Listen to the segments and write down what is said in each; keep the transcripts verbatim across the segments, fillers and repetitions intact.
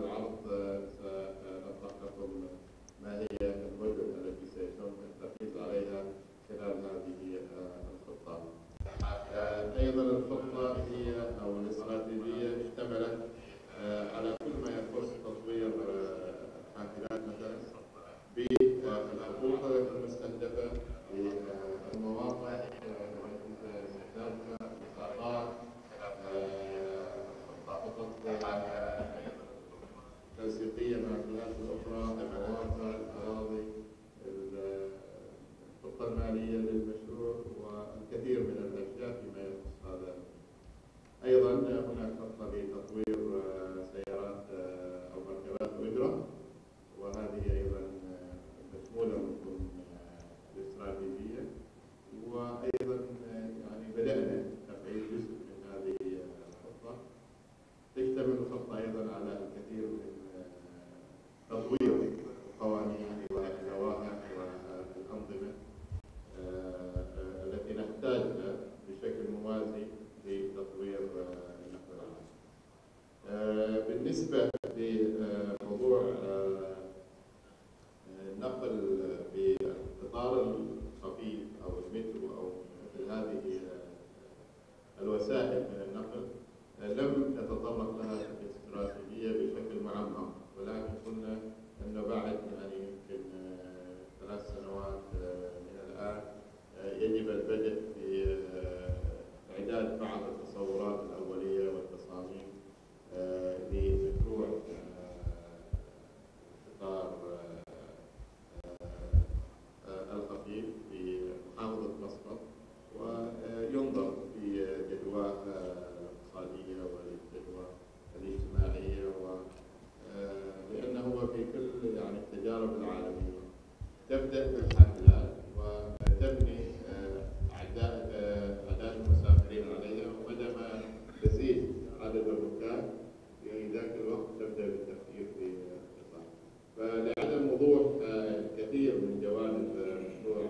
العرض سنطرح لكم ما هي الجزء التي سيتم التركيز عليها خلال هذه الخطة. أيضا الخطة هي أو الاستراتيجية اشتملت على كل ما يخص تطوير حافلات مثلا بالخطوط المستهدفة بالمواقع التي سنستهدفها مساقات خطط تنسيقية مع الجهات الأخرى المواقع الأراضي الخطة المالية للمشروع والكثير من الأشياء فيما يخص هذا. أيضا هناك خطة لتطوير سيارات أو مركبات الأجرة وهذه أيضا مشمولة من الاستراتيجية، وأيضا يعني بدأنا تفعيل جزء من هذه الخطة. تشتمل الخطة أيضا على الكثير من تطوير القوانين واللوائح والأنظمة التي نحتاجها بشكل موازي لتطوير النقل العام. بالنسبة لموضوع النقل بالقطار الخفيف أو المترو أو مثل هذه الوسائل من النقل لم نتطرق لها في الاستراتيجية بشكل معمق، ولكن قلنا أنه بعد يعني يمكن ثلاث سنوات من الآن يجب البدء في إعداد بعض التصورات الأولية والتصاميم لمشروع القطار الخفيف في محافظة مسقط، وينظر في جدواه الاقتصادية والجدوى الاجتماعية، لأنه هو في كل يعني التجارب العالمية تبدأ بالحافلات وتبني أعداد أعداد المسافرين عليها، ومدى ما تزيد عدد الركاب في ذاك الوقت تبدأ بالتفكير في القطار. فلعدم وضوح كثير من جوانب مشروع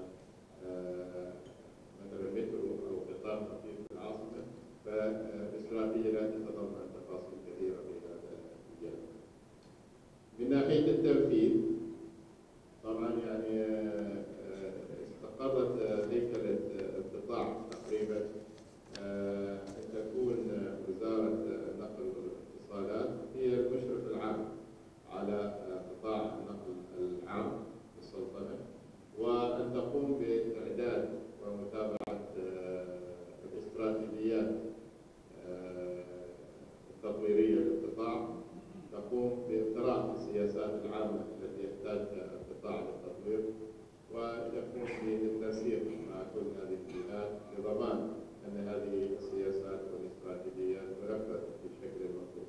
مثلا مترو أو قطار خفيف في العاصمة، فالاستراتيجية لا تتضمن تفاصيل كثيرة في هذا الجانب. من ناحية التنفيذ طبعا يعني استقرت هيكلة القطاع تقريبا أن تكون وزارة النقل والاتصالات هي المشرف العام على قطاع النقل العام في السلطنة، وأن تقوم بإعداد ومتابعة الاستراتيجيات التطويرية للقطاع، تقوم باقتراح السياسات العامة التي يحتاجها القطاع للتطوير، وتقوم بالتنسيق مع كل هذه الجهات لضمان أن هذه السياسات والاستراتيجيات تنفذ بالشكل المطلوب.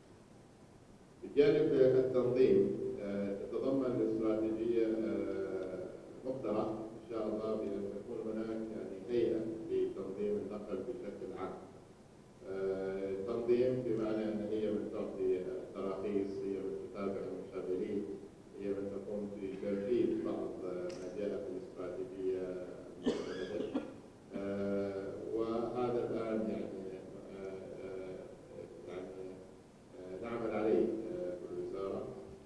بجانب التنظيم تتضمن الاستراتيجية مقترح إن شاء الله بأن تكون هناك يعني هيئة لتنظيم النقل بشكل عام. تنظيم بمعنى أن هي من تعطي تراخيص، هي من تتابع المشغلين، هي من تقوم بترتيب بعض ما جاء في الاستراتيجية المستندة. وهذا الآن يعني يعني نعمل عليه في الوزارة،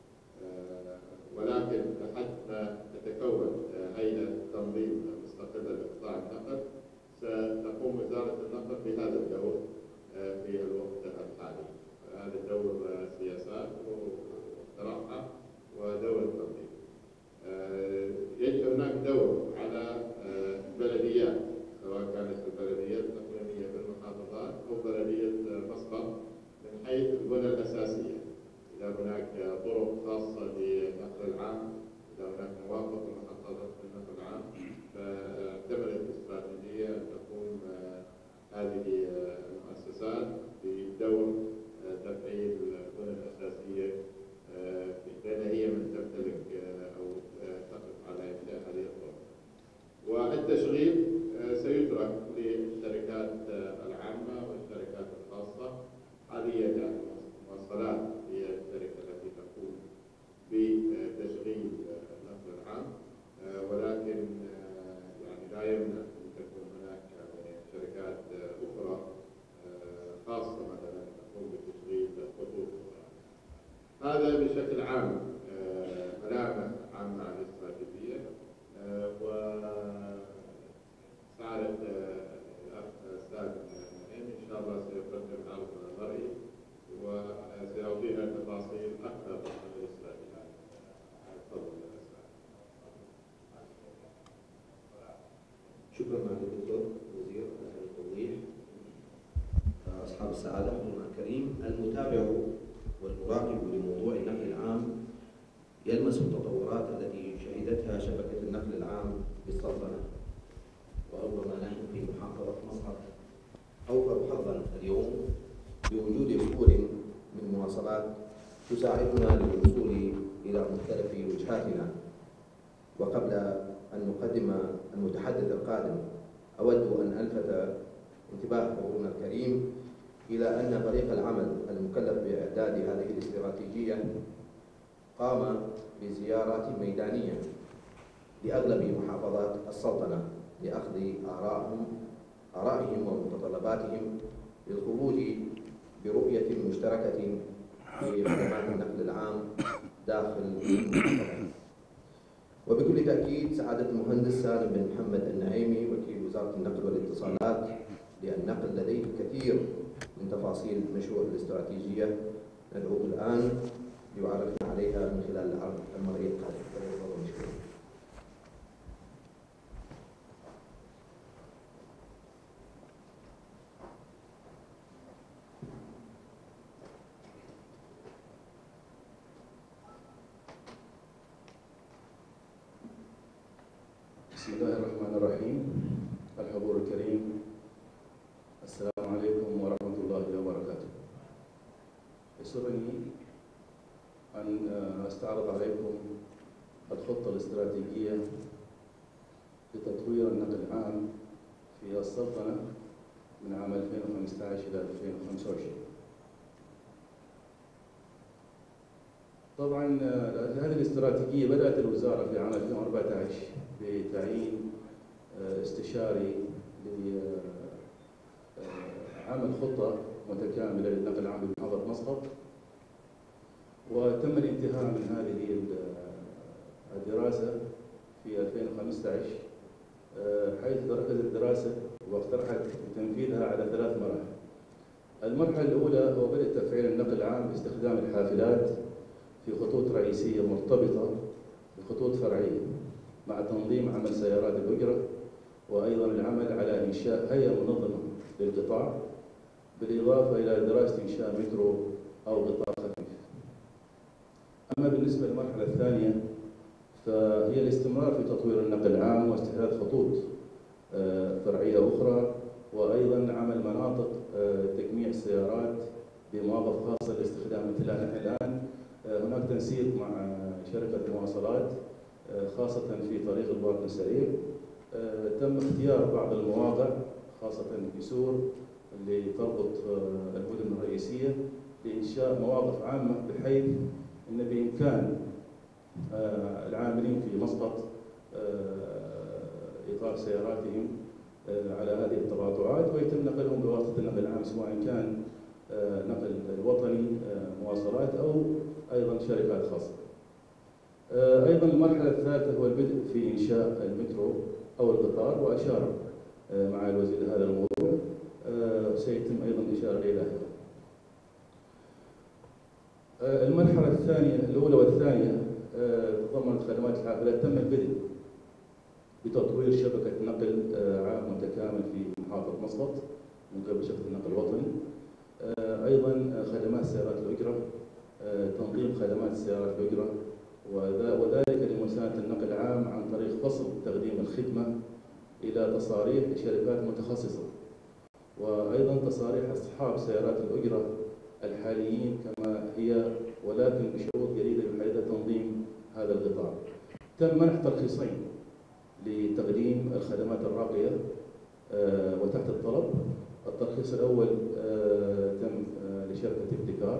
ولكن لحد ما تتكون هيئة تنظيم مستقلة لقطاع النقل ستقوم وزارة النقل بهذا الدور في الوقت الحالي. هذا دور سياسات هذا بشكل عام ملامح عامة عن الاستراتيجية. وسعادة الأخ أستاذ نعيم إن شاء الله سيقدم عرض مرئي وسيعطينا تفاصيل أكثر عن الاستراتيجية. تفضل يا أستاذ. شكرا معالي الدكتور وزير على التوضيح. أصحاب السعادة حضورنا الكريم، المتابع والمراقب لموضوع النقل العام يلمس التطورات التي شهدتها شبكة النقل العام بالسلطنة، وربما نحن في محافظة مسقط أوفر حظا اليوم بوجود بحور من مواصلات تساعدنا للوصول إلى مختلف وجهاتنا. وقبل أن نقدم المتحدث القادم أود أن ألفت انتباه حضورنا الكريم إلى أن فريق العمل المكلف بإعداد هذه الاستراتيجية قام بزيارات ميدانية لأغلب محافظات السلطنة لأخذ آرائهم آرائهم ومتطلباتهم للخروج برؤية مشتركة في خدمات النقل العام داخل المحافظة. وبكل تأكيد سعادة المهندس سالم بن محمد النعيمي وكيل وزارة النقل والاتصالات للنقل لديه الكثير من تفاصيل مشروع الاستراتيجية ندعوه الآن ليعرفنا عليها من خلال العرض المرئي القادم. بسم الله الرحمن الرحيم. الحضور الكريم، السلام عليكم ورحمة الله وبركاته. يسرني أن أستعرض عليكم الخطة الاستراتيجية لتطوير النقل العام في السلطنة من عام ألفين وخمسة عشر إلى ألفين وخمسة وعشرين. طبعا هذه الاستراتيجية بدأت الوزارة في عام ألفين وأربعة عشر بتعيين استشاري لعمل خطة متكاملة للنقل العام بمحافظة مسقط، وتم الانتهاء من هذه الدراسة في ألفين وخمسة عشر، حيث تركزت الدراسة واقترحت تنفيذها على ثلاث مراحل. المرحلة الأولى هو بدء تفعيل النقل العام باستخدام الحافلات في خطوط رئيسية مرتبطة بخطوط فرعية، مع تنظيم عمل سيارات الأجرة، وأيضا العمل على إنشاء هيئة منظمة للقطاع، بالإضافة إلى دراسة إنشاء مترو أو قطار خفيف. أما بالنسبة للمرحلة الثانية فهي الاستمرار في تطوير النقل العام واستحداث خطوط فرعية أخرى، وأيضا عمل مناطق تجميع السيارات بمواقف خاصة لاستخدام مثل الآن هناك تنسيق مع شركة مواصلات خاصة في طريق الباطن السريع. تم اختيار بعض المواقع خاصة الجسور اللي تربط المدن الرئيسية لإنشاء مواقف عامة، بحيث أن بإمكان العاملين في مسقط إيقاف سياراتهم على هذه التقاطعات ويتم نقلهم بواسطة النقل العام، سواء كان نقل الوطني مواصلات أو أيضا شركات خاصة. أيضا المرحلة الثالثة هو البدء في إنشاء المترو أو القطار، وأشار مع الوزير هذا الموضوع، سيتم أيضا الإشارة إليه. المرحلة الثانية الأولى والثانية تضمنت خدمات الحافلات. تم البدء بتطوير شبكة نقل عام متكامل في محافظة مسقط من قبل شركة النقل الوطني. أيضا خدمات سيارات الأجرة، تنظيم خدمات سيارات الأجرة، وذلك لمساندة النقل العام عن طريق فصل تقديم الخدمة إلى تصاريح شركات متخصصة، وأيضا تصاريح أصحاب سيارات الأجرة الحاليين كما هي، ولكن بشروط جديدة بحيث تنظيم هذا القطاع. تم منح ترخيصين لتقديم الخدمات الراقية وتحت الطلب. الترخيص الأول تم لشركة ابتكار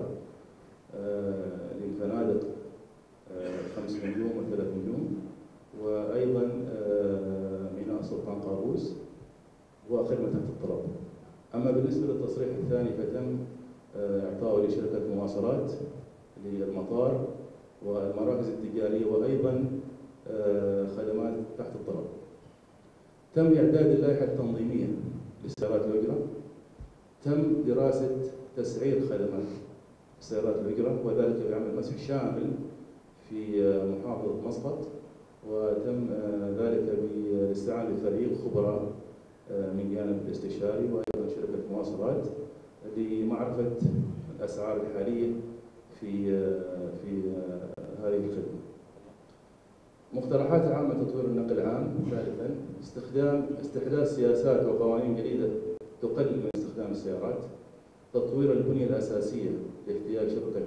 للفنادق خمس نجوم وثلاث نجوم، وأيضا ميناء سلطان قابوس، وخدمة تحت الطلب. أما بالنسبة للتصريح الثاني فتم إعطائه لشركة مواصلات للمطار والمراكز التجارية وأيضا خدمات تحت الطلب. تم إعداد اللائحة التنظيمية لسيارات الأجرة، تم دراسة تسعير خدمات سيارات الأجرة وذلك بعمل مسح شامل في محافظة مسقط، وتم ذلك بالاستعانة بفريق خبراء من جانب الاستشاري وأيضا شركة مواصلات لمعرفة الأسعار الحالية في في هذه الخدمة. مقترحات عامة تطوير النقل العام. ثالثا استخدام استحداث سياسات وقوانين جديدة تقلل من استخدام السيارات. تطوير البنية الأساسية لاحتياج شبكة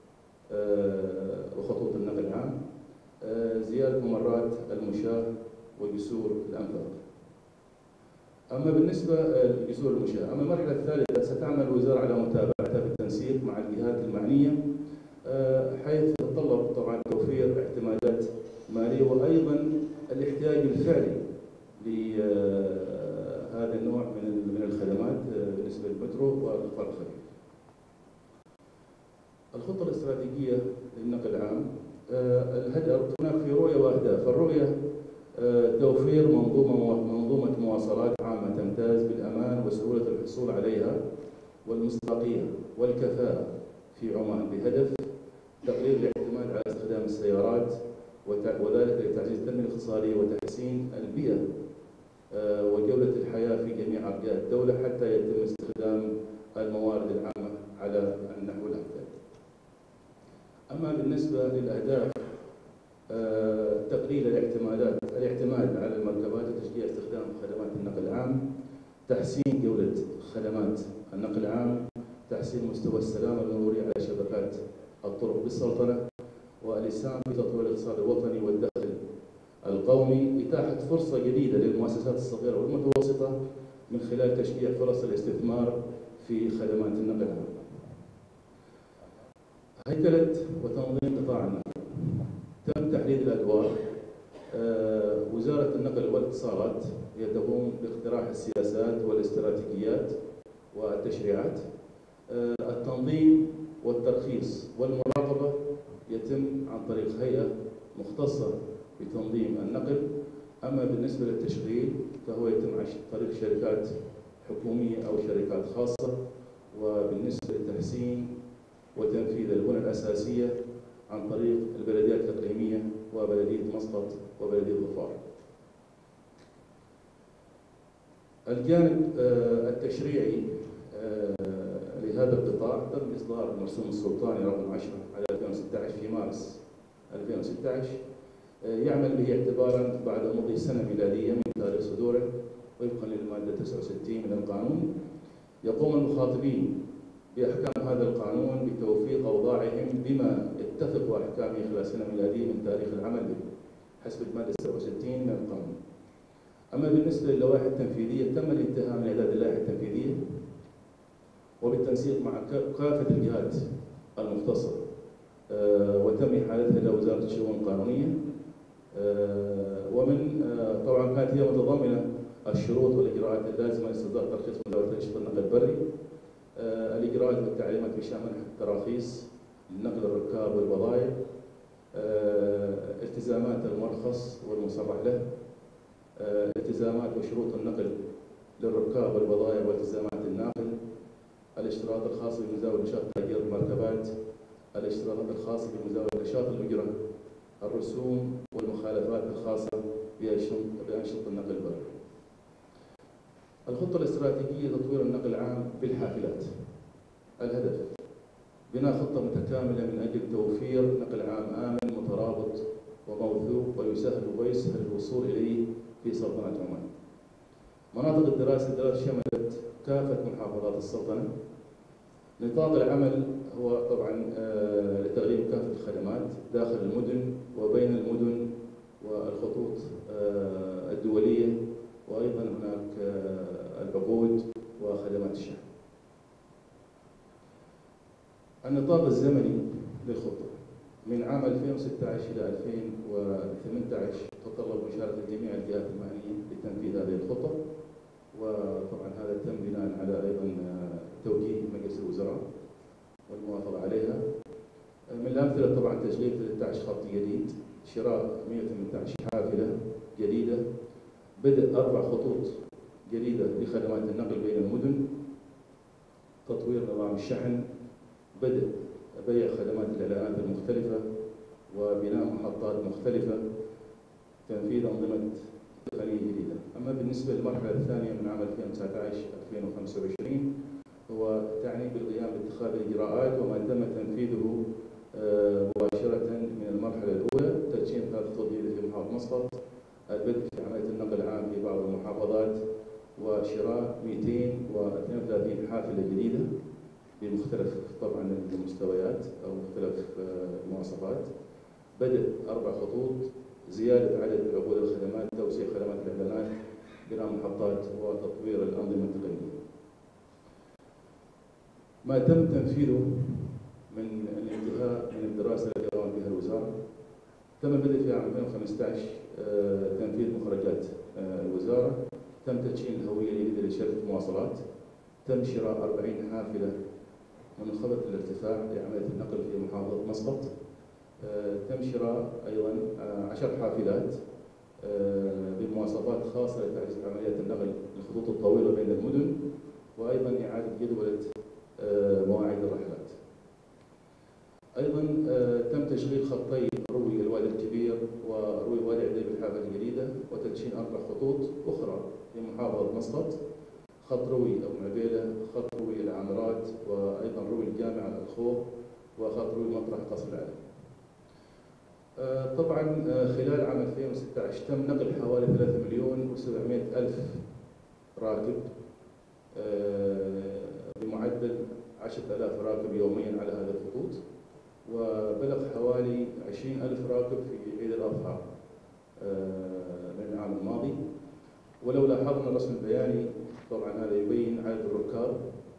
وخطوط النقل العام. زيادة ممرات المشاة وجسور الأنفاق. أما بالنسبة لجسور المشاة، أما المرحلة الثالثة ستعمل الوزارة على متابعتها بالتنسيق مع الجهات المعنية، حيث تتطلب طبعا توفير اعتمادات مالية وأيضا الاحتياج الفعلي لهذا النوع من من الخدمات بالنسبة للمترو والقطار الخفيف. الخطة الاستراتيجية للنقل العام، الهدف هناك في رؤية وأهداف. الرؤية توفير منظومة منظومة مواصلات عامة تمتاز بالأمان وسهولة الحصول عليها والمصداقية والكفاءة في عمان بهدف تقليل الاعتماد على استخدام السيارات وذلك لتعزيز التنمية الاقتصادية وتحسين البيئة وجودة الحياة في جميع أرجاء الدولة حتى يتم استخدام الموارد العامة على النحو الأمثل. أما بالنسبة للأهداف، تقليل الاعتمادات الاعتماد على المركبات وتشجيع استخدام خدمات النقل العام، تحسين جودة خدمات النقل العام، تحسين مستوى السلامة المرورية على شبكات الطرق بالسلطنة، والإسهام في تطوير الاقتصاد الوطني والدخل القومي، إتاحة فرصة جديدة للمؤسسات الصغيرة والمتوسطة من خلال تشجيع فرص الاستثمار في خدمات النقل العام. هيكلة وتنظيم قطاع النقل. تم تحديد الأدوار. آه، وزارة النقل والاتصالات هي تقوم باقتراح السياسات والاستراتيجيات والتشريعات. آه، التنظيم والترخيص والمراقبة يتم عن طريق هيئة مختصة بتنظيم النقل. أما بالنسبة للتشغيل فهو يتم عن طريق شركات حكومية أو شركات خاصة. وبالنسبة للتحسين وتنفيذ البنى الأساسية عن طريق البلديات الإقليمية وبلدية مسقط وبلدية ظفار. الجانب التشريعي لهذا القطاع تم إصدار المرسوم السلطاني رقم عشرة على ألفين وستة عشر في مارس ألفين وستة عشر، يعمل به اعتبارا بعد مضي سنة ميلادية من تاريخ صدوره وفقا للمادة تسعة وستين من القانون. يقوم المخاطبين بأحكام هذا القانون بتوفيق أوضاعهم بما يتفق أحكامه خلال سنة ميلادية من تاريخ العمل به حسب المادة سبعة وستين من القانون. أما بالنسبة للوائح التنفيذية تم الانتهاء من إعداد اللائحة التنفيذية وبالتنسيق مع كافة الجهات المختصة، أه وتم إحالتها إلى وزارة الشؤون القانونية. أه ومن أه طبعا كانت هي متضمنة الشروط والإجراءات اللازمة لاصدار ترخيص مزاولة أنشطة النقل البري. أه الإجراءات والتعليمات بشأن التراخيص لنقل الركاب والبضائع، أه التزامات المرخص والمصرح له، أه التزامات وشروط النقل للركاب والبضائع والتزامات الناقل، الاشتراط الخاص بمزاولة نشاط تأجير المركبات، الاشتراطات الخاصة بمزاولة نشاط الأجرة، الرسوم والمخالفات الخاصة بأنشطة النقل البري. الخطة الاستراتيجية لتطوير النقل العام بالحافلات. الهدف بناء خطة متكاملة من أجل توفير نقل عام آمن مترابط وموثوق ويسهل ويسهل الوصول إليه في سلطنة عمان. مناطق الدراسة الدراسة شملت كافة محافظات السلطنة. نطاق العمل هو طبعا آه لتقديم كافة الخدمات داخل المدن وبين المدن والخطوط آه الدولية، وأيضا هناك آه العقود وخدمات الشحن. النطاق الزمني للخطة من عام ألفين وستة عشر إلى ألفين وثمانية عشر تتطلب مشاركة جميع الجهات المعنية لتنفيذ هذه الخطة، وطبعا هذا تم بناء على ايضا توجيه مجلس الوزراء والموافقه عليها. من الأمثلة طبعا تشغيل ثلاثة عشر خط جديد، شراء مئة وثمانية عشر حافلة جديدة، بدء أربع خطوط جديدة لخدمات النقل بين المدن، تطوير نظام الشحن، بدء بيع خدمات الإعلانات المختلفة، وبناء محطات مختلفة، تنفيذ أنظمة تقنية جديدة. أما بالنسبة للمرحلة الثانية من عام ألفين وتسعة عشر ألفين وخمسة وعشرين هو تعني بالقيام باتخاذ الإجراءات وما تم تنفيذه مباشرة من المرحلة الأولى: تدشين ثلاث خطوط جديدة في محافظة مسقط، البدء في عملية النقل العام في بعض المحافظات، وشراء مئتين واثنين وثلاثين حافلة جديدة بمختلف طبعا المستويات أو مختلف المواصفات، بدء أربع خطوط، زيادة عدد عقود الخدمات، توسيع خدمات الإعلانات، بناء محطات، وتطوير الأنظمة التقنية. ما تم تنفيذه من الانتهاء من الدراسة التي قامت بها الوزارة: تم البدء في عام ألفين وخمسة عشر تنفيذ مخرجات الوزارة، تم تدشين الهوية الجديدة لشركة مواصلات، تم شراء أربعين حافلة منخفضة الارتفاع لعملية النقل في محافظة مسقط، تم شراء أيضا عشر حافلات بمواصفات خاصة لتعزيز عمليات النقل للخطوط الطويلة بين المدن، وأيضا إعادة جدولة مواعيد الرحلات. أيضا تم تشغيل خطي روي الوادي الكبير وروي الوادي عدي بالحافلة الجديدة، وتدشين أربع خطوط أخرى في محافظة مسقط: خط روي أبو معبيلة، خط روي العامرات، وأيضا روي الجامعة الخوف، وخط روي مطرح قصر العلم. طبعا خلال عام ألفين وستة عشر تم نقل حوالي ثلاثة مليون وسبعمئة ألف راكب بمعدل عشرة آلاف راكب يوميا على هذه الخطوط، وبلغ حوالي عشرين ألف راكب في عيد الأضحى من العام الماضي. ولو لاحظنا الرسم البياني طبعا هذا يبين عدد الركاب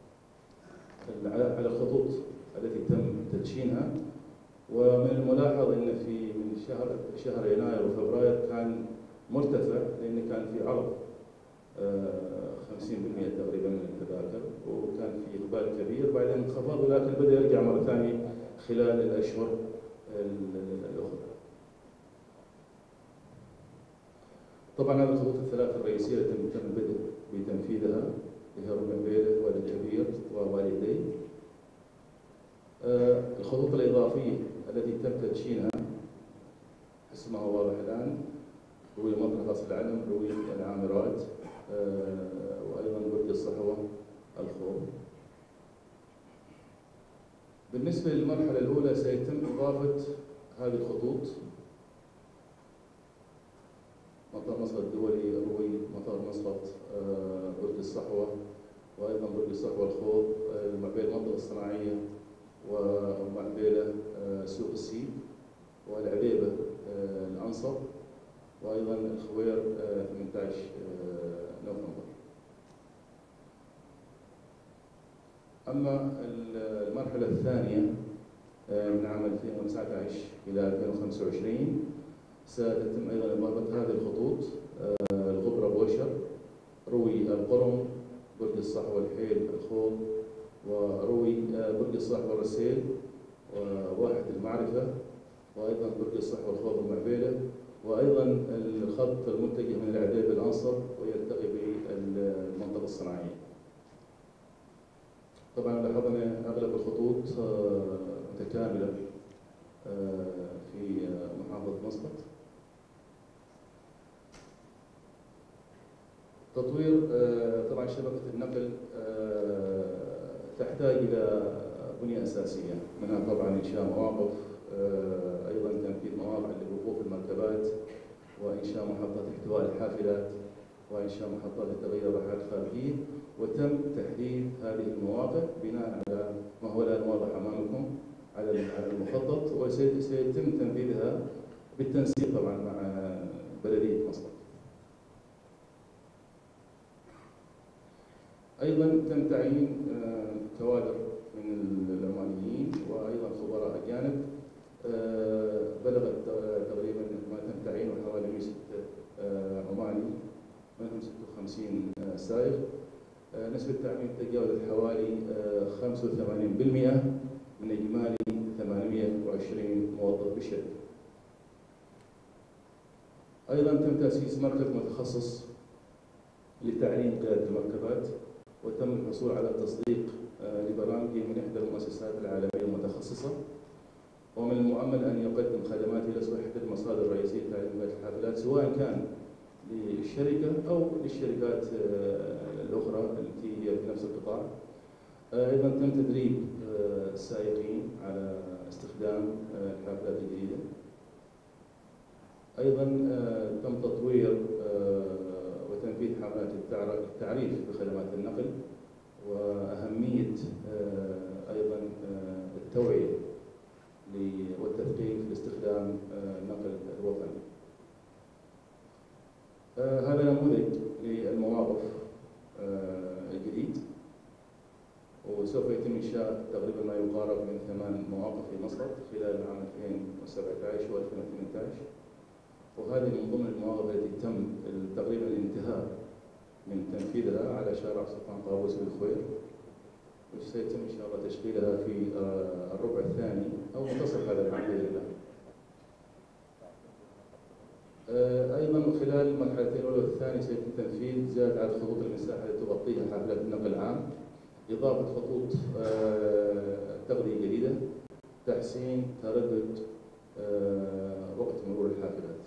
على الخطوط التي تم تدشينها. ومن الملاحظ ان في من شهر شهر يناير وفبراير كان مرتفع، لان كان في عرض خمسين بالمئة تقريبا من التذاكر، وكان في اقبال كبير، بعدين انخفض ولكن بدا يرجع مره ثانيه خلال الاشهر الاخرى. طبعا هذه الخطوط الثلاث الرئيسيه التي تم البدء بتنفيذها اللي هي روي معبيلة، الوادي الكبير، ووادي عدي. الخطوط الاضافيه التي تم تدشينها اسمها واضح الان: روي مطرح قصر العلم، روي العامرات، وايضا برج الصحوه الخوف. بالنسبه للمرحله الاولى سيتم اضافه هذه الخطوط: مطار مسقط الدولي، روي، مطار مسقط، برج الصحوه، وايضا برج الصحوه الخوف، المعبيلة المنطقه الصناعيه، ومعبيلة سوق السيب، والعبيبه الانصب، وايضا الخوير ثمانية عشر نوفمبر. اما المرحله الثانيه من عام ألفين وتسعة عشر الى ألفين وخمسة وعشرين ستتم ايضا اضافه هذه الخطوط: الغبره بوشر، روي القرم، برج الصحوه الحيل الخوض، وروي برج الصحوه الرسيل، وواحد المعرفه، وايضا برج الصحوه الخوض والمعبيله، وايضا الخط المتجه من العديب الانصب ويلتقي بالمنطقه الصناعيه. طبعا لاحظنا اغلب الخطوط متكامله في محافظه مسقط. تطوير طبعا شبكه النقل تحتاج الى بنيه اساسيه، منها طبعا انشاء مواقف، ايضا تنفيذ مواقع لوقوف المركبات، وانشاء محطات احتواء الحافلات، وانشاء محطات لتغيير الرحلات الخارجيه. وتم تحديد هذه المواقع بناء على ما هو الان واضح امامكم على المخطط، وسيتم تنفيذها بالتنسيق طبعا مع بلديه مسقط. ايضا تم تعيين كوادر من العمانيين وايضا خبراء اجانب، بلغت تقريبا ما تم تعيينه حوالي مئة وستة عماني، منهم ستة وخمسين سائق. نسبة التعميم تجاوزت حوالي خمسة وثمانين بالمئة من اجمالي ثمانمئة وعشرين موظف بالشركة. أيضا تم تأسيس مركز متخصص لتعليم قيادة المركبات، وتم الحصول على تصديق لبرامجه من إحدى المؤسسات العالمية المتخصصة، ومن المؤمل أن يقدم خدماته ليصبح إحدى المصادر الرئيسية لتعليم قيادة الحافلات، سواء كان للشركة أو للشركات الأخرى التي هي في نفس القطاع. أيضا تم تدريب السائقين على استخدام الحافلات الجديدة. أيضا تم تطوير وتنفيذ حملات التعريف بخدمات النقل، وأهمية أيضا التوعية والتثقيف لاستخدام النقل الوطني. هذا نموذج للمواقف الجديد، وسوف يتم إنشاء تقريبا ما يقارب من ثمان مواقف في مسقط خلال العام ألفين وسبعة عشر و ألفين وثمانية عشر، وهذه من ضمن المواقف التي تم تقريبا الانتهاء من تنفيذها على شارع سلطان قابوس بالخوير، وسيتم إن شاء الله تشغيلها في الربع الثاني أو منتصف هذا العام بإذن الله. أيضا خلال المرحلتين الأولى والثانية سيتم تنفيذ زيادة عدد خطوط المساحة التي تغطيها حافلات النقل العام، إضافة خطوط تغذية جديدة، تحسين تردد وقت مرور الحافلات.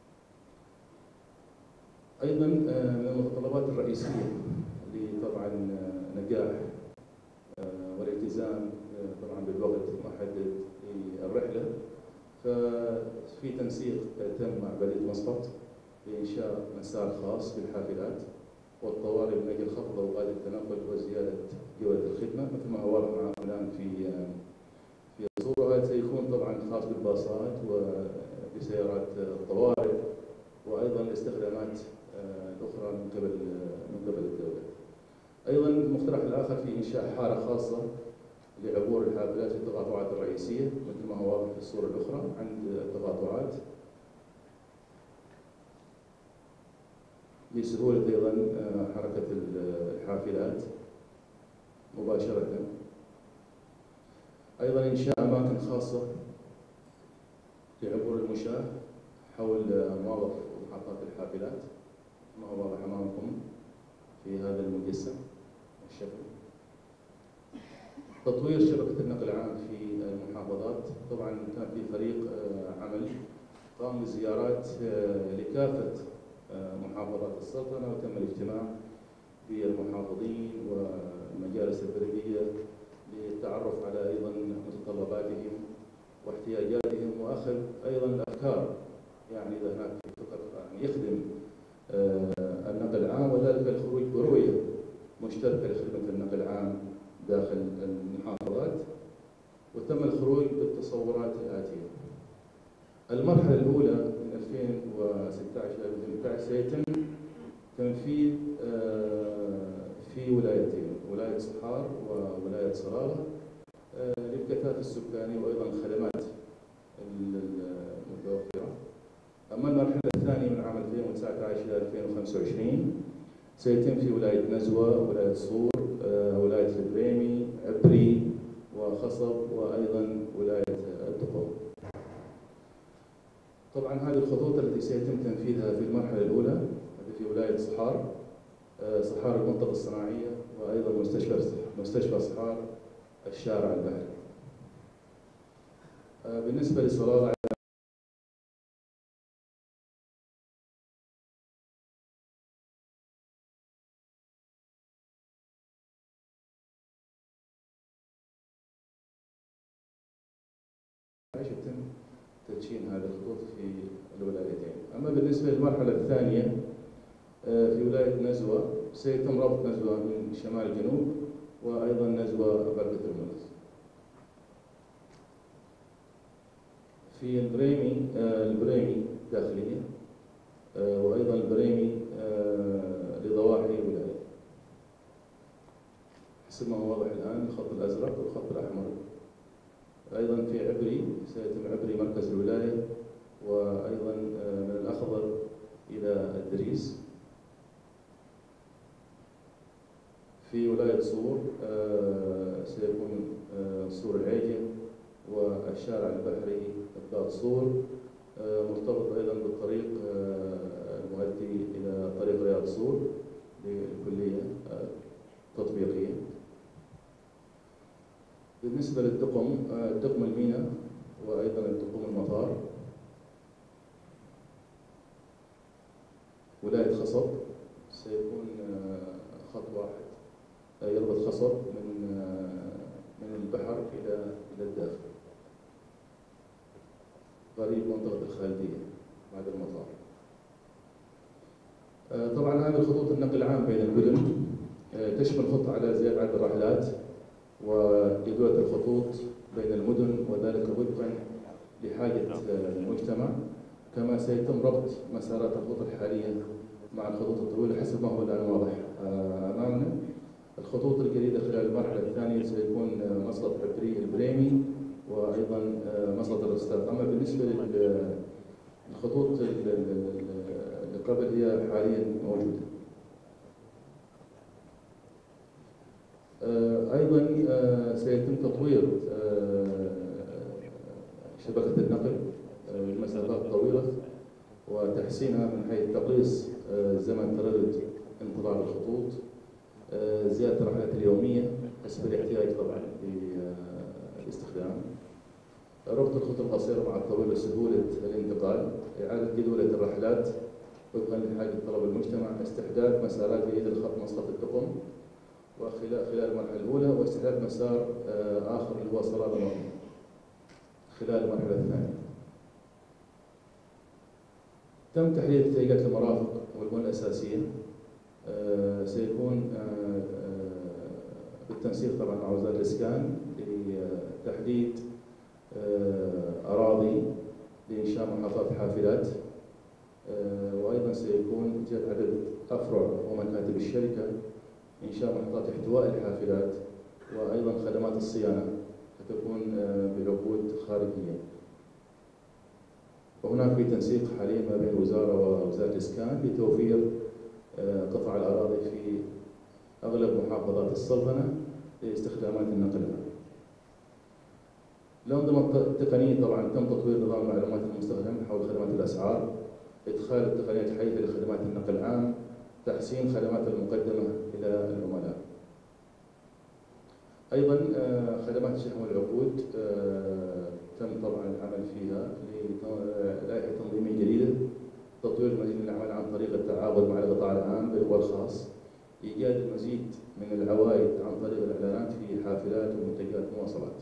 أيضا من المتطلبات الرئيسية لطبعا نجاح والالتزام طبعا بالوقت المحدد للرحلة، ففي تنسيق تم مع بلدية مسقط لإنشاء مسار خاص بالحافلات والطوارئ من أجل خفض أوقات التنقل وزيادة جودة الخدمة، مثل ما هو واضح معنا الآن في في الصورة. هذا سيكون طبعا خاص بالباصات وبسيارات الطوارئ، وأيضا الاستخدامات الأخرى من قبل من قبل الدولة. أيضا المقترح الآخر في إنشاء حارة خاصة لعبور الحافلات في التقاطعات الرئيسية، مثل ما هو واضح في الصورة الأخرى عند التقاطعات، لسهولة أيضا حركة الحافلات مباشرة. أيضا إنشاء أماكن خاصة لعبور المشاة حول مواقف ومحطات الحافلات، ما هو واضح أمامكم في هذا المجسم الشكل. تطوير شبكة النقل العام في المحافظات، طبعا كان في فريق عمل قام بالزيارات لكافة محافظات السلطنة، وتم الاجتماع بالمحافظين والمجالس البلدية للتعرف على أيضا متطلباتهم واحتياجاتهم، وأخذ أيضا الأفكار، يعني إذا هناك فكر يعني يخدم النقل العام، وذلك الخروج برؤية مشتركة لخدمة النقل العام داخل المحافظات. وتم الخروج بالتصورات الآتية. المرحلة الأولى من ألفين وستة عشر إلى ألفين وثمانية عشر سيتم تنفيذ في ولايتين، ولاية صحار وولاية صلالة، للكثافة السكانية وأيضا الخدمات المتوفرة. أما المرحلة الثانية من عام ألفين وتسعة عشر إلى ألفين وخمسة وعشرين سيتم في ولاية نزوة، ولاية صور، ولاية البريمي، عبري وخصب، وأيضا ولاية الدقوم. طبعا هذه الخطوط التي سيتم تنفيذها في المرحلة الأولى هذه في ولاية صحار، صحار المنطقة الصناعية، وأيضا مستشفى مستشفى صحار الشارع البحري. بالنسبة لصلالة يتم تدشين هذه الخطوط في الولايتين. أما بالنسبة للمرحلة الثانية في ولاية نزوة سيتم ربط نزوة من شمال الجنوب، وأيضا نزوة بركة المنز. في البريمي البريمي داخلية، وأيضا البريمي لضواحي الولاية حسب ما هو واضح الآن، الخط الأزرق والخط الأحمر. أيضا في عبري سيتم عبري مركز الولاية، وأيضا من الأخضر إلى الدريس. في ولاية صور سيكون صور العيجة والشارع البحري باب صور، مرتبط أيضا بالطريق المؤدي إلى طريق رياض صور للكلية التطبيقية. بالنسبة للدقم، دقم الميناء وأيضا دقم المطار ولاية خصب سيكون خط واحد يربط خصب من من البحر إلى إلى الداخل قريب منطقة الخالدية بعد المطار. طبعا هذه خطوط النقل العام بين المدن تشمل خطة على زيادة عدد الرحلات وجدولة الخطوط بين المدن، وذلك وفقا لحاجة المجتمع، كما سيتم ربط مسارات الخطوط الحالية مع الخطوط الطويلة حسب ما هو الآن واضح أمامنا. الخطوط الجديدة خلال المرحلة الثانية سيكون مسقط عبري البريمي وأيضا مسقط الرستاق. أما بالنسبة للخطوط اللي قبل هي حاليا موجودة. أيضا سيتم تطوير شبكة النقل لمسافات طويلة وتحسينها من حيث تقليص زمن تردد انقطاع الخطوط، زيادة الرحلات اليومية حسب الاحتياج طبعا للاستخدام، ربط الخطوط القصيرة مع الطويلة لسهولة الانتقال، إعادة جدولة الرحلات وفقا لحاجة طلب المجتمع، استحداث مسارات جديدة لخط مسقط الدقم وخلال خلال المرحلة الأولى، واستحداث مسار آخر اللي هو صلالة مرمى خلال المرحلة الثانية. تم تحديد احتياجات المرافق والبنى الأساسية، آه سيكون آه آه بالتنسيق طبعا مع وزارة الإسكان لتحديد آه أراضي لإنشاء محطات حافلات، آه وأيضا سيكون إيجاد عدد أفرع ومكاتب الشركة، إنشاء محطات احتواء الحافلات، وأيضا خدمات الصيانة ستكون آه بعقود خارجية. وهناك في تنسيق حاليا ما بين الوزارة ووزارة الإسكان لتوفير قطع الأراضي في أغلب محافظات السلطنة لاستخدامات النقل العام. الأنظمة التقنية طبعا تم تطوير نظام المعلومات المستخدم حول خدمات الأسعار، إدخال التقنيات الحديثة لخدمات النقل العام، تحسين خدمات المقدمة إلى العملاء. أيضا خدمات الشحن والعقود تم طبعا العمل فيها للائحة تنظيمية جديدة، تطوير المزيد من الأعمال عن طريق التعاون مع القطاع العام والخاص، إيجاد المزيد من العوائد عن طريق الإعلانات في حافلات ومنتجات مواصلات.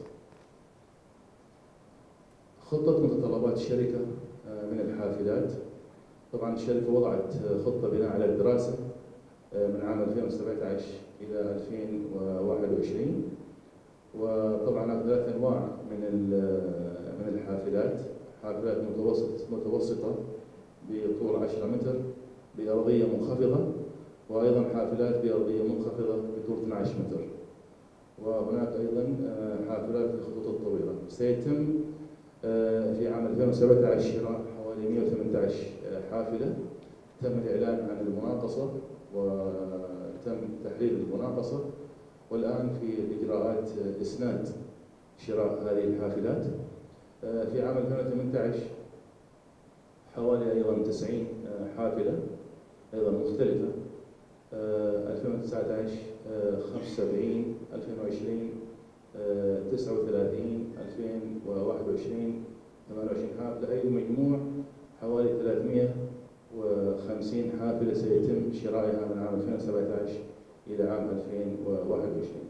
خطة متطلبات الشركة من الحافلات، طبعا الشركة وضعت خطة بناء على الدراسة من عام ألفين وسبعة عشر إلى ألفين وواحد وعشرين، وطبعا ثلاث أنواع من من الحافلات، حافلات متوسط متوسطة بطول عشرة متر بأرضية منخفضة، وأيضا حافلات بأرضية منخفضة بطول اثني عشر متر، وهناك أيضا حافلات للخطوط الطويلة. سيتم في عام ألفين وسبعة عشر شراء حوالي مئة وثمانية عشر حافلة، تم الإعلان عن المناقصة وتم تحليل المناقصة، والآن في إجراءات إسناد شراء هذه الحافلات. في عام ألفين وثمانية عشر حوالي أيضا تسعين حافلة أيضا مختلفة، ألفين وتسعة عشر خمسة وسبعين، ألفين وعشرين تسعة وثلاثين، ألفين وواحد وعشرين ثمانية وعشرين حافلة، أي مجموع حوالي ثلاثمئة وخمسين حافلة سيتم شرائها من عام ألفين وسبعة عشر إلى عام ألفين وواحد وعشرين.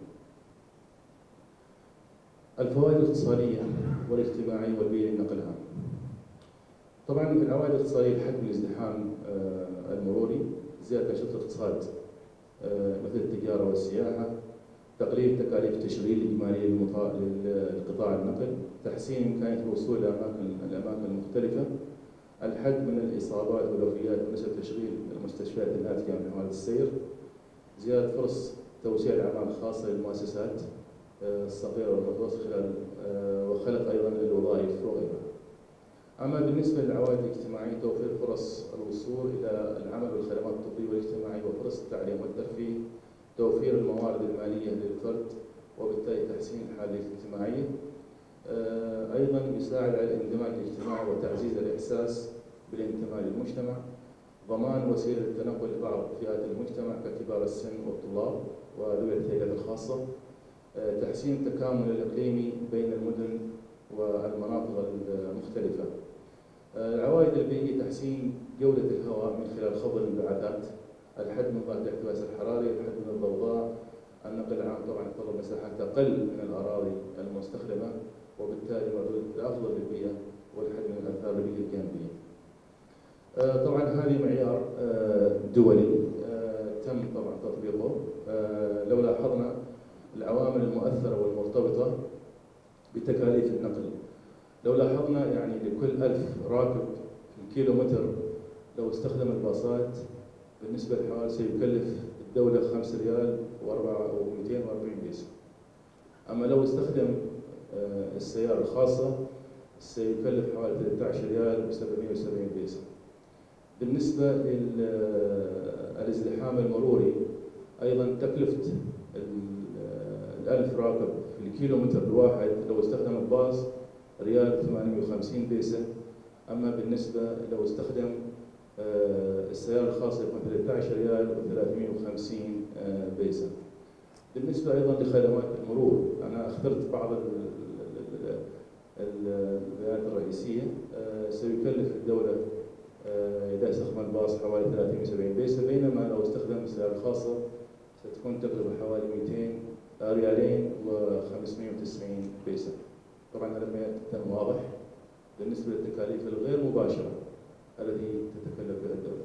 الفوائد الاقتصادية والاجتماعية والبيئية للنقل العام. طبعا العوائد الاقتصادية لحد من الازدحام المروري، زيادة نشاط الاقتصاد مثل التجارة والسياحة، تقليل تكاليف التشغيل الإجمالية للقطاع النقل، تحسين إمكانية الوصول إلى الأماكن المختلفة، الحد من الإصابات والوفيات ونسبة تشغيل المستشفيات الآتية من حوادث السير، زيادة فرص توسيع الأعمال الخاصة للمؤسسات الصغيرة والمتوسطة خلال وخلق أيضا للوظائف وغيرها. أما بالنسبة للعوائد الاجتماعية، توفير فرص الوصول إلى العمل والخدمات الطبية والاجتماعية وفرص التعليم والترفيه، توفير الموارد المالية للفرد وبالتالي تحسين الحالة الاجتماعية، أيضا يساعد على الاندماج الاجتماعي وتعزيز الإحساس بالانتماء للمجتمع، ضمان وسيلة التنقل لبعض فئات المجتمع ككبار السن والطلاب وذوي الاحتياجات الخاصة، تحسين التكامل الإقليمي بين المدن والمناطق المختلفة. العوائد البيئية تحسين جودة الهواء من خلال خفض الانبعاثات، الحد من ضغط الاحتباس الحراري، الحد من الضوضاء، النقل العام طبعا يتطلب مساحات أقل من الأراضي المستخدمة وبالتالي مردود أفضل للبيئة والحد من الآثار البيئية الجانبية. طبعا هذه معيار دولي تم طبعا تطبيقه. لو لاحظنا العوامل المؤثرة والمرتبطة بتكاليف النقل، لو لاحظنا يعني لكل ألف راكب في الكيلومتر لو استخدم الباصات بالنسبة للحوالي سيكلف الدولة خمسة ريال ومئتين وأربعين بيسة. أما لو استخدم السيارة الخاصة سيكلف حوالي ثلاثة عشر ريال وسبعمئة وسبعين بيسة. بالنسبة للازدحام المروري أيضا تكلفة الألف راكب في الكيلومتر الواحد لو استخدم الباص ريال ثمانمئة وخمسين بيسة، أما بالنسبة لو استخدم السيارة الخاصة يكون ثلاثة عشر ريال وثلاثمئة وخمسين بيسة. بالنسبة أيضا لخدمات المرور أنا اخترت بعض البيانات الرئيسية. سيكلف الدولة إذا استخدم الباص حوالي ثلاثمئة وسبعين بيسة، بينما لو استخدم السيارة الخاصة ستكون تكلفة حوالي مئتين ريالين وخمسمئة وتسعين بيسة. طبعا هذا جدا واضح بالنسبة للتكاليف الغير مباشرة التي تتكلف بها الدولة.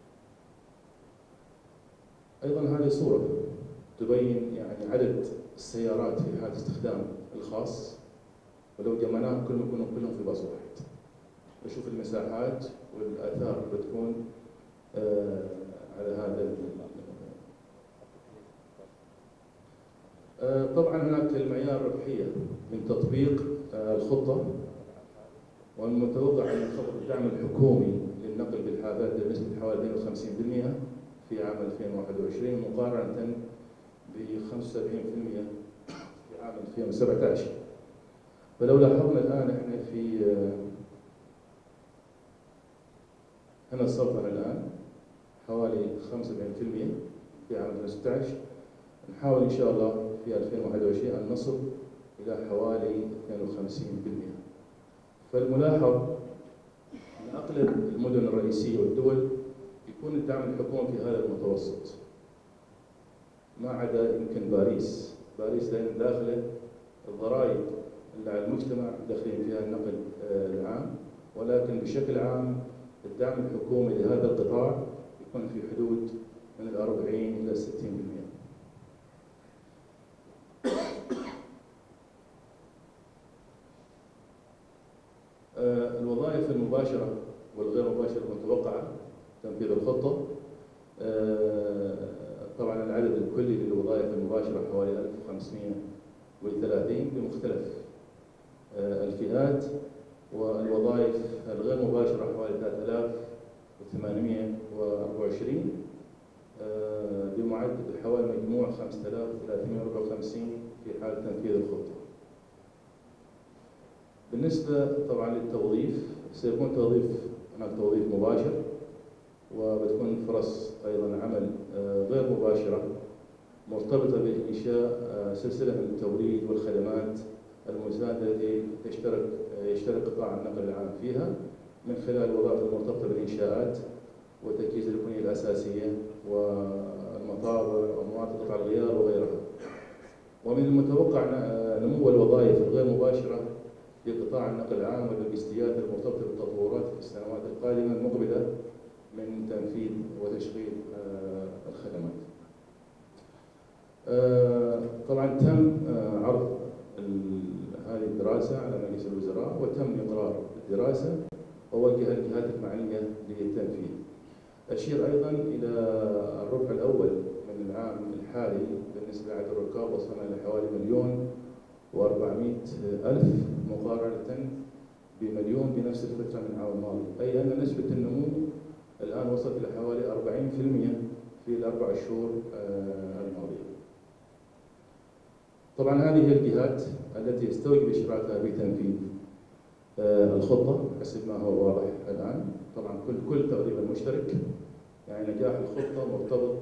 أيضا هذه صورة تبين يعني عدد السيارات في حالة استخدام الخاص، ولو جمعناهم كلهم يكونوا كلهم في باص واحد نشوف المساحات والآثار بتكون آه على هذا. آه طبعا هناك المعيار الربحية من تطبيق آه الخطة، والمتوقع أن ينخفض الدعم الحكومي للنقل بالحافلات بنسبة حوالي اثنين وخمسين بالمئة في عام ألفين وواحد وعشرين مقارنة ب خمسة وسبعين بالمئة في عام ألفين وسبعة عشر. فلو لاحظنا الآن احنا في هنا السلطنة الآن حوالي خمسة وسبعين بالمئة في عام ألفين وستة عشر، نحاول إن شاء الله في ألفين وواحد وعشرين أن نصل إلى حوالي اثنين وخمسين بالمئة. فالملاحظ أن أغلب المدن الرئيسية والدول يكون الدعم الحكومي في هذا المتوسط، ما عدا يمكن باريس. باريس لأن داخله الضرائب اللي على المجتمع داخلين فيها النقل العام، ولكن بشكل عام الدعم الحكومي لهذا القطاع يكون في حدود من الأربعين إلى الستين بالمئة. الوظائف المباشرة والغير مباشرة المتوقعة تنفيذ الخطة. طبعا العدد الكلي للوظائف المباشرة حوالي ألف وخمسمئة وثلاثين بمختلف الفئات، والوظائف الغير مباشرة حوالي ثلاثة آلاف وثمانمئة وأربعة وعشرين بمعدل حوالي مجموع خمسة آلاف وثلاثمئة وأربعة وخمسين في حال تنفيذ الخطة. بالنسبة طبعا للتوظيف سيكون توظيف هناك توظيف مباشر، وبتكون فرص أيضا عمل غير مباشرة مرتبطة بإنشاء سلسلة من التوريد والخدمات المساندة التي تشترك يشترك قطاع النقل العام فيها من خلال الوظائف المرتبطة بالإنشاءات وتجهيز البنية الأساسية والمطابع ومناطق قطع الغيار وغيرها. ومن المتوقع نمو الوظائف الغير مباشرة في قطاع النقل العام واللوجستيات المرتبطة بالتطورات في السنوات القادمة المقبلة من تنفيذ وتشغيل الخدمات. طبعا تم عرض هذه الدراسة على مجلس الوزراء وتم إقرار الدراسة ووجه الجهات المعنية للتنفيذ. أشير أيضا إلى الربع الأول من العام الحالي بالنسبة لعدد الركاب وصلنا لحوالي مليون وأربعمئة ألف مقارنة بمليون بنفس الفترة من العام الماضي، أي أن نسبة النمو الآن وصلت إلى حوالي أربعين بالمئة في الأربع شهور الماضية. طبعا هذه هي الجهات التي يستوجب إشراكها بتنفيذ الخطة حسب ما هو واضح الآن. طبعا كل كل تقريبا مشترك، يعني نجاح الخطة مرتبط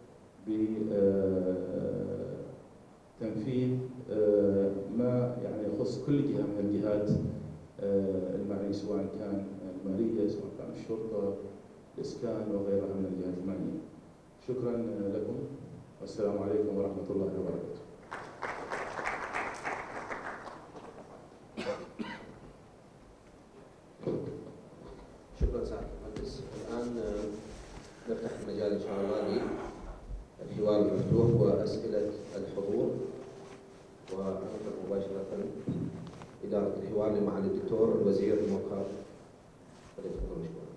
بتنفيذ ما يعني يخص كل جهة من الجهات المعنية، سواء كان المالية، سواء كان الشرطة، الإسكان وغيرها من الجهات المعنية. شكرا لكم والسلام عليكم ورحمة الله وبركاته. شكرا سعادة المهندس. الآن نفتح المجال إن شاء الله للحوار المفتوح وأسئلة الحضور، وننطق مباشرة إدارة الحوار لمعالي الدكتور الوزير الموقر. فليتفضل مشكورا.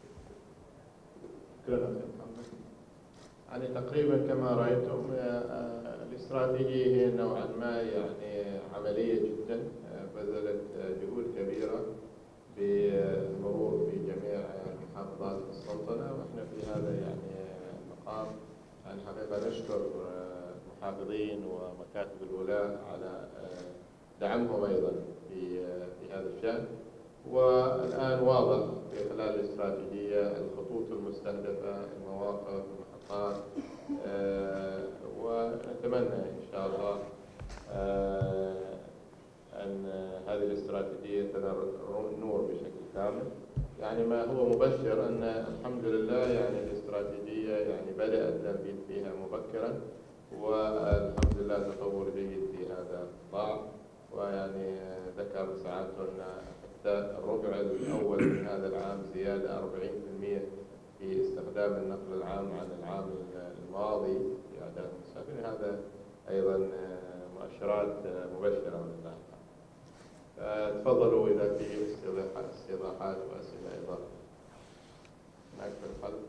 شكرا. يعني تقريبا كما رأيتم الاستراتيجية هي نوعا ما يعني عملية جدا، بذلت جهود كبيرة بالمرور في جميع محافظات السلطنة، واحنا في هذا يعني المقام يعني حقيقة نشكر المحافظين ومكاتب الولاة على دعمهم أيضا في في هذا الشأن. والآن واضح في خلال الاستراتيجية الخطوط المستهدفة، المواقف، المحطات، أه ونتمنى إن شاء الله أه أن هذه الاستراتيجية تنال النور بشكل كامل. يعني ما هو مبشر أن الحمد لله يعني الاستراتيجية يعني بدأ التنفيذ فيها مبكرا، والحمد لله تطور جيد في هذا القطاع. ويعني ذكر سعادته أن حتى الربع الأول من هذا العام زيادة أربعين بالمئة في استخدام النقل العام عن العام الماضي في أعداد المسافرين. هذا أيضا مؤشرات مبشرة من الله. تفضلوا إذا في استيضاحات وأسئلة إضافية. معك في القلب.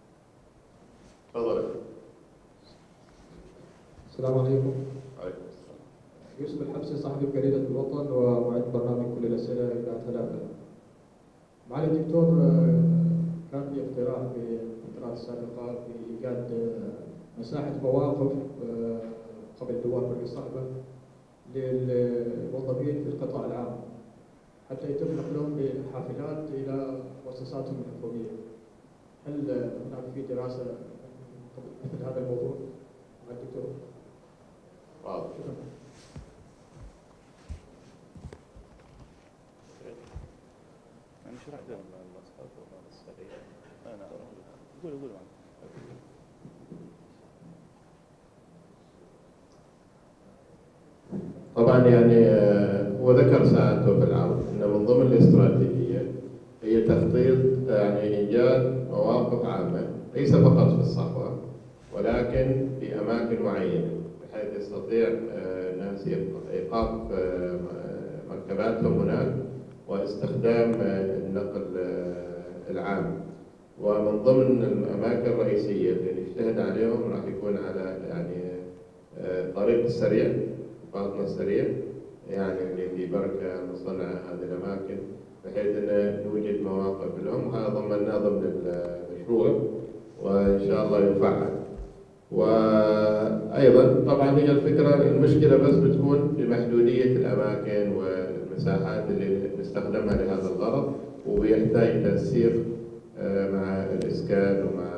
تفضل. السلام عليكم. وعليكم السلام. يوسف الحبسي، صحفي بجريدة الوطن ومعد برنامج كل الأسئلة إلى ثلاثة. معالي الدكتور، كان في اقتراح في الفترات السابقة بإيجاد مساحة مواقف قبل دوار بري الصحبة للموظفين في القطاع العام حتى يتم نقلهم بحافلات إلى مؤسساتهم الحكومية. هل هناك في دراسة مثل هذا الموضوع مع الدكتور؟ واضح. شكرا. يعني شرحت لهم المواصفات والسرية. أنا قول قول طبعا يعني هو ذكر ساعته في العرض أن من ضمن الاستراتيجية هي تخطيط يعني إيجاد مواقف عامة ليس فقط في الصحوة ولكن في أماكن معينة بحيث يستطيع الناس إيقاف مركباتهم هناك واستخدام النقل العام. ومن ضمن الأماكن الرئيسية اللي نجتهد عليهم راح يكون على يعني الطريق السريع، الباطن السريع، يعني اللي في بركة مصنع هذه الأماكن، بحيث أن نوجد مواقف لهم. وهذا ضمناه ضمن المشروع وإن شاء الله يفعل. وأيضا طبعا هي الفكرة المشكلة بس بتكون في محدودية الأماكن والمساحات اللي نستخدمها لهذا الغرض، ويحتاج تنسيق مع الإسكان ومع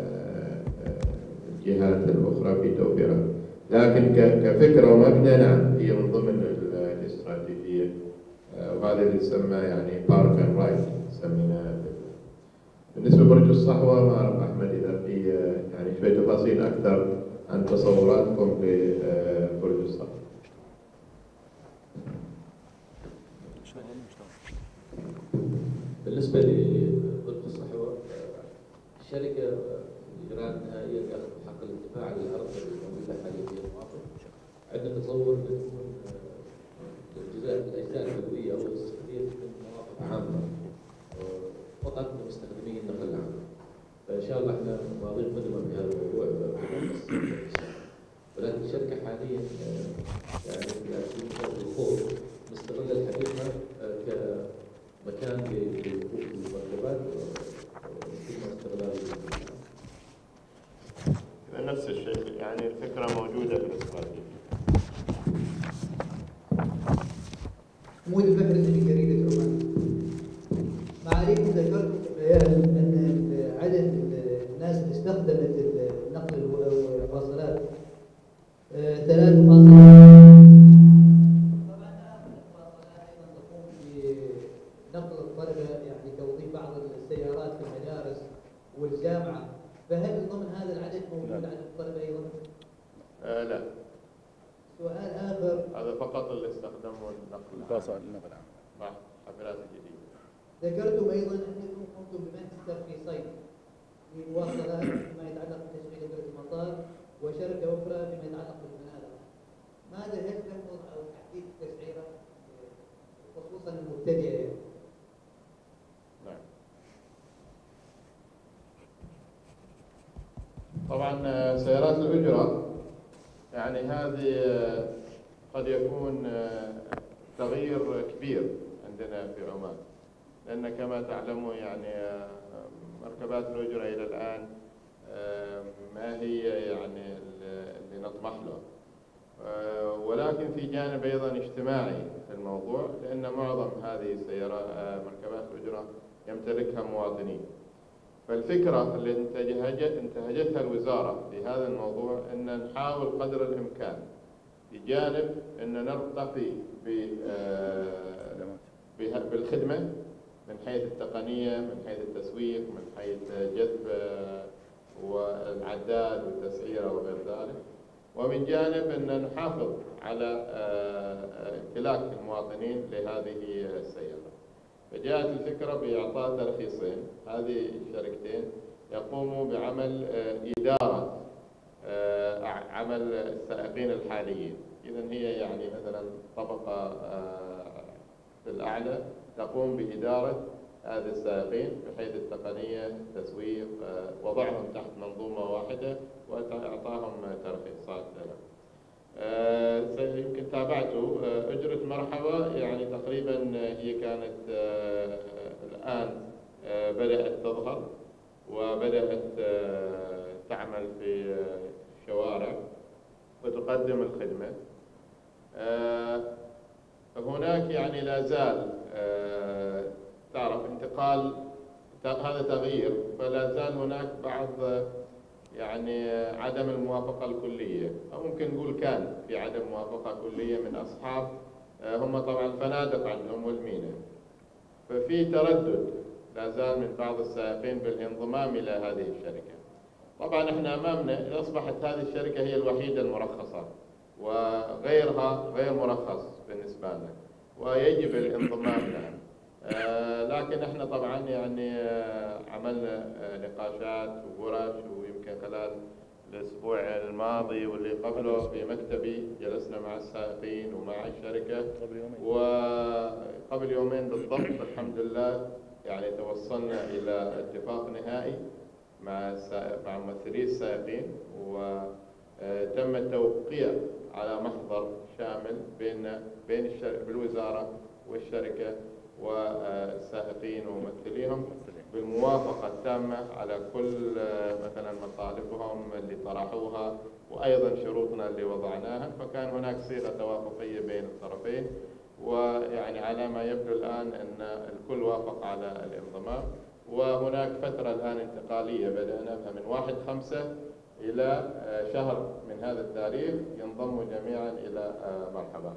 الجهات الأخرى في توفيرها. لكن كفكرة ومبدأ نعم هي من ضمن الاستراتيجية، وهذا اللي يسمى يعني بارك اند رايد سميناه. بالنسبة لبرج الصحوة ما أعرف أحمد إذا في يعني شوية تفاصيل أكثر عن تصوراتكم لبرج الصحوة. بالنسبة لبرج الصحوة، الشركة الإجراء النهائية لأخذ حق الانتفاع على الأرض الموجودة حاليا في المواقف. عندنا تصور بتكون الجزء الأجزاء البدوية أو الاستقلالية تكون مواقف عامة فقط لمستخدمي النقل العام. فإن شاء الله احنا ماضيين قدما في هذا الموضوع، ولكن الشركة حاليا يعني في الخوض مستغلة الحديثة كمكان للوقوف المركبات ثم استغلال. نفس الشيء يعني الفكرة موجودة في الاستراتيجية. معاليكم ذكرتم في البيان ان عدد الناس اللي استخدمت نقل الواصلات ثلاث مواصلات. طبعا هذه المواصلات ايضا تقوم بنقل الطلبه، يعني توظيف بعض السيارات في المدارس والجامعه، فهل ضمن هذا العدد موجود عدد الطلبه ايضا؟ آه لا. سؤال اخر. هذا فقط اللي استخدموا النقل الباص النقل العام مع حافلات الجديدة. ذكرتم ايضا انكم قمتم بمنح الترخيصين للمواصلات فيما يتعلق بتشغيل اداره المطار، وشركه اخرى فيما يتعلق بالفنادق. ماذا هل تم او تحديد التسعيره خصوصا المبتدئه؟ نعم. طبعا سيارات الأجرة يعني هذه قد يكون تغيير كبير عندنا في عمان، لأن كما تعلمون يعني مركبات الأجرة إلى الآن ما هي يعني اللي نطمح له، ولكن في جانب أيضا اجتماعي في الموضوع، لأن معظم هذه السيارات مركبات الأجرة يمتلكها مواطنين. فالفكرة اللي انتهجتها الوزارة في هذا الموضوع أن نحاول قدر الإمكان بجانب أن نرتقي بالخدمة من حيث التقنية، من حيث التسويق، من حيث جذب والعداد والتسعيرة وغير ذلك، ومن جانب أن نحافظ على امتلاك المواطنين لهذه السيارة. فجاءت الفكرة بإعطاء ترخيصين. هذه الشركتين يقوموا بعمل إدارة عمل السائقين الحاليين. إذن هي يعني مثلا طبقة في الأعلى تقوم بإدارة هذه السائقين بحيث التقنية، التسويق، وضعهم تحت منظومة واحدة وإعطاهم ترخيصات لهم. آه يمكن تابعتوا آه أجرة مرحبا، يعني تقريبا هي كانت آه الآن آه بدأت تظهر وبدأت آه تعمل في الشوارع وتقدم الخدمة. آه هناك يعني لا زال آه تعرف انتقال، هذا تغيير، فلا زال هناك بعض يعني عدم الموافقة الكلية، أو ممكن نقول كان في عدم موافقة كلية من أصحاب هم طبعا الفنادق عندهم والمينا، ففي تردد لا زال من بعض السائقين بالانضمام إلى هذه الشركة. طبعا احنا أمامنا أصبحت هذه الشركة هي الوحيدة المرخصة وغيرها غير مرخص بالنسبة لنا، ويجب الانضمام لها. آه لكن احنا طبعا يعني آه عملنا آه نقاشات وورش، ويمكن خلال الاسبوع الماضي واللي قبله في مكتبي جلسنا مع السائقين ومع الشركه وقبل يومين بالضبط الحمد لله يعني توصلنا الى اتفاق نهائي مع مع ممثلي السائقين، وتم التوقيع على محضر شامل بين بين بالوزاره والشركه والسائقين وممثليهم بالموافقة التامة على كل مثلا مطالبهم اللي طرحوها، وأيضا شروطنا اللي وضعناها. فكان هناك صيغة توافقية بين الطرفين، ويعني على ما يبدو الآن أن الكل وافق على الانضمام. وهناك فترة الآن انتقالية بدأنا بها من واحد خمسة إلى شهر من هذا التاريخ ينضموا جميعا إلى مرحبا،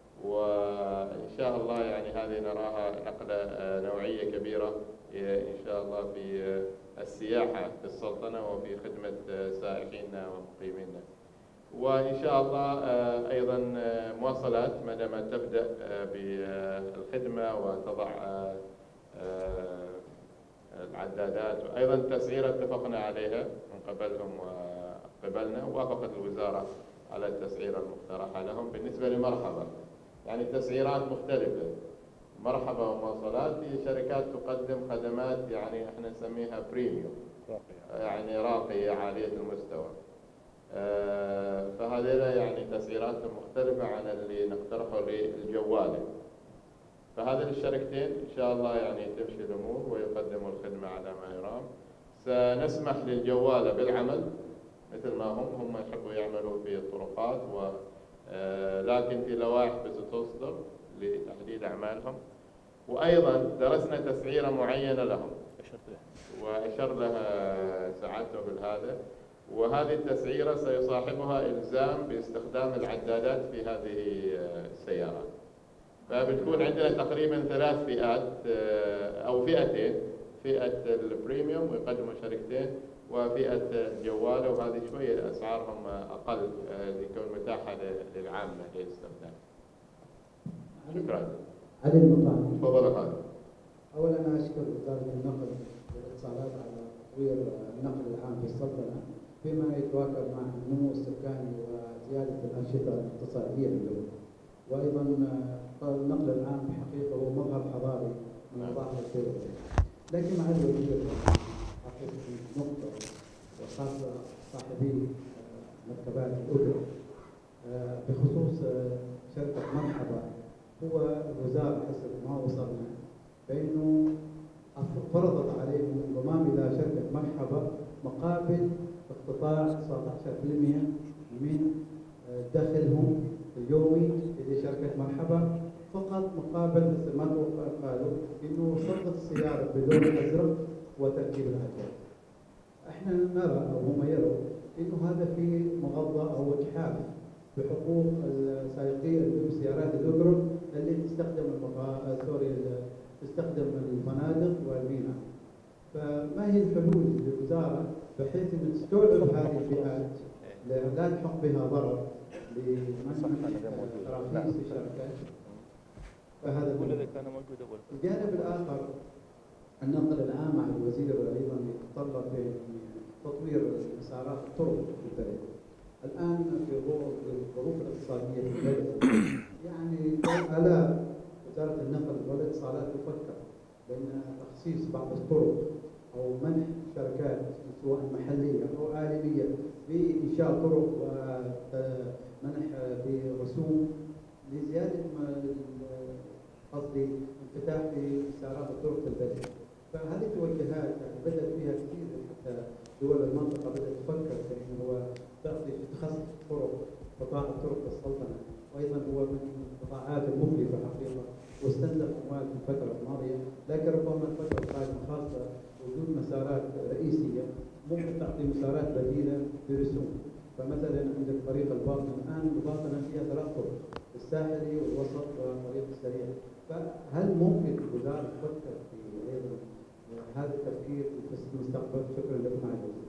وإن شاء الله يعني هذه نراها نقلة نوعية كبيرة إن شاء الله في السياحة في السلطنة وفي خدمة سائحينا ومقيمينا. وإن شاء الله أيضا مواصلات ما دام تبدأ بالخدمة وتضع العدادات، وأيضا التسعيرة اتفقنا عليها من قبلهم وقبلنا، ووافقت الوزارة على التسعيرة المقترحة لهم. بالنسبة لمرحبا يعني تسعيرات مختلفة. مرحبا ومواصلات هي شركات تقدم خدمات يعني احنا نسميها بريميوم، يعني راقية عالية المستوى. فهذه يعني تسعيرات مختلفة عن اللي نقترحه للجوالة. فهذه الشركتين إن شاء الله يعني تمشي الأمور ويقدموا الخدمة على ما يرام. سنسمح للجوالة بالعمل مثل ما هم هم يحبوا يعملوا في الطرقات، و لكن في لوائح بس تصدر لتحديد أعمالهم. وأيضا درسنا تسعيرة معينة لهم وأشر لها سعادته بالهذا، وهذه التسعيرة سيصاحبها إلزام باستخدام العدادات في هذه السيارات. فبتكون عندنا تقريبا ثلاث فئات أو فئتين، فئة البريميوم ويقدموا شركتين، وفئة الجوالة، وهذه شوية أسعارهم أقل لتكون متاحة للعامة للاستخدام. شكرا. علي المطاعم. تفضل يا خالد. اولا انا اشكر وزاره النقل والاتصالات على تطوير النقل العام في السلطنه فيما يتواكب مع النمو السكاني وزياده الانشطه الاقتصاديه في البلد. وايضا النقل العام بحقيقه هو مظهر حضاري من مظاهر الدوله. لكن مع الوزير حقيقه نقطه وخاصه صاحبي مركبات الاجره بخصوص شركه مرحبا. هو الوزاره حسب ما وصلنا بانه فرضت عليهم الانضمام الى شركه مرحبا مقابل اقتطاع تسعة عشر بالمئة من دخلهم اليومي لشركه مرحبا، فقط مقابل مثل ما قالوا انه صفقه السياره باللون الازرق وتركيب العجل. احنا نرى او هم يروا انه هذا في مغالطه او اجحاف بحقوق السائقين بسيارات الاجره اللي تستخدم المقا... سوري تستخدم المناطق والميناء. فما هي الحلول للوزاره بحيث ان تستوعب هذه الفئات لا تحق بها ضرر لمنع تراخيص الشركات؟ فهذا الجانب الاخر النقل العام مع الوزير ايضا يتطلب تطوير مسارات الطرق في البلد. الآن في الظروف الاقتصادية في البلد يعني ألا وزارة النقل والاتصالات تفكر بأن تخصيص بعض الطرق أو منح شركات سواء محلية أو عالمية بإنشاء طرق ومنح برسوم لزيادة قصدي انفتاح في مسارات الطرق في البلد. فهذه التوجهات يعني بدأت فيها كثير، حتى دول المنطقة بدأت تفكر في أنه هو تعطي تخصص طرق قطاع الطرق في السلطنة، وأيضا هو من القطاعات المكلفة حقيقة واستنزف أموال في الفترة الماضية، لكن ربما الفترة القادمة خاصة وجود مسارات رئيسية ممكن تعطي مسارات بديلة برسوم. فمثلا عندك طريق الباطن الآن الباطنة فيها ثلاث طرق، الساحلي والوسط والطريق السريع. فهل ممكن الوزارة تفكر في أيضا هذا التفكير في المستقبل؟ شكرا لكم على الوقت.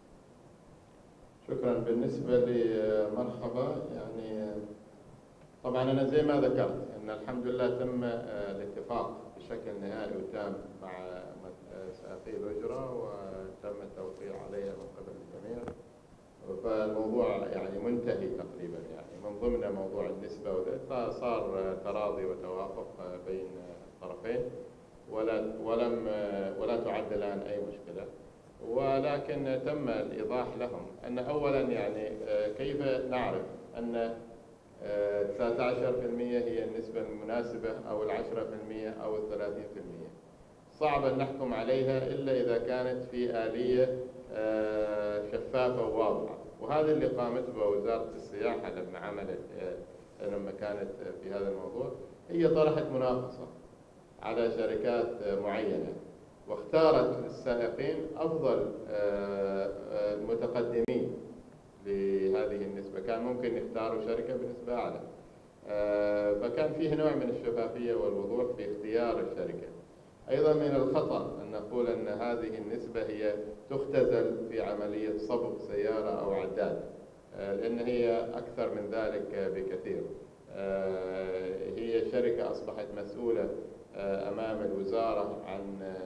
شكرا. بالنسبة لمرحبا يعني طبعا أنا زي ما ذكرت أن الحمد لله تم الاتفاق بشكل نهائي وتام مع سائقي الأجرة وتم التوقيع عليها من قبل الجميع، فالموضوع يعني منتهي تقريبا. يعني من ضمن موضوع النسبة وذا صار تراضي وتوافق بين الطرفين ولا ولم ولا تعد الآن أي مشكلة. ولكن تم الإيضاح لهم أن أولا يعني كيف نعرف أن تسعة عشر بالمئة هي النسبة المناسبة أو العشرة بالمئة أو الثلاثين بالمئة. صعب أن نحكم عليها إلا إذا كانت في آلية شفافة وواضحة، وهذا اللي قامت به وزارة السياحة لما عملت لما كانت في هذا الموضوع. هي طرحت مناقصة على شركات معينة واختارت السائقين أفضل المتقدمين لهذه النسبة. كان ممكن يختاروا شركة بنسبة أعلى، فكان فيه نوع من الشفافية والوضوح في اختيار الشركة. أيضا من الخطأ أن نقول أن هذه النسبة هي تختزل في عملية صبغ سيارة أو عداد، لأن هي أكثر من ذلك بكثير. هي شركة أصبحت مسؤولة أمام الوزارة عن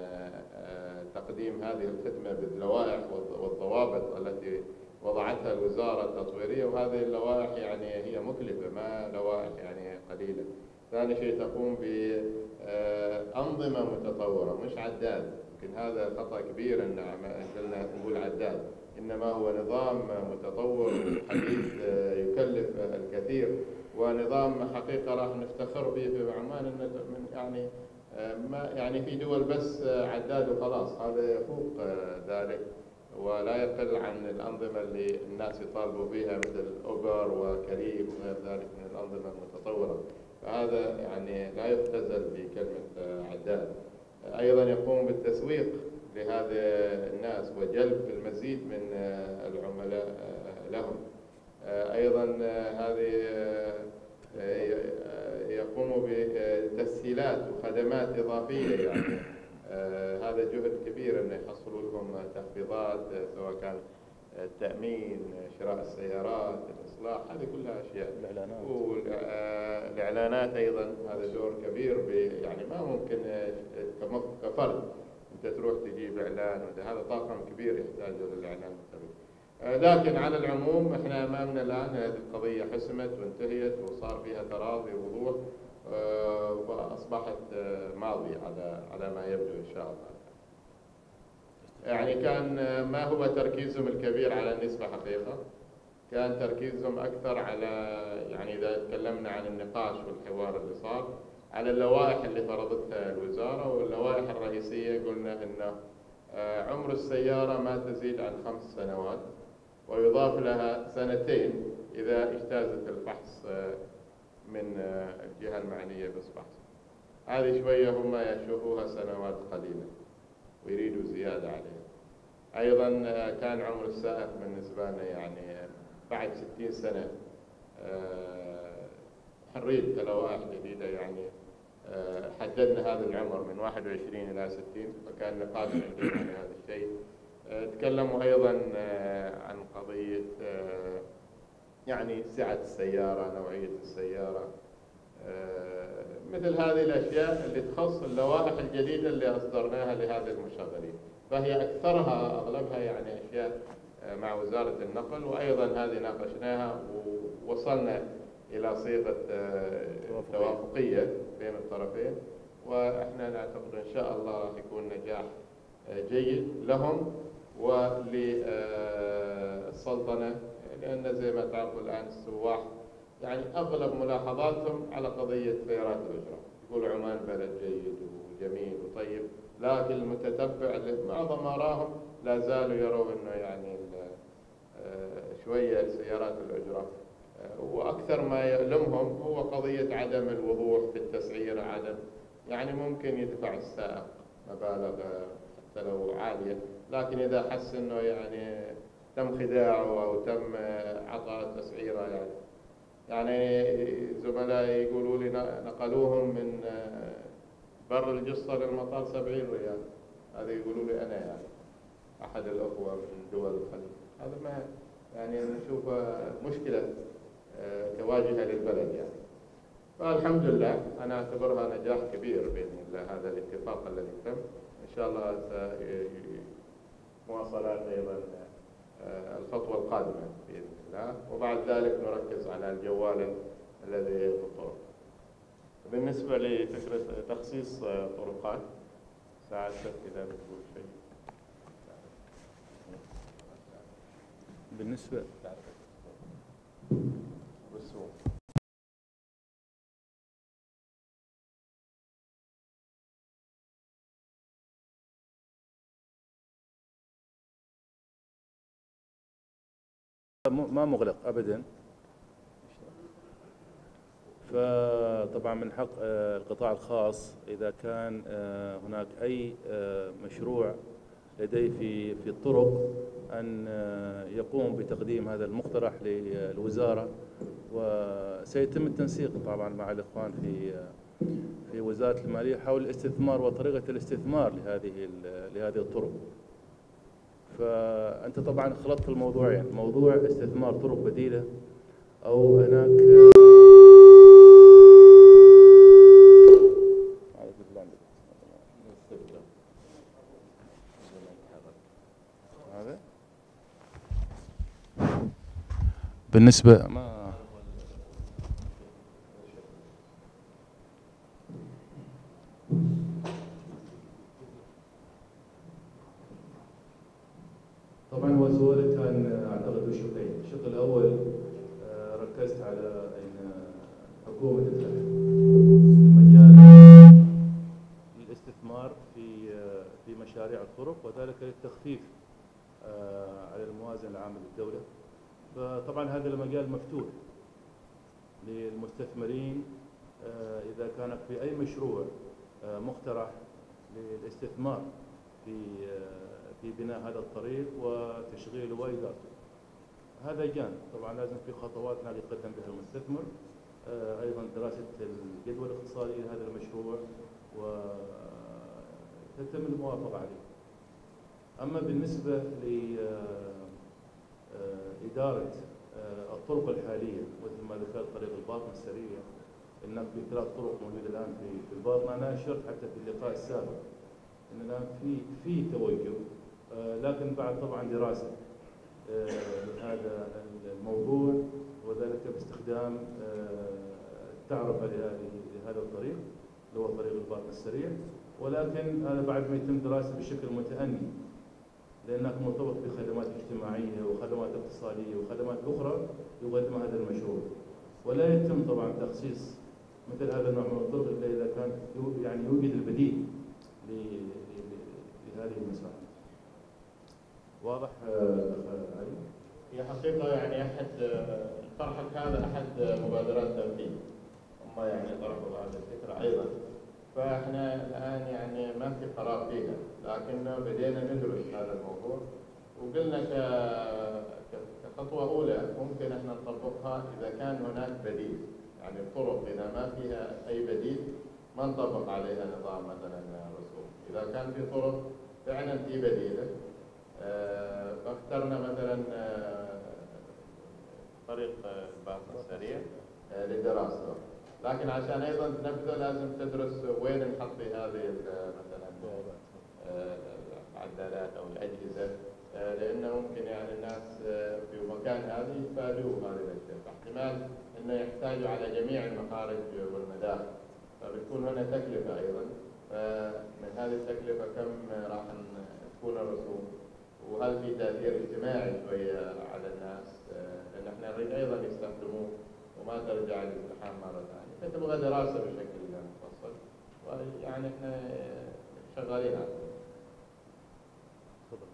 تقديم هذه الخدمة باللوائح والضوابط التي وضعتها الوزارة التطويرية، وهذه اللوائح يعني هي مكلفة، ما لوائح يعني قليلة. ثاني شيء تقوم بأنظمة متطورة مش عداد. يمكن هذا خطأ كبير أن قلنا نقول عداد، إنما هو نظام متطور حديث يكلف الكثير، ونظام حقيقة راح نفتخر به في عمان إنه من يعني ما يعني في دول بس عداد وخلاص. هذا يفوق ذلك ولا يقل عن الأنظمة اللي الناس يطالبوا بها مثل أوبر وكريم وغير ذلك من الأنظمة المتطورة. فهذا يعني لا يختزل بكلمة عداد. أيضا يقوم بالتسويق لهذه الناس وجلب المزيد من العملاء لهم. أيضا هذه يقوم بتسهيلات وخدمات إضافية، يعني هذا جهد كبير أن يحصلوا لهم تخفيضات، سواء كان التأمين، شراء السيارات، الإصلاح، هذه كلها أشياء. الإعلانات والإعلانات أيضا هذا دور كبير. يعني ما ممكن كفرد أنت تروح تجيب إعلان، هذا طاقم كبير يحتاج للإعلان الكبير. لكن على العموم احنا امامنا الان هذه القضيه حسمت وانتهيت وصار فيها تراضي ووضوح، واصبحت ماضيه على على ما يبدو ان شاء الله. يعني كان ما هو تركيزهم الكبير على النسبه حقيقه، كان تركيزهم اكثر على، يعني اذا تكلمنا عن النقاش والحوار اللي صار، على اللوائح اللي فرضتها الوزاره. واللوائح الرئيسيه قلنا انه عمر السياره ما تزيد عن خمس سنوات، ويضاف لها سنتين إذا اجتازت الفحص من الجهة المعنية بالفحص. هذه شوية هم يشوفوها سنوات قليلة ويريدوا زيادة عليها. أيضا كان عمر السائق بالنسبة لنا يعني بعد ستين سنة حنريد كلوائح جديدة، يعني حددنا هذا العمر من واحد وعشرين إلى ستين، فكان نقاش عندنا عن هذا الشيء. تكلموا أيضا عن قضية يعني سعة السيارة، نوعية السيارة، مثل هذه الأشياء اللي تخص اللوائح الجديدة اللي أصدرناها لهذه المشغلين. فهي أكثرها أغلبها يعني أشياء مع وزارة النقل، وأيضا هذه ناقشناها ووصلنا إلى صيغة توافقية بين الطرفين، وإحنا نعتقد إن شاء الله راح يكون نجاح جيد لهم وللسلطنة، لأن زي ما تعرفوا الآن السواح يعني أغلب ملاحظاتهم على قضية سيارات الأجرة، يقول عمان بلد جيد وجميل وطيب، لكن المتتبع معظم آراهم لا زالوا يروا أنه يعني شوية سيارات الأجرة، وأكثر ما يؤلمهم هو قضية عدم الوضوح في التسعير. عدم يعني ممكن يدفع السائق مبالغ حتى لو عالية، لكن إذا حس أنه يعني تم خداعه أو تم عطاء تسعيرة، يعني يعني زملائي يقولوا لي نقلوهم من بر الجصة للمطار سبعين ريال، هذا يقولوا لي أنا يعني أحد الأخوة من دول الخليج. هذا ما يعني نشوفه مشكلة تواجه للبلد يعني. فالحمد لله أنا أعتبرها نجاح كبير بإذن الله هذا الاتفاق الذي تم. إن شاء الله مواصلات أيضا الخطوة القادمة بإذن الله، وبعد ذلك نركز على الجوال الذي في الطرق. بالنسبة لفكرة تخصيص طرقات، ساعدتك إذا بتقول شيء. بالنسبة رسوم ما مغلق أبدا، فطبعا من حق القطاع الخاص إذا كان هناك أي مشروع لديه في في الطرق أن يقوم بتقديم هذا المقترح للوزارة، وسيتم التنسيق طبعا مع الإخوان في في وزارة المالية حول الاستثمار وطريقة الاستثمار لهذه لهذه الطرق. فأنت طبعا خلطت الموضوعين، موضوع استثمار طرق بديلة أو هناك هذا بالنسبة ما طبعا هو سؤالك كان اعتقد شقين، الشق الاول ركزت على ان الحكومه تفتح مجال للاستثمار في في مشاريع الطرق، وذلك للتخفيف على الموازنه العامه للدوله. فطبعا هذا المجال مفتوح للمستثمرين إذا كان في أي مشروع مقترح للاستثمار في في بناء هذا الطريق وتشغيله وإدارته. هذا جانب، طبعا لازم في خطوات هذه يقدم بها المستثمر، أيضا دراسة الجدوى الاقتصادي لهذا المشروع وتتم الموافقة عليه. أما بالنسبة لإدارة الطرق الحالية مثل ما ذكرت طريق الباطنة السريع، إن في ثلاث طرق موجودة الآن في الباطنة. أنا أشرت حتى في اللقاء السابق إن الآن في في توجه، لكن بعد طبعا دراسة لهذا الموضوع، وذلك باستخدام التعرفة لهذا الطريق اللي هو طريق الباطنة السريع، ولكن هذا بعد ما يتم دراسة بشكل متأني، لأنه مرتبط بخدمات اجتماعية وخدمات اقتصادية وخدمات أخرى يقدمها هذا المشروع، ولا يتم طبعا تخصيص مثل هذا النوع من الطرق إلا إذا كان يعني يوجد البديل لهذه المساحة. واضح علي؟ هي حقيقة يعني أحد طرحك هذا أحد مبادرات تنفيذ، هم يعني طرحوا هذه الفكرة أيضا، فإحنا الآن يعني ما في قرار فيها، لكن بدينا ندرس هذا الموضوع وقلنا كخطوة أولى ممكن إحنا نطبقها إذا كان هناك بديل، يعني الطرق إذا ما فيها أي بديل ما نطبق عليها نظام مثلا رسوم. إذا كان في طرق فعلا في بديلة فاخترنا مثلا طريق الباطنة السريع لدراسته، لكن عشان ايضا تنفذه لازم تدرس وين نحط في هذه مثلا العدالات او الاجهزه، لانه ممكن يعني الناس في مكان هذه يفادوا هذه الاشياء، فاحتمال انه يحتاجوا على جميع المخارج والمداخل، فبتكون هنا تكلفه ايضا. فمن هذه التكلفه كم راح تكون الرسوم، وهل في تاثير اجتماعي شويه على الناس، لان احنا نريد ايضا يستخدموه وما ترجع الازدحام مره ثانيه، فتبغى دراسه بشكل مفصل، ويعني احنا شغالين على تفضل.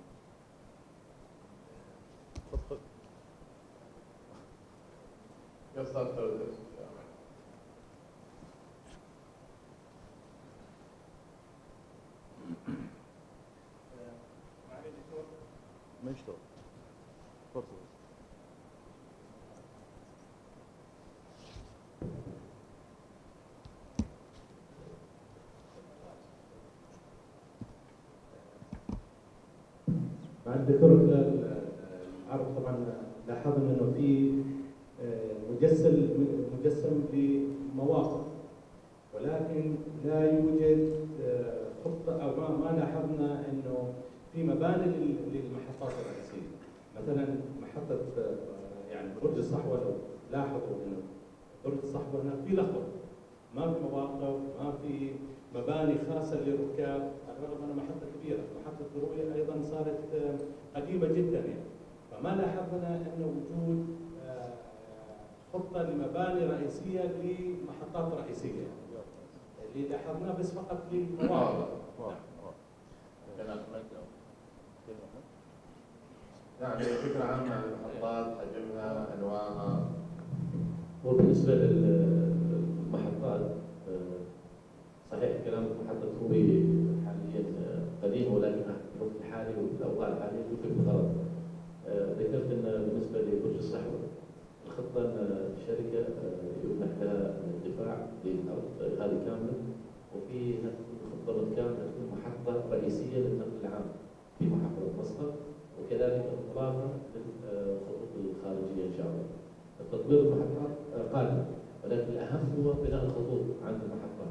تفضل. قصه تردس. ما يشتغل. تفضل. بعد دكتور خلال العرض طبعا لاحظنا انه في مجسم مجسم لمواقف، ولكن لا يوجد خطه او ما ما لاحظنا انه في مباني للمحطات الرئيسيه، مثلا محطه يعني برج الصحوه، لو لاحظوا انه برج الصحوه هنا في لخبطه، ما في مواقف، ما في مباني خاصه للركاب، رغم انها محطه كبيره، محطه ضروريه ايضا صارت قديمه جدا يعني، فما لاحظنا انه وجود خطه لمباني رئيسيه لمحطات رئيسيه، اللي لاحظناه بس فقط للمواقف. يعني فكرة عامة عن المحطات، حجمها، أنواعها. وبالنسبة للمحطات صحيح كلامك، محطة روبي حاليا قديمة، ولكنها في الوقت الحالي وفي الأوضاع الحالية توفي بالغرض. ذكرت أن بالنسبة لبرج الصحوة الخطة أن الشركة يمنح لها الدفاع للأرض هذه كاملة، وفي خطة كاملة تكون محطة رئيسية للنقل العام في محافظة مسقط، وكذلك انطلاقا للخطوط الخارجيه ان شاء الله. تطوير المحطات قادم، ولكن الاهم هو بناء الخطوط عند المحطات.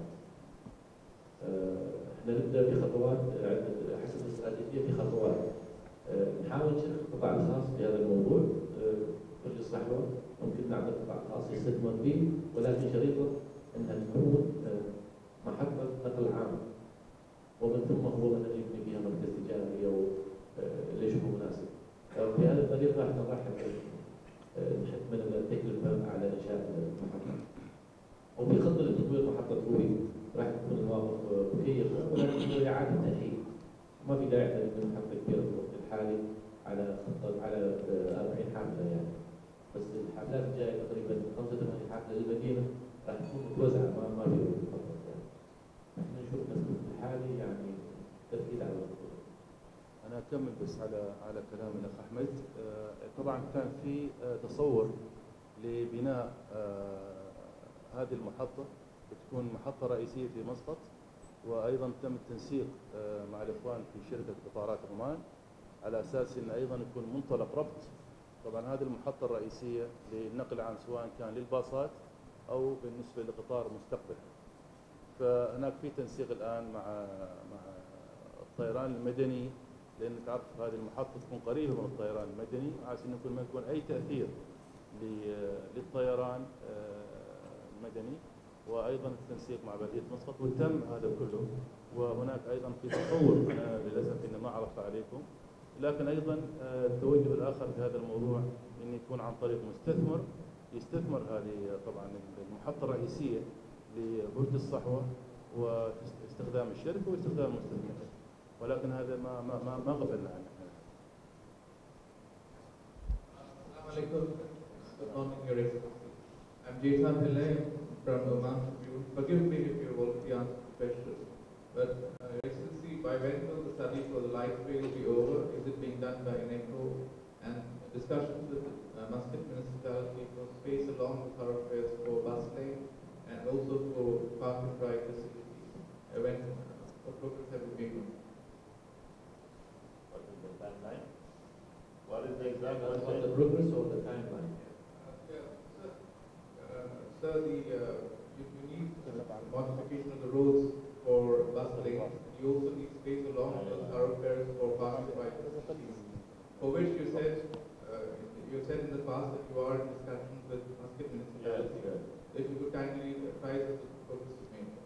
احنا نبدا بخطوات عده حسب الاستراتيجيه، في خطوات نحاول نشارك القطاع الخاص في هذا الموضوع. برج الصحوه ممكن نعمل قطاع خاص يستثمر فيه، ولكن شريطه انها تكون محطه نقل عام، ومن ثم هو مثلا يبني فيها مركز تجاري او ليش هو مناسب. بهذه الطريقه احنا راح نحط من التكلفه على انشاء المحطه. وفي خطه لتطوير محطه روبي راح تكون المواقف مكيفه، ولكن هو اعاده تاهيل. ما في داعي نبني محطه كبيره في الوقت الحالي على خطه على أربعين حافله يعني. بس الحافلات الجايه تقريبا خمسة وثمانين حافله للمدينه، راح تكون متوزعة ما ما في وقت فقط يعني. احنا نشوف نسبة الحالي يعني تركيز على الوقت. أنا أكمل بس على على كلام الأخ أحمد. آه، طبعا كان في آه، تصور لبناء آه، هذه المحطة بتكون محطة رئيسية في مسقط، وأيضا تم التنسيق آه، مع الإخوان في شركة قطارات عمان على أساس أن أيضا يكون منطلق ربط طبعا هذه المحطة الرئيسية للنقل العام سواء كان للباصات أو بالنسبة لقطار مستقبل. فهناك في تنسيق الآن مع مع الطيران المدني، لأن تعرف هذه المحطة تكون قريبة من الطيران المدني عشان إنه يكون ما يكون أي تأثير للطيران المدني، وأيضا التنسيق مع بلدية مسقط وتم هذا كله. وهناك أيضا في تصور، أنا للأسف إني ما عرفت عليكم، لكن أيضا التوجه الآخر في هذا الموضوع إن يكون عن طريق مستثمر يستثمر هذه طبعا المحطة الرئيسية لبرج الصحوة واستخدام الشركة واستخدام المستثمر، ولكن هذا ما ما ما, ما غفلنا عنه. Assalamu alaikum. Good morning, Your Excellency. I'm Jason Pillai from Oman. Forgive me if you already answered the question, but uh, Your Excellency, by when will the study for the light rail be over? Is it being done by ENECO? And discussions with the uh, Muscat municipality for space along the thoroughfares for bus lane and also for park and ride facilities. Uh, when uh, what progress have you made? What is the timeline? What is the exact On one? the progress or the timeline? Uh, yeah, sir, uh, sir the, uh, you, you need uh, modification of the roads for bus lanes. You also need space along the thoroughfares for park and ride facilities, for which you said, uh, you said in the past that you are in discussion with Muscat municipality. Yes, yes. If you could kindly advise us what the progress is made.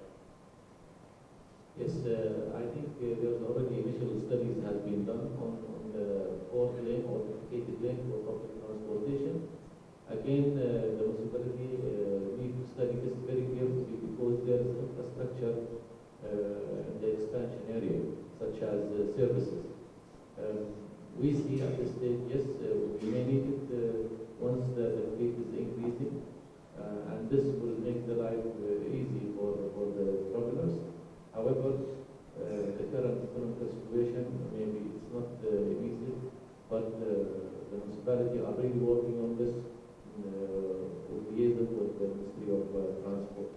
Yes, uh, I think uh, there's already initial studies has been done on, on the fourth lane or dedicated lane for public transportation. Again, uh, the municipality uh, need to study this very carefully because there is infrastructure uh, in the expansion area, such as uh, services. Um, we see at this stage, yes, uh, we may need it uh, once the, the fleet is increasing, uh, and this will make the life uh, easy for, for the travelers. However, uh, the current economic situation, maybe it's not uh, immediate, but uh, the municipality are really working on this uh, with liaison with the Ministry of uh, Transport.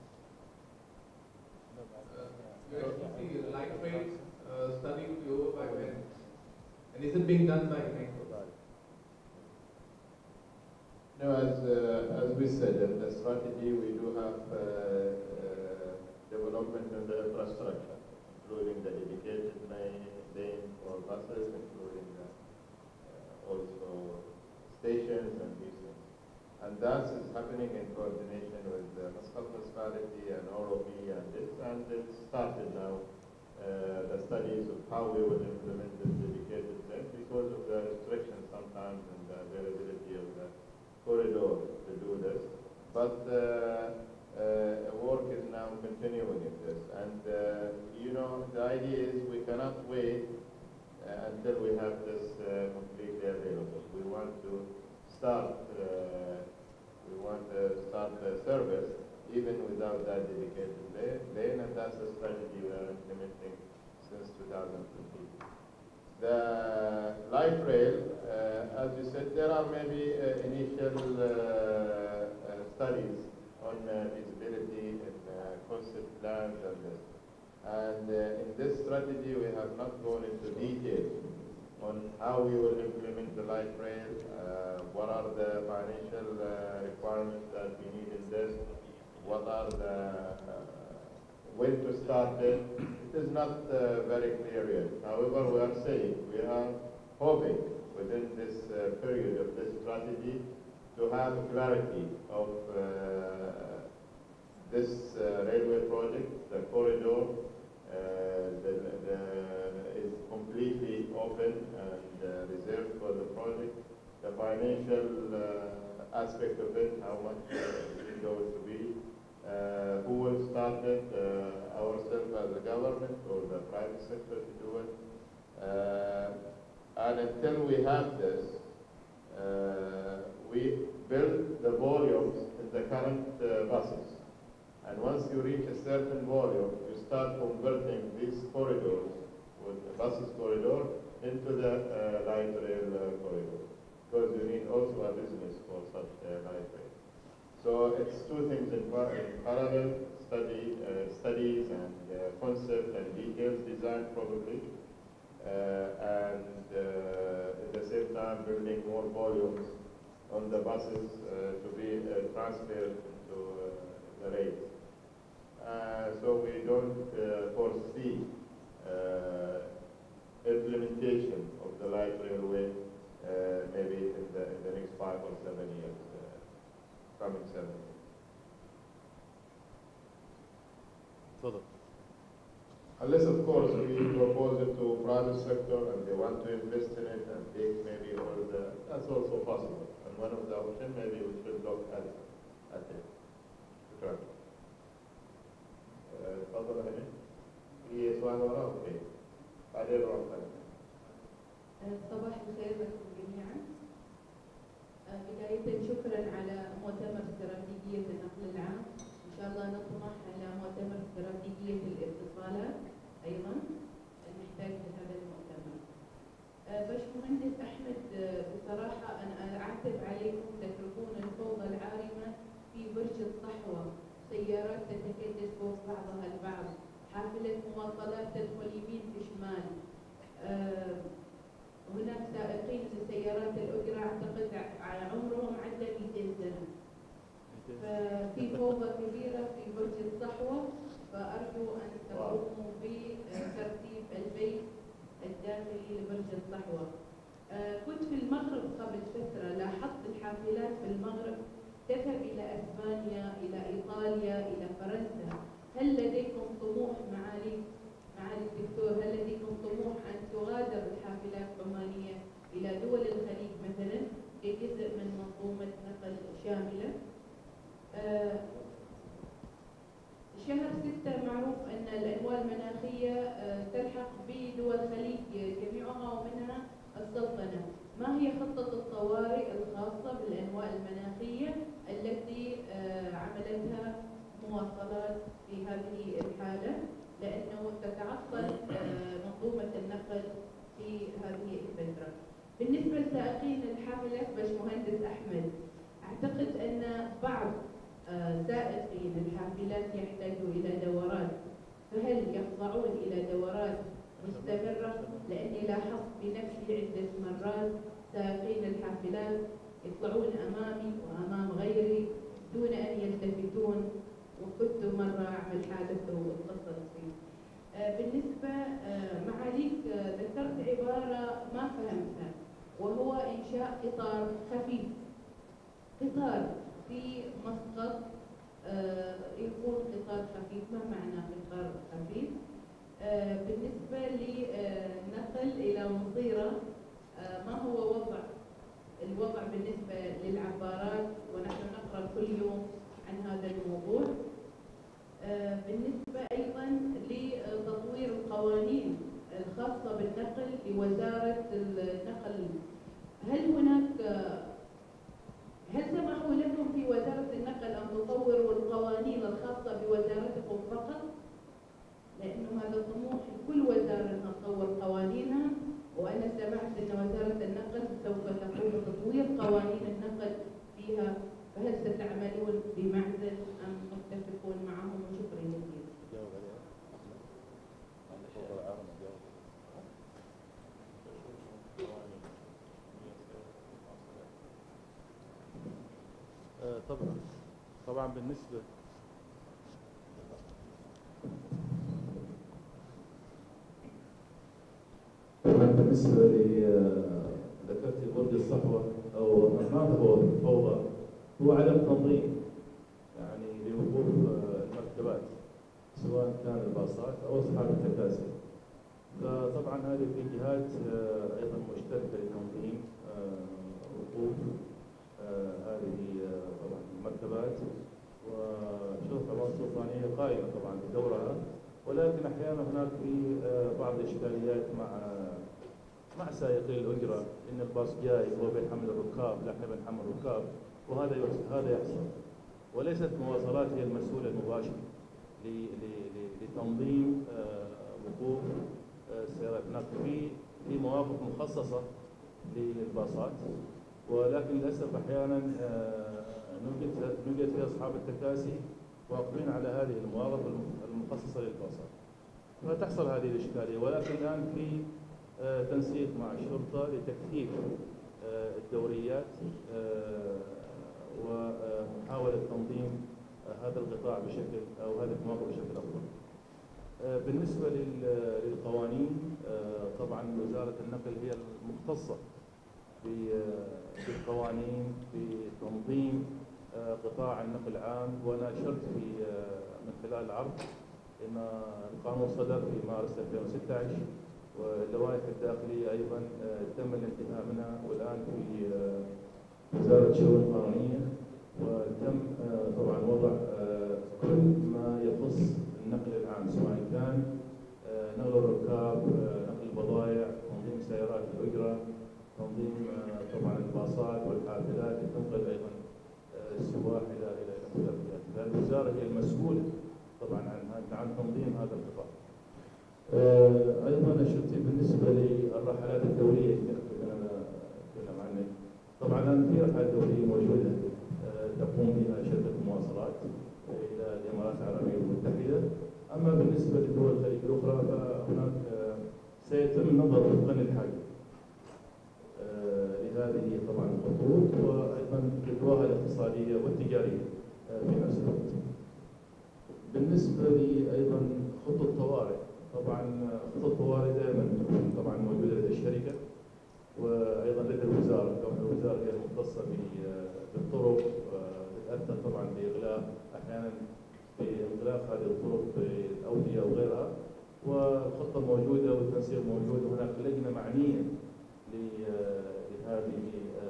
Uh, Your Excellency, the light rail uh, study will be over by when? And is it being done by ENECO? No, as, uh, as we said, in the strategy we do have uh, uh, development in the infrastructure, including the dedicated lane, lane for buses, including the, uh, also stations and these things. And that is happening in coordination with the Muscat municipality and O R O P and this, and it's started now, uh, the studies of how we will implement this dedicated lane because of the restrictions sometimes and the availability of the corridor to do this. But uh, uh, work is now continuing in this. And, uh, you know, the idea is we cannot wait uh, until we have this uh, completely available. We want to start, uh, we want to start the service even without that dedicated lane, and that's a strategy we are implementing since two thousand fifteen. The light rail, uh, as you said, there are maybe uh, initial uh, uh, studies on uh, feasibility and uh, concept plans and this. And uh, in this strategy, we have not gone into detail on how we will implement the light rail, uh, what are the financial uh, requirements that we need in this, what are the, uh, when to start it. It is not uh, very clear yet. However, we are saying, we are hoping within this uh, period of this strategy to have clarity of uh, this uh, railway project, the corridor, uh, the, the, is completely open and uh, reserved for the project. The financial uh, aspect of it, how much uh, is it going to be, uh, who will start it, uh, ourselves as a government or the private sector to do it. Uh, and until we have this, uh, we build the volumes in the current uh, buses. And once you reach a certain volume, you start converting these corridors, with the buses corridor, into the uh, light rail uh, corridor, because you need also a business for such uh, light rail. So it's two things in, par in parallel, study, uh, studies and uh, concept and details design probably, uh, and uh, at the same time building more volumes on the buses uh, to be uh, transferred into uh, the rails. Uh, so we don't uh, foresee uh, implementation of the light railway uh, maybe in the, in the next five or seven years, uh, coming seven years. تفضل. Unless, of course, we propose it to private sector and they want to invest in it and take maybe all the, that's also possible. And one of the options, maybe we should look at, at it. Sure. تفضل هنا. في سؤال وراه؟ اوكي. بعدين نروح صباح الخير لكم جميعا. بداية شكرا على مؤتمر استراتيجية النقل العام. إن شاء الله نطمح على مؤتمر استراتيجية الاتصالات أيضا نحتاج لهذا المؤتمر. باشمهندس أحمد، بصراحة أنا أعتب عليكم تتركون الفوضى العارمة في برج الصحوة، سيارات تتكدس فوق بعضها البعض، حافلة مواصلات تدخل يمين في شمال. أه هناك سائقين لسيارات الأجرة أعتقد عمرهم عدى مئتين سنة. ففي فوضى كبيرة في برج الصحوة، فأرجو أن تقوموا بترتيب البيت الداخلي لبرج الصحوة. أه كنت في المغرب قبل فترة، لاحظت الحافلات في المغرب تذهب إلى أسبانيا، إلى إيطاليا، إلى فرنسا. هل لديكم طموح معالي معالي الدكتور، هل لديكم طموح أن تغادر الحافلات العمانية إلى دول الخليج مثلا كجزء من منظومة نقل شاملة؟ آه شهر ستة معروف أن الأنواع المناخية آه تلحق بدول الخليج جميعها ومنها السلطنة. ما هي خطة الطوارئ الخاصة بالأنواع المناخية التي آه عملتها مواصلات في هذه الحالة، لأنه تتعطل آه منظومة النقل في هذه الفترة؟ بالنسبة لسائقين الحافلات باشمهندس أحمد، أعتقد أن بعض آه سائقين الحافلات يحتاجوا إلى دورات، فهل يخضعون إلى دورات مستمرة؟ لأني لاحظت بنفسي عدة مرات سائقين الحافلات يطلعون أمامي وأمام غيري دون أن يلتفتون، وكنت مرة أعمل حادث واتصلت فيه. آه بالنسبة آه معاليك آه ذكرت عبارة ما فهمتها، وهو إنشاء قطار خفيف. قطار في مسقط آه يكون قطار خفيف، ما معنى قطار خفيف؟ آه بالنسبة للنقل إلى مصيرة، آه ما هو وضع الوضع بالنسبة للعبارات، ونحن نقرأ كل يوم عن هذا الموضوع. آه بالنسبة أيضا لتطوير القوانين الخاصة بالنقل لوزارة النقل، هل هناك هل سمحوا لكم في وزارة النقل أن تطوروا القوانين الخاصة بوزارتكم فقط؟ لأنه هذا طموح كل وزارة أن تطور قوانينها، وأنا سمعت أن وزارة النقل سوف تقوم بتطوير قوانين النقل فيها، فهل ستعملون بمعزل أم متفقون معهم؟ وشكرا جزيلا. طبعا طبعا بالنسبة طبعا بالنسبة ل ذكرت برج الصحوة أو ما هو فوضى، هو عدم تنظيم يعني لوقوف المركبات سواء كان الباصات أو أصحاب التكاسي. فطبعا هذه في جهات أيضا مشتركة لتنظيم وقوف هذه طبعا المركبات، وشرطة العمارة السلطانية قائمة طبعا بدورها، ولكن أحيانا هناك في بعض الإشكاليات مع مع سائقي الأجرة، إن الباص جاي وهو بيحمل الركاب، لا احنا بنحمل الركاب، وهذا هذا يحصل. وليست مواصلات هي المسؤولة المباشر لتنظيم وقوف السيارات. هناك في في مواقف مخصصة للباصات، ولكن للأسف أحيانا نوجد نوجد في أصحاب التكاسي واقفين على هذه المواقف المخصصة للباصات، فتحصل هذه الإشكالية. ولكن الآن في تنسيق مع الشرطة لتكثيف الدوريات ومحاولة تنظيم هذا القطاع بشكل أو هذه المواقف بشكل أفضل. بالنسبة للقوانين، طبعا وزارة النقل هي المختصة بالقوانين بتنظيم قطاع النقل العام، وأنا أشرت في من خلال العرض أن القانون صدر في مارس ألفين وستة عشر، واللوائح الداخلية أيضا تم الانتهاء منها والآن في وزارة الشؤون القانونية، وتم طبعا وضع كل ما يخص النقل العام، سواء كان نقل الركاب، نقل البضائع، تنظيم سيارات الأجرة، تنظيم طبعا الباصات والحافلات، تنقل أيضا السواح إلى إلى مختلف الجهات. الوزارة هي المسؤولة طبعا عن عن تنظيم هذا القطاع. أيضا أشرت بالنسبة للرحلات الدولية اللي أنا أتكلم عنها. طبعا الآن في رحلات دولية موجودة تقوم بها شركة المواصلات إلى الإمارات العربية المتحدة. أما بالنسبة لدول الخليج الأخرى فهناك سيتم النظر وفقا للحاجة لهذه طبعا الخطوط، وأيضا جدواها الاقتصادية والتجارية في نفس الوقت. بالنسبة لي أيضا خطة طوارئ، طبعا خطة طوارئ دائما تكون طبعا موجودة لدى الشركة وأيضا لدى الوزارة، كون الوزارة هي المختصة بالطرق، تتأثر طبعا بإغلاق أحيانا بإغلاق هذه الطرق بالأودية وغيرها، والخطة موجودة والتنسيق موجود، وهناك لجنة معنية لهذه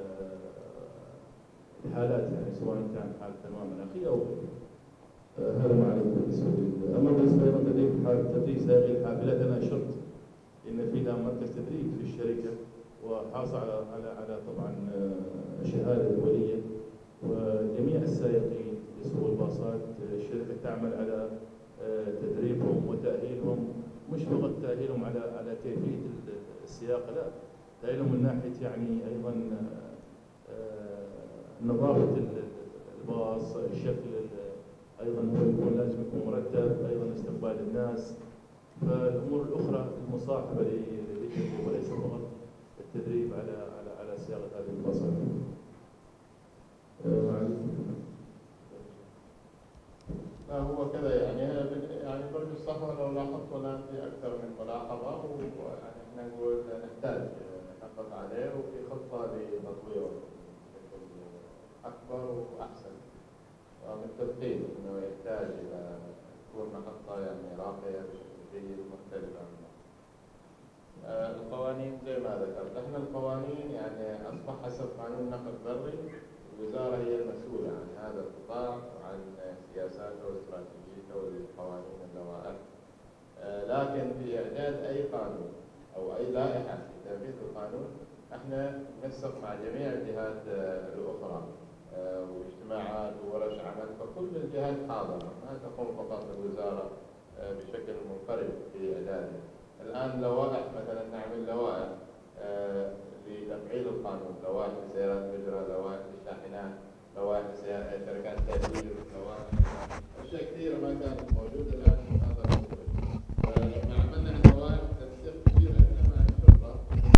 الحالات، يعني سواء كان حالة تنوع مناخية أو غيره. هذا ما عليه بالنسبة لي. أما بالنسبة أيضا تدريب تدريب سائقي الحافلات، أنا أشرت إن في الآن مركز تدريب في الشركة وحاصل على على على طبعا شهادة دولية، وجميع السائقين يسوقوا الباصات الشركة تعمل على تدريبهم وتأهيلهم، مش فقط تأهيلهم على على كيفية السياقة، لا، تأهيلهم من ناحية يعني أيضا نظافة الباص، الشكل أيضا هو يكون لازم يكون مرتب، أيضا استقبال الناس، فالأمور الأخرى المصاحبة للتدريب وليس فقط التدريب على على على صياغة هذه الباصات. لا هو كذا يعني يعني برج الصحوة لو لاحظت الآن في أكثر من ملاحظة، ويعني احنا نقول نحتاج نحقق عليه وفي خطة لتطويره بشكل أكبر وأحسن، ومتفقين إنه يحتاج إلى تكون محطة يعني راقية بشكل جيد ومختلفة عن القوانين. زي ما ذكرت احنا القوانين يعني أصبح حسب قانون النقل البري الوزارة هي المسؤولة عن هذا القطاع وعن سياساته واستراتيجيته والقوانين واللوائح، لكن في إعداد أي قانون أو أي لائحة في تنفيذ القانون احنا ننسق مع جميع الجهات الأخرى واجتماعات وورش عمل، فكل الجهات حاضرة، ما تقوم فقط الوزارة بشكل منفرد في إعدادها. الآن لوائح مثلا نعمل لوائح لتفعيل القانون، لوائح لسيارات الأجرة، لوائح للشاحنات، لوائح لشركات التأجير، لوائح أشياء كثيرة ما كانت موجودة الآن في هذا الموضوع. فلما عملنا لوائح تنسيق كبير احنا مع الشرطة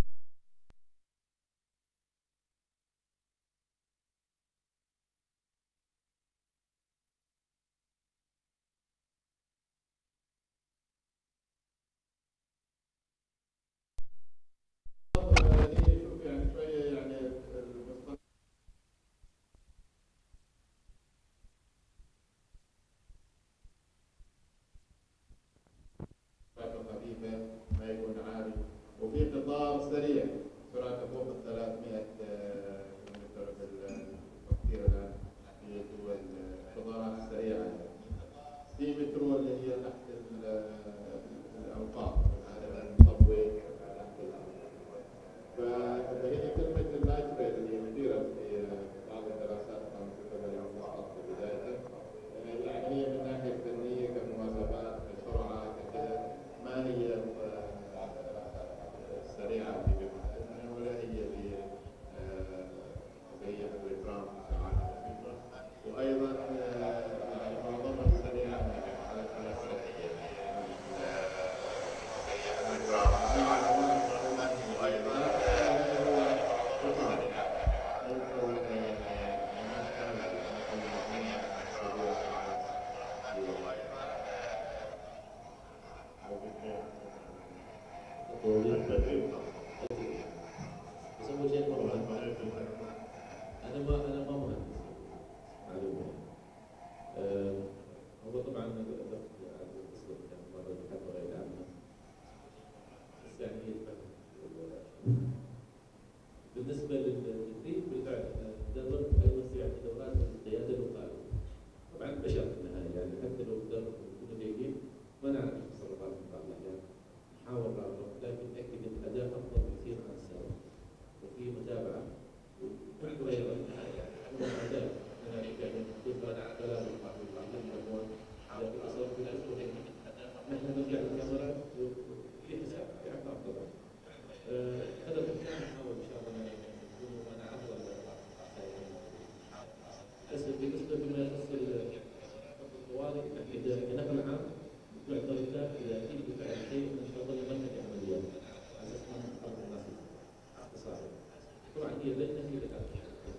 ما يكون عالي، وفي قطار سريع سرعة فوق ال ثلاثمئة كيلومتر بالتفكير الآن في القطارات السريعة. في مترو اللي هي تحت الأنقاض، هذا المصوي تحت الأنقاض. فهي كلمة اللايت ريل اللي مثيرة في بعض الدراسات كانت تتكلم عن في بدايتها، بالنسبه للتدريب بالفعل احنا ندرب ايضا في دورات القياده الوقائيه. طبعا بشر في النهايه يعني حتى لو درب وكنا جيدين ما نعرف التصرفات في بعض الاحيان. نحاول نراقب لكن اكيد الاداء افضل بكثير عن السابق. وفي متابعه وكل ايضا اداء انا يعني كلام القائد العام المجموعه على في تصرف في الاسبوع نحن نرجع للكاميرا في حساب يعني افضل. هذا الكلام نحاول ان شاء الله نكون انا افضل. بالنسبه بما يخص خط الطوارئ اذا كنقل عام يعتبر ذلك اذا في بفعل شيء ان شاء الله نمنع عمليات على اساس ما نحط الناس اختصاصا. طبعا هي اللجنه هي اللي تعرف.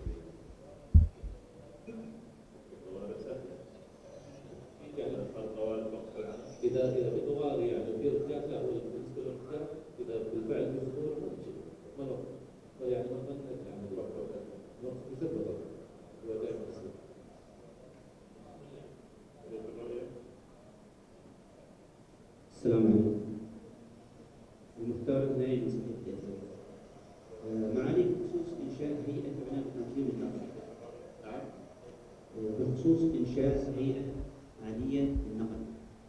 اذا اذا في طوارئ يعني في ركاب لا هو بالنسبه للركاب اذا بالفعل في خطوره ما نوقف يعني ما نمنع العمليات نوقف بسبب هو دائما يصير. السلام عليكم. المختار النائب مسؤولية التأثير. معالي بخصوص إنشاء هيئة عناية تنظيم النقل. بخصوص إنشاء هيئة عالية للنقل.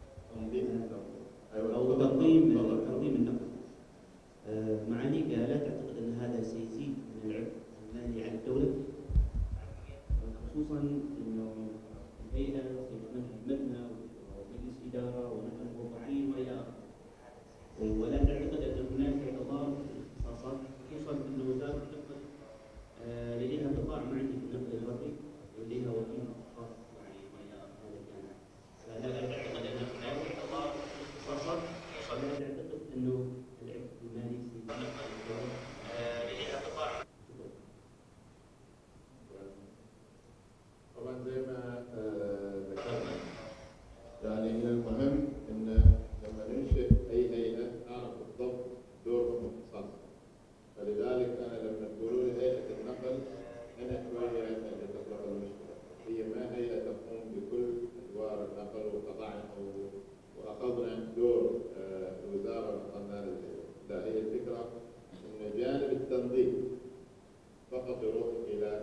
أو تنظيم تنظيم النقل. معاليك لا تعتقد أن هذا سيزيد من العبء المالي على الدولة؟ خصوصا أنه الهيئة سيكون مبنى ومجلس إدارة ونحن موظفين وإلى آخره. ولا تعتقد أن هناك تضارب في الاختصاصات خصوصا أن وزارة النقل لديها قطاع معني في النقل البري ولديها وكيل خاص يعني وإلى هذا الجانب. فلا تعتقد أن هناك تضارب في الاختصاصات ولا تعتقد أنه العبء المالي سيزيد لديها قطاع. طبعا زي ما ذكرنا يعني من المهم ان لما ننشئ اي هيئه نعرف بالضبط دورهم واختصاصهم. فلذلك انا لما تقولوا لي هيئه النقل هنا شويه اللي تطرق المشكله. هي ما هيئه تقوم بكل ادوار النقل وقطعنا واخذنا دور الوزاره ونقلنا للهيئه. لا، هي الفكره ان جانب التنظيم فقط يروح الى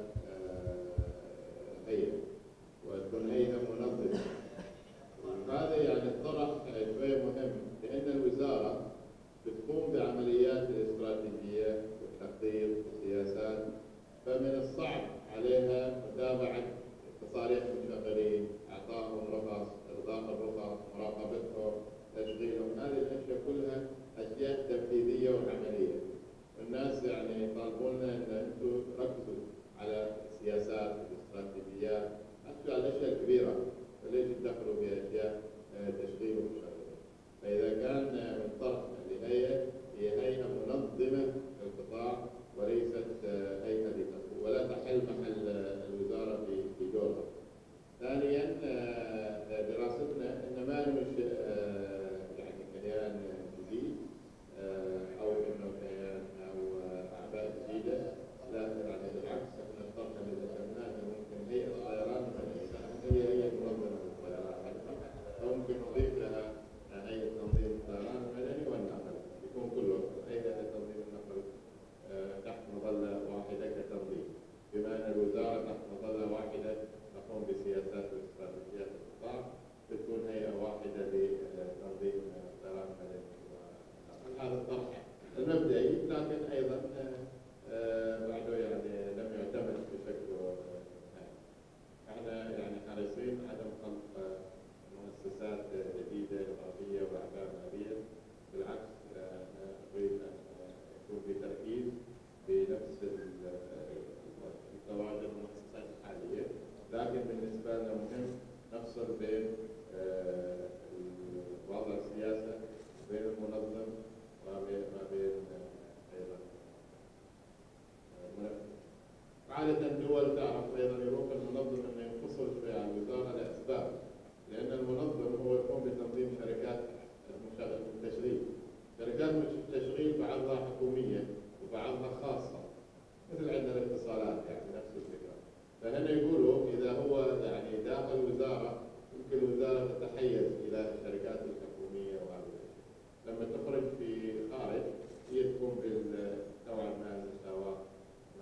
هيئة وتكون هيئة منظمة. وهذا يعني طرح شوية مهم لأن الوزارة بتقوم بعمليات الاستراتيجية والتخطيط والسياسات، فمن الصعب عليها متابعة تصاريح المشغلين، إعطائهم رخص، إصدار الرخص، مراقبتهم، تشغيلهم. هذه الأشياء كلها أشياء تنفيذية وعملية. والناس يعني يطالبونا أن أنتم ركزوا على السياسات والاستراتيجيات، حتى على الاشياء الكبيره، فليش تدخلوا في اشياء تشغيل ومشغلين؟ فاذا كان من طرف الهيئه هي هيئه منظمه للقطاع وليست هيئه لتقوم ولا تحل محل الوزاره في دورها. ثانيا دراستنا ان ما ننشئ يعني كيان جديد او انه كيان او اعباء جديده، لا يعني بالعكس احنا اخترنا اللي ذكرناه ممكن هيئه الطيران هي هي منظمه للطيران او ممكن نضيف لها هيئه تنظيم الطيران المدني والنقل، يكون كله هيئه تنظيم النقل تحت مظله واحده كتنظيم، بما ان الوزاره تحت مظله واحده تقوم بسياسات واستراتيجيات القطاع، بتكون هيئه واحده لتنظيم الطيران المدني والنقل. هذا الطرح المبدئي، لكن ايضا آه بعده يعني لم يعتمد بشكل نهائي. احنا يعني حريصين عدم خلق آه مؤسسات جديده اضافيه واعباء ماليه، بالعكس احنا نريد ان يكون في تركيز بنفس التواجد المؤسسات الحاليه، لكن بالنسبه لنا مهم نفصل بين آه وضع السياسه بين المنظم وبين ما بين ايضا عادة الدول تعرف أيضا يروح المنظم أنه ينفصل شوي عن الوزارة لأسباب، لأن المنظم هو يقوم بتنظيم شركات التشغيل. شركات التشغيل بعضها حكومية وبعضها خاصة، مثل عندنا الاتصالات يعني نفس الفكرة. فهنا يقولوا إذا هو يعني داخل وزارة يمكن الوزارة تتحيز إلى الشركات الحكومية وهذا الشيء. لما تخرج في خارج هي تقوم بالنوع ما المساواة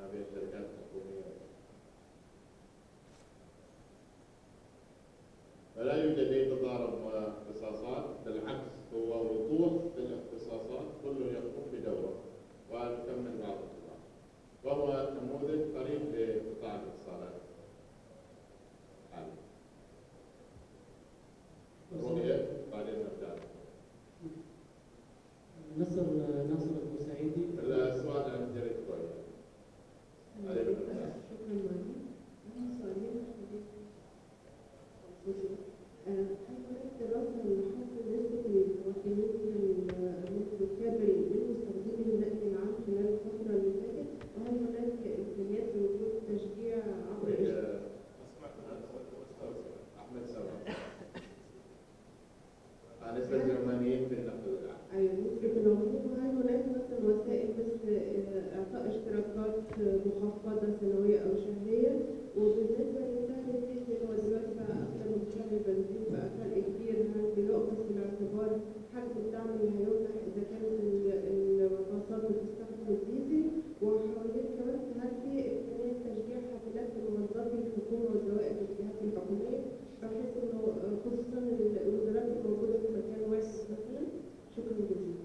مقابضة سنوية أو شهرية. وبالنسبة لسعر الزيت اللي هو دلوقتي بقى أكثر من سعر البنزين بقى فرق كبير، هل بيؤخذ في الاعتبار حجم الدعم اللي هيمنح إذا كانت المواصلات بتستخدم الديزل؟ وحوالين كمان هل في إمكانية تشجيع حافلات لموظفي الحكومة والزوائد والجهات الحكومية بحيث إنه خصوصا الوزارات الموجودة في مكان واحد مثلا؟ شكرا جزيلا.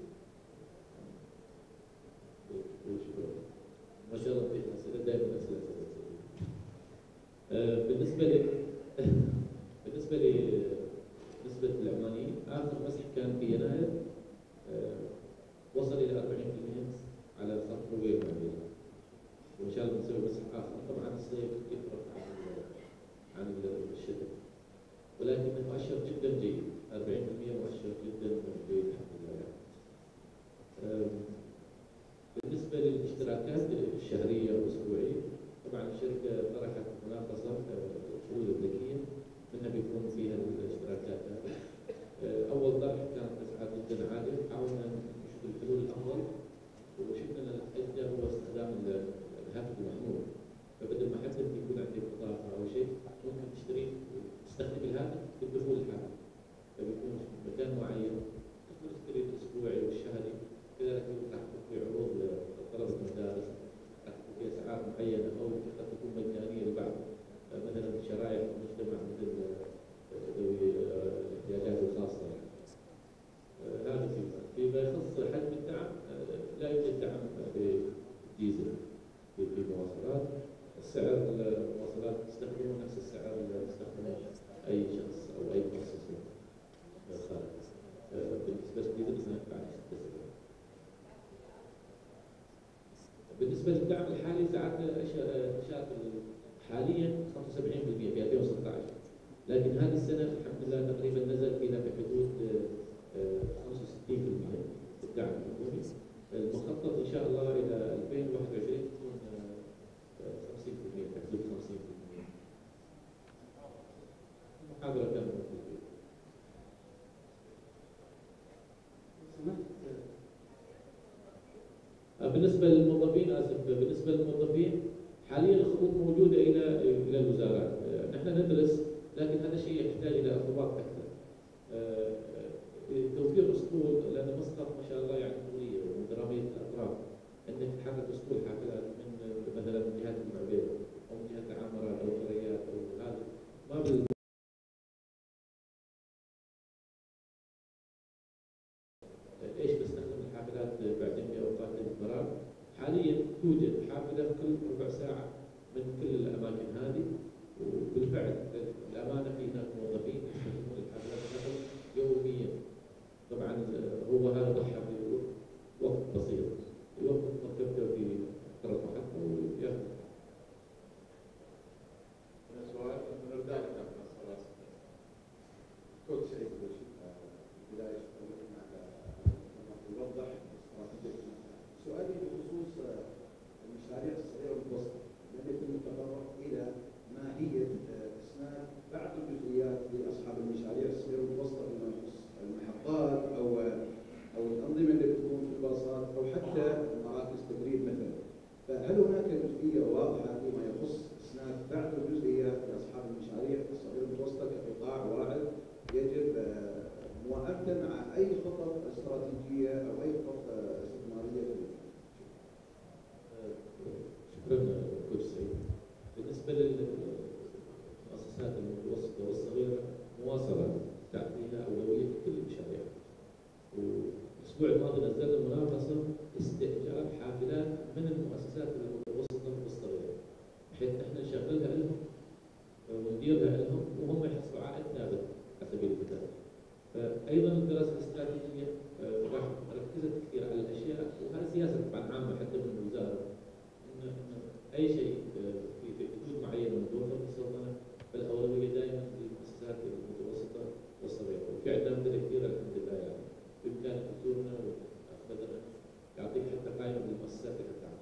ما شاء الله فيك أسئلة دائما أسئلة أه بالنسبة لي بالنسبة لي نسبة العمانيين آخر مسح كان في يناير أه وصل إلى أربعين بالمئة على خط غير مالي، وإن شاء الله نسوي مسح آخر. طبعا الصيف يفرق عن عن الشتاء، ولكن مؤشر جدا جيد، أربعين بالمئة مؤشر جدا جيد الحمد لله. أه بالنسبة للاشتراكات الشهرية والأسبوعية، طبعا الشركة طرحت مناقصة الحلول الذكية منها بيكون فيها الاشتراكات. أول طرح كانت أسعار جدا عالية، حاولنا نشوف الحلول الأفضل وشفنا أن الأجدى هو استخدام الهاتف المحمول. فبدل ما حتى يكون عندك بطاقة أو شيء ممكن تشتري تستخدم الهاتف بالدخول الحالي، فبيكون مكان معين تقدر تشتري الأسبوعي والشهري. كذلك راح في عروض لطلبة المدارس، راح في أسعار معينة أو قد تكون مجانية لبعض مثلا شرائح المجتمع مثل ذوي الاحتياجات الخاصة. هذا فيما فيما يخص حجم الدعم، لا يوجد دعم بالديزل في المواصلات. السعر المواصلات تستخدمه نفس السعر اللي يستخدمه أي شخص أو أي مؤسسة خارج. بالنسبة للديزل هناك بعد بالنسبة للدعم الحالي ساعتنا شاف حاليا خمسة وسبعين بالمئة في ألفين وستة عشر، لكن هذه السنة الحمد لله تقريبا نزل إلى بحدود خمسة وستين بالمئة الدعم الحكومي. المخطط إن شاء الله إلى ألفين وواحد وعشرين تكون خمسين بالمئة بحدود خمسين بالمئة. المحاضرة كانت موجودة. بالنسبة للموظفين آسف بالنسبة للموظفين حاليا الخطوط موجودة إلى إلى الوزارات. نحن ندرس، لكن هذا الشيء يحتاج إلى خطوات أكثر. توفير أسطول، لأن مسقط ما شاء الله يعني طولية ودرامية الأطراف، أنك تحرك أسطول حافلات من مثلا من جهة المعبير أو من جهة العامرات أو الثريات أو هذا ما بال ايش بستخدم الحافلات بعدين في اوقات الفراغ. حاليا توجد حافله كل ربع ساعه من كل الاماكن هذه، وبالفعل الامانه في هناك موظفين يستخدمون الحافلات هذه يوميا. طبعا هو هذا ضحى بوقت بسيط، يوقف مركبته في طرف محطه وياخذ. سؤال من البدايه خلاص. كل شيء بدايه يوضح استراتيجية. سؤالي بخصوص المشاريع الصغيرة والمتوسطة، لم يتم التطرق إلى ماهية إسناد بعض الجزئيات لأصحاب المشاريع الصغيرة والمتوسطة فيما يخص المحطات أو أو الأنظمة اللي بتكون في الباصات أو حتى مراكز تدريب مثلا. فهل هناك جزئية واضحة فيما يخص إسناد بعض الجزئيات لأصحاب المشاريع الصغيرة والمتوسطة كقطاع واعد يجب مواءمة مع أي خطط استراتيجية أو أي خطط استثمارية؟ شكرا كوتش سعيد. بالنسبة للمؤسسات المتوسطة والصغيرة مواصلة تعطيها أولوية في كل المشاريع. والأسبوع الماضي نزلنا مناقصة استئجار حافلات من المؤسسات المتوسطة والصغيرة بحيث احنا نشغلها لهم ونديرها لهم وهم يحصلوا عائد ثابت على سبيل المثال. فايضا الدراسه الاستراتيجيه راح ركزت كثير على الاشياء، وهذه سياسه طبعا عامه حتى من الوزاره، ان اي شيء في حدود معينه مدوره في السلطنه فالاولويه دائما للمؤسسات المتوسطه والصغيره، وفي عندنا امثله كثيره الحمد لله يعني بامكانك تزورنا وتاخذنا يعطيك حتى قائمه بالمؤسسات اللي تعرف.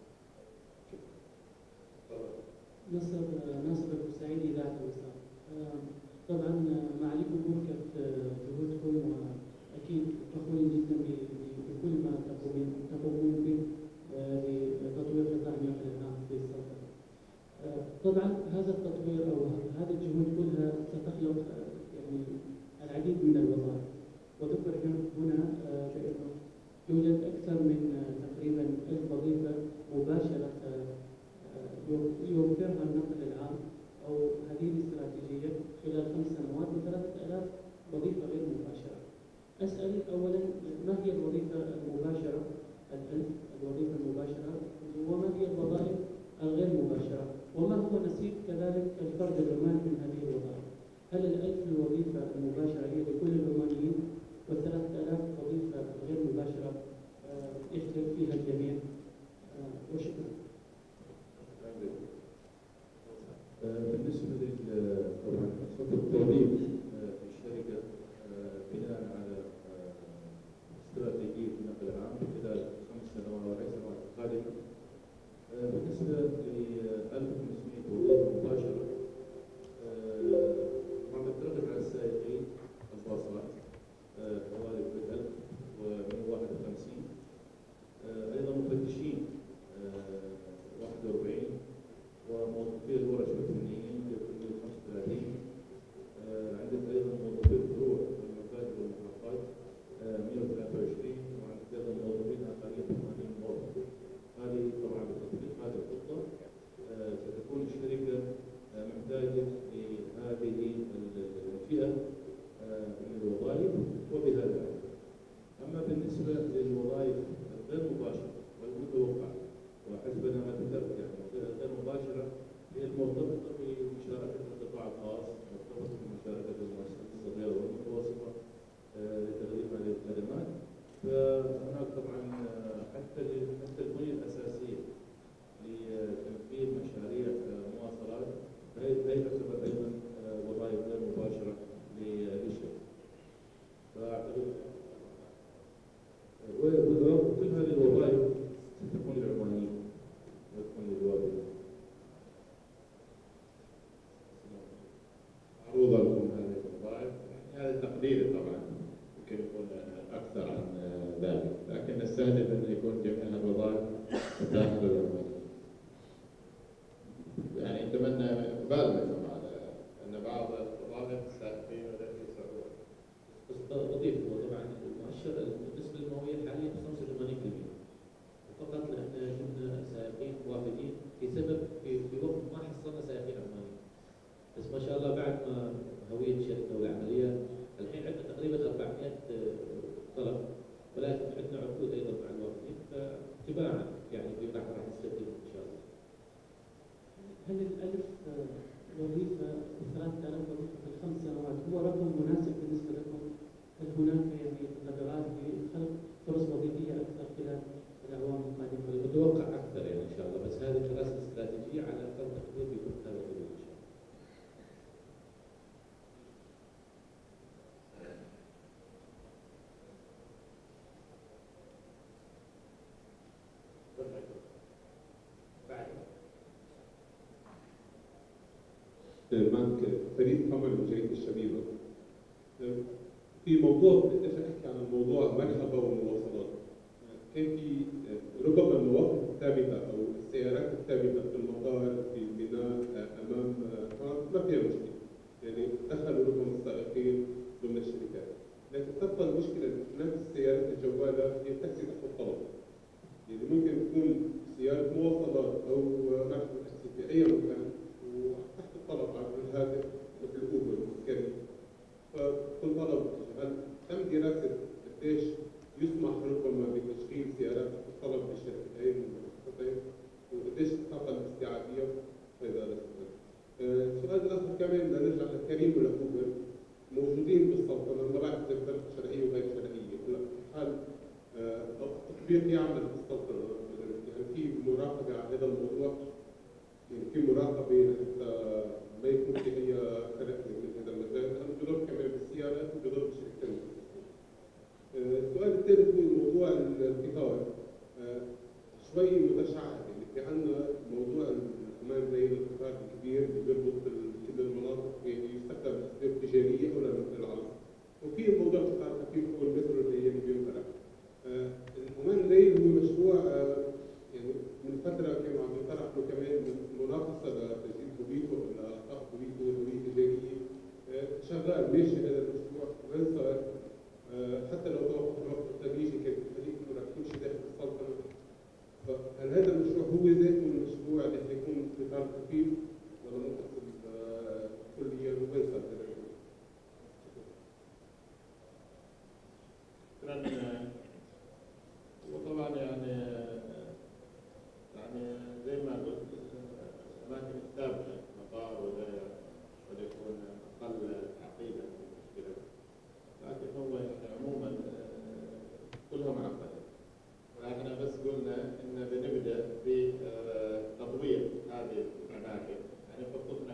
نصر ناصر البورسعيدي اذاعه الوصال. طبعا معاليكم مركب جهودكم واكيد فخورين جدا بكل ما تقومون به لتطوير قطاع النقل العام في السلطنه. طبعا هذا التطوير او هذه الجهود كلها ستخلق يعني العديد من الوظائف، وذكر هنا بانه يوجد اكثر من تقريبا ألف وظيفه مباشره يوفرها النقل العام او هذه الاستراتيجيه خلال خمس سنوات وثلاثة آلاف وظيفه غير مباشره. اسال اولا ما هي الوظيفه المباشره؟ الألف الوظيفه المباشره، وما هي الوظائف الغير مباشره؟ وما هو نصيب كذلك الفرد العماني من هذه الوظائف؟ هل الألف الوظيفه المباشره هي لكل العمانيين والثلاثة آلاف وظيفه غير مباشره يشترك فيها الجميع؟ وشكرا. بالنسبه لل طبعا التوظيف في الشركه بناء على استراتيجيه النقل العام خلال خمس سنوات او عشر سنوات قادمه. بالنسبه ل ألف وخمسمائة وظيفه مباشره طبعا بتركز على السائقين الباصات حوالي ألف ومئة وواحد وخمسين، ايضا مفتشين واحد وأربعين، وموظفي الورش والفنيين ثلاثمائة وخمسة وثلاثين، عندك ايضا موظفي الفروع والمكاتب والمحافظات مئة وثلاثة وعشرين، وعندك ايضا موظفين اخرين ثمانين موظف. هذه طبعا بتطبيق هذه الخطه ستكون الشركه محتاجه لهذه الفئه من الوظائف وبهذا العدد. اما بالنسبه للوظائف الغير مباشره والمتوقعه وحسبنا ما ذكرت يعني غير مباشره هي المرتبطه بمشاركه القطاع الخاص، مرتبطه بمشاركه المؤسسات الصغيره والمتوسطه لتقديم هذه الخدمات. فهناك طبعا حتى حتى البنيه الاساسيه لتنفيذ مشاريع مواصلات هي تعتبر ايضا وظائف غير مباشره للشركه. فاعتقد وكل هذه الوظائف ستكون للعمانيين وتكون للوافدين. معروضه لكم هذه الوظائف، يعني هذا تقدير طبعا يمكن يكون اكثر عن ذلك، لكن نستهدف ان يكون جميع الوظائف متاحه للعمانيين. يعني نتمنى اقبال منهم على ان بعض الوظائف السائقين ولم يسعون. بس اضيف طبعا المؤشر بالنسبه للمئويه حاليا خمسة وثمانين بالمئة فقط، لان كنا سائقين وافدين في سبب في, في وقت ما حصلنا سائقين عمانيين. بس ما شاء الله بعد ما هويه الشركه والعمليات الحين عندنا تقريبا أربعمائة طلب، ولكن عندنا عقود ايضا مع الوافدين، فتباعا يعني في راح راح نستفيد ان شاء الله. هل الألف وظيفة ثلاثة آلاف وظيفة في الخمس سنوات هو رقم مناسب بالنسبة لكم؟ هل هناك يعني قدرات لخلق فرص وظيفية أكثر خلال الأعوام القادمة؟ متوقع أكثر يعني إن شاء الله، بس هذه الدراسة الاستراتيجية على أقل تقدير بيكون هذا الحدود إن شاء الله. معك فريق عمل وجريدة الشبيبة. في موضوع بدي احكي عن الموضوع مرحبا والمواصلات. كان في ربما المواقف الثابته او السيارات الثابته في المطار في الميناء امام ما فيها مشكله. يعني دخلوا ربما السائقين ضمن الشركات، لكن تبقى المشكله نفس السيارات الجواله هي تاكسي تحت الطلب. يعني ممكن تكون سياره مواصلات او نحن تاكسي في اي مكان وتحت الطلب على الهاتف مثل اوبر وكريم. فطلب هل تم دراسه قديش يسمح ربما بتشغيل سيارات تحت الطلب بالشركتين المنافستين وقديش الطاقه الاستيعابيه في هذا السؤال. السؤال الاخر كمان بدنا نرجع لكريم ولاوبر موجودين بالسلطنه، ما بعرف اذا بطريقه شرعيه وغير شرعيه، هلا حال التطبيق يعمل بالسلطنه يعني في مراقبه على هذا الموضوع، يعني في مراقبه حتى ما يكون في اي خلق من هذا المجال، لانه بضر كمان بالسيارات وبضر بالشركتين. السؤال الثالث هو موضوع القطار. شوي متشعب، يعني في عندنا موضوع الأمان زي القطار الكبير اللي بيربط كل المناطق يستخدم لأسباب تجارية أو لنقل العالم. وفي موضوع القطار الخفيف هو المترو اللي اللي بينطلق. الأمان ريل هو مشروع يعني من فترة كانوا عم يطرحوا كمان منافسة لتجديد هل هذا المشروع هو ذاته المشروع اللي حيكون قطار خفيف ولا منتصف كليا وين صار هذا الشيء؟ شكرا. وطبعا يعني يعني زي ما قلت الاماكن الثابته مطار ولا قد يكون اقل تعقيدا في المشكله، لكن هو يعني عموما كلها معقده. ولكن بس قلنا ان بنبدا بتطوير هذه الاماكن، يعني خطتنا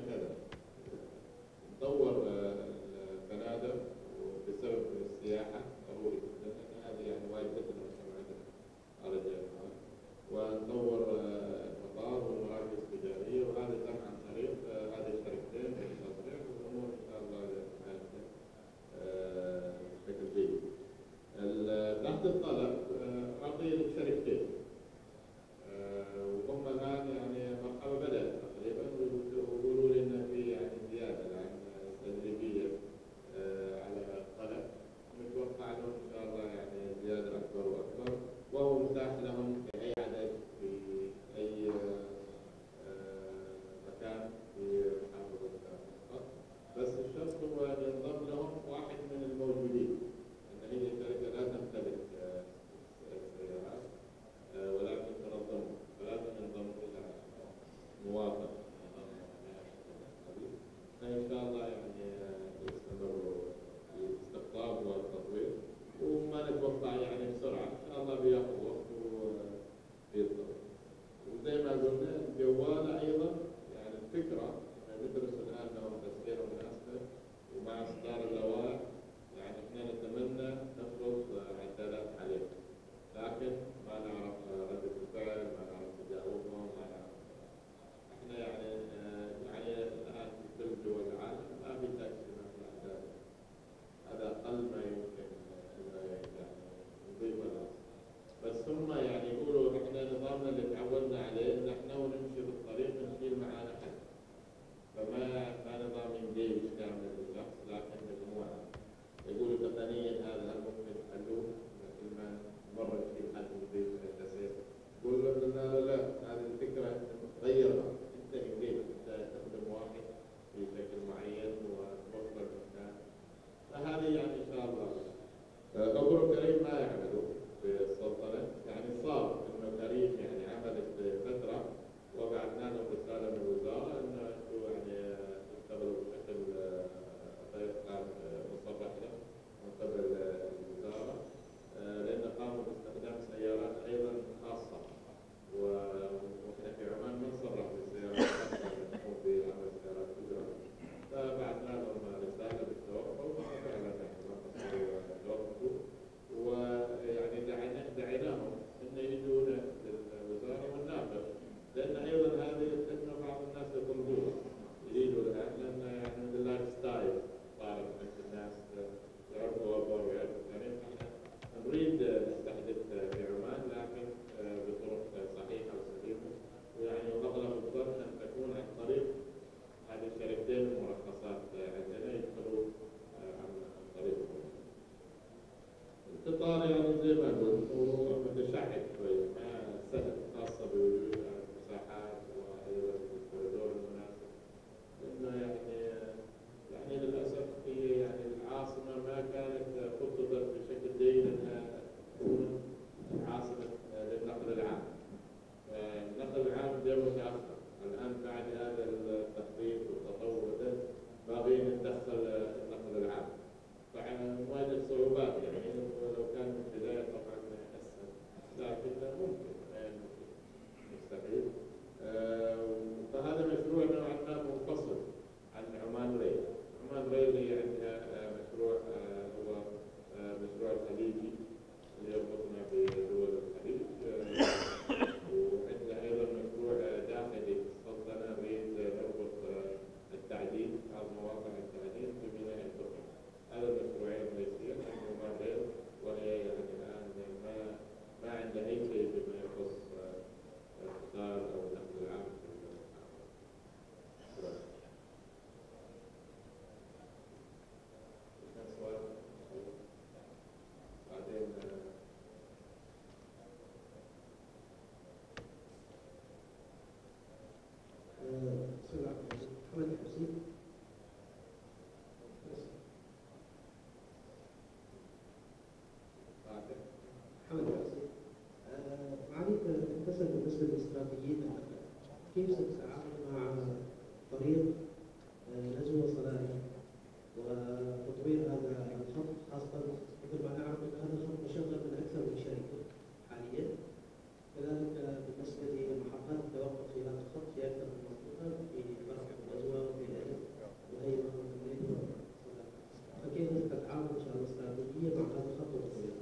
أسأل بالنسبة لاستراتيجية النقل، كيف ستتعامل مع طريق نجم وصلات وتطوير هذا الخط، خاصة مثل ما نعرف أن هذا الخط مشغل من أكثر من شركة حاليا، كذلك بالنسبة لمحطات التوقف في هذا الخط في أكثر من منطقة في فرق النجوى وفي الأهل وهي منطقة، فكيف ستتعامل إن شاء الله استراتيجية مع هذا الخط وتطويره؟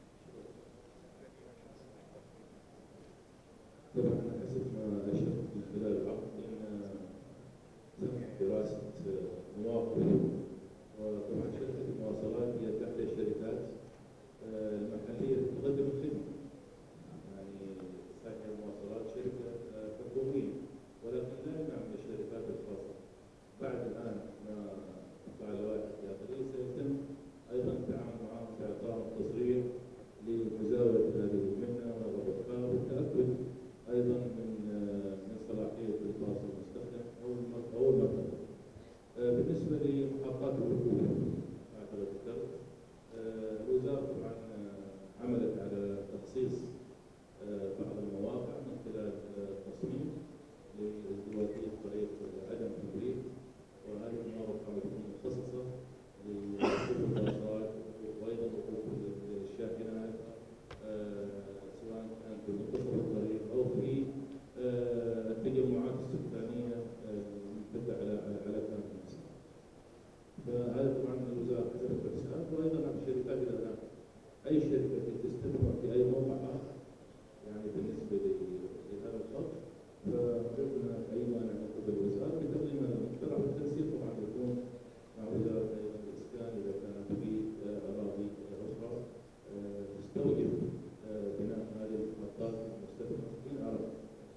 طبعا حسب ما أشرت من خلال العقد أن تم دراسة مواقف، وطبعا شركة المواصلات هي إحدى الشركات المحلية تقدم الخدمة، يعني صحيح المواصلات شركة حكومية ولكن لا يمنع من الشركات الخاصة. بعد الآن ما تطلع اللوائح الداخلية سيتم أيضا التعامل معهم بإعطائهم تصريح لمزاولة هذه المهنة وضبطها والتأكد أيضا من من صلاحية الباص المستخدم أو أو المركبة. بالنسبة لمحطات الركوب أعتقد ذكرت الوزارة طبعا عملت على تخصيص بعض المواقع من خلال تصميم لازدواجية طريق عدم تبريد، وهذه المواقع تكون مخصصة لركوب الباصات وأيضا ركوب الشاحنات سواء كان في منتصف الطريق أو في التجمعات السكانية الممتدة على على كامل المسار. فهذا طبعا الوزارة حسبت الحساب، وأيضا الشركات الآن أي شركة تستثمر في أي موقع آخر يعني بالنسبة لهذا الخط فيمكن أي مانع من قبل الوزارة بتقديم المقترح، والتنسيق طبعا يكون مع وزارة أيضا الإسكان إذا كانت في أراضي أخرى تستوجب بناء هذه المحطات المستثمر في الأراضي.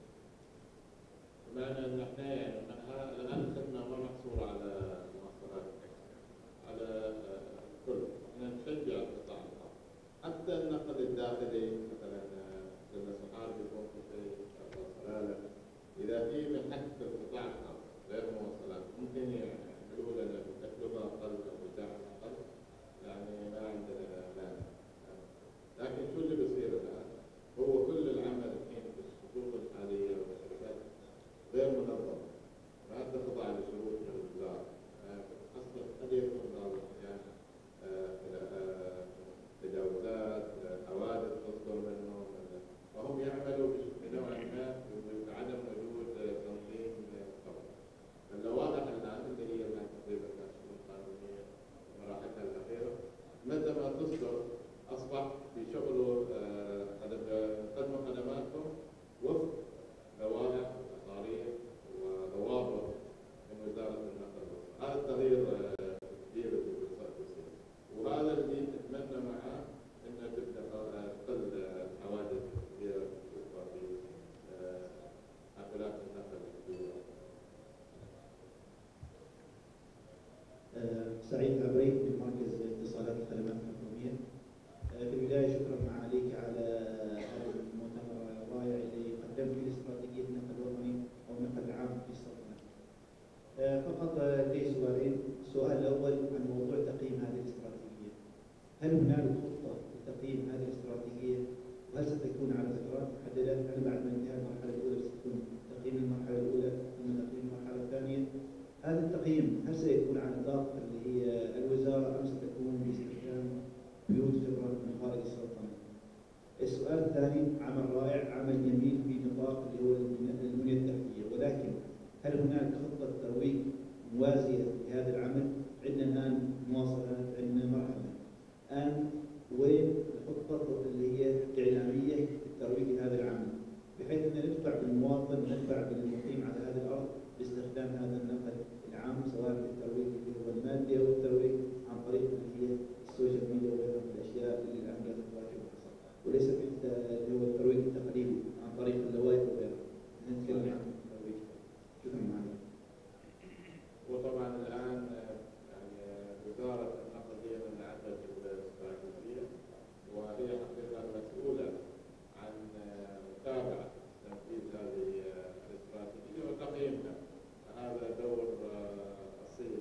بمعنى ان احنا يعني الان الخدمه ما محصوره على المواصلات، على الكل، احنا نشجع القطاع الخاص حتى النقل الداخلي، مثلا لما سحار بيكون في شيء صلاله اذا في من حق القطاع الخاص غير مواصلات ممكن يعملوا لنا بتكلفه اقل او بدعم اقل، يعني ما عندنا مانع. لكن شو اللي بيصير الان؟ هو كل العمل الحين في الخطوط الحاليه والشركات غير منظمة، ما تخضع لشروط الوزارة، أصلا قد يكون بعض الأحيان تجاوزات، حوادث تصدر منهم، وهم يعملوا بنوع ما بعدم وجود تنظيم قوي. فاللوائح الآن اللي هي الآن تقريبا الشؤون القانونية مراحلها الأخيرة متى ما تصدر أصبح في شغله قدموا خدماتهم وفق لوائح وضوابط من وزارة النقل والوصول. هذا التغيير كبير اللي بيصير، وهذا اللي نتمنى معاه انه تبدا تقل حوادث كبيره بتوقع في حافلات النقل الكبيره. سعيد عبيد من مركز اتصالات الخدمات الحكومية. في البداية شكرا معاليك على هذا المؤتمر الرائع اللي قدم فيه استراتيجية النقل الوطني أو النقل العام في السلطنة. فقط لدي سؤالين، السؤال الأول عن موضوع تقييم هذه الاستراتيجية. هل هنالك خطة لتقييم هذه الاستراتيجية؟ وهل ستكون على فترات محددة؟ هل بعد ما انتهاء المرحلة الأولى ستكون تقييم المرحلة الأولى ثم تقييم المرحلة الثانية؟ هذا التقييم هل سيكون على نطاق اللي هي الوزارة أم ستكون باستخدام بيوت خبرة من خارج السلطنة؟ السؤال الثاني، عمل رائع، عمل جميل في نطاق اللي هو البنية التحتية، ولكن هل هناك خطة ترويج موازية لهذا العمل؟ عندنا الآن مواصلات، عندنا مرحلة، الآن وين الخطة اللي هي الإعلامية للترويج لهذا العمل؟ بحيث أن ندفع بالمواطن وندفع بالمقيم على هذه الأرض باستخدام هذا النقل العام، سواء بالترويج اللي هو المادي أو الترويج عن طريق اللي هي السوشيال ميديا وغيرها من الأشياء اللي الآن قاعدة تواجه الحصر، وليس اللي هو الترويج التقليدي عن طريق اللوائح وغيرها. نتكلم عن الترويج. شكرا معنا. وطبعا الآن يعني وزارة النقل هي من عدت الاستراتيجية، وهي حقيقة مسؤولة عن متابعة تنفيذ هذه الاستراتيجية وتقييمها. هذا دور أصيل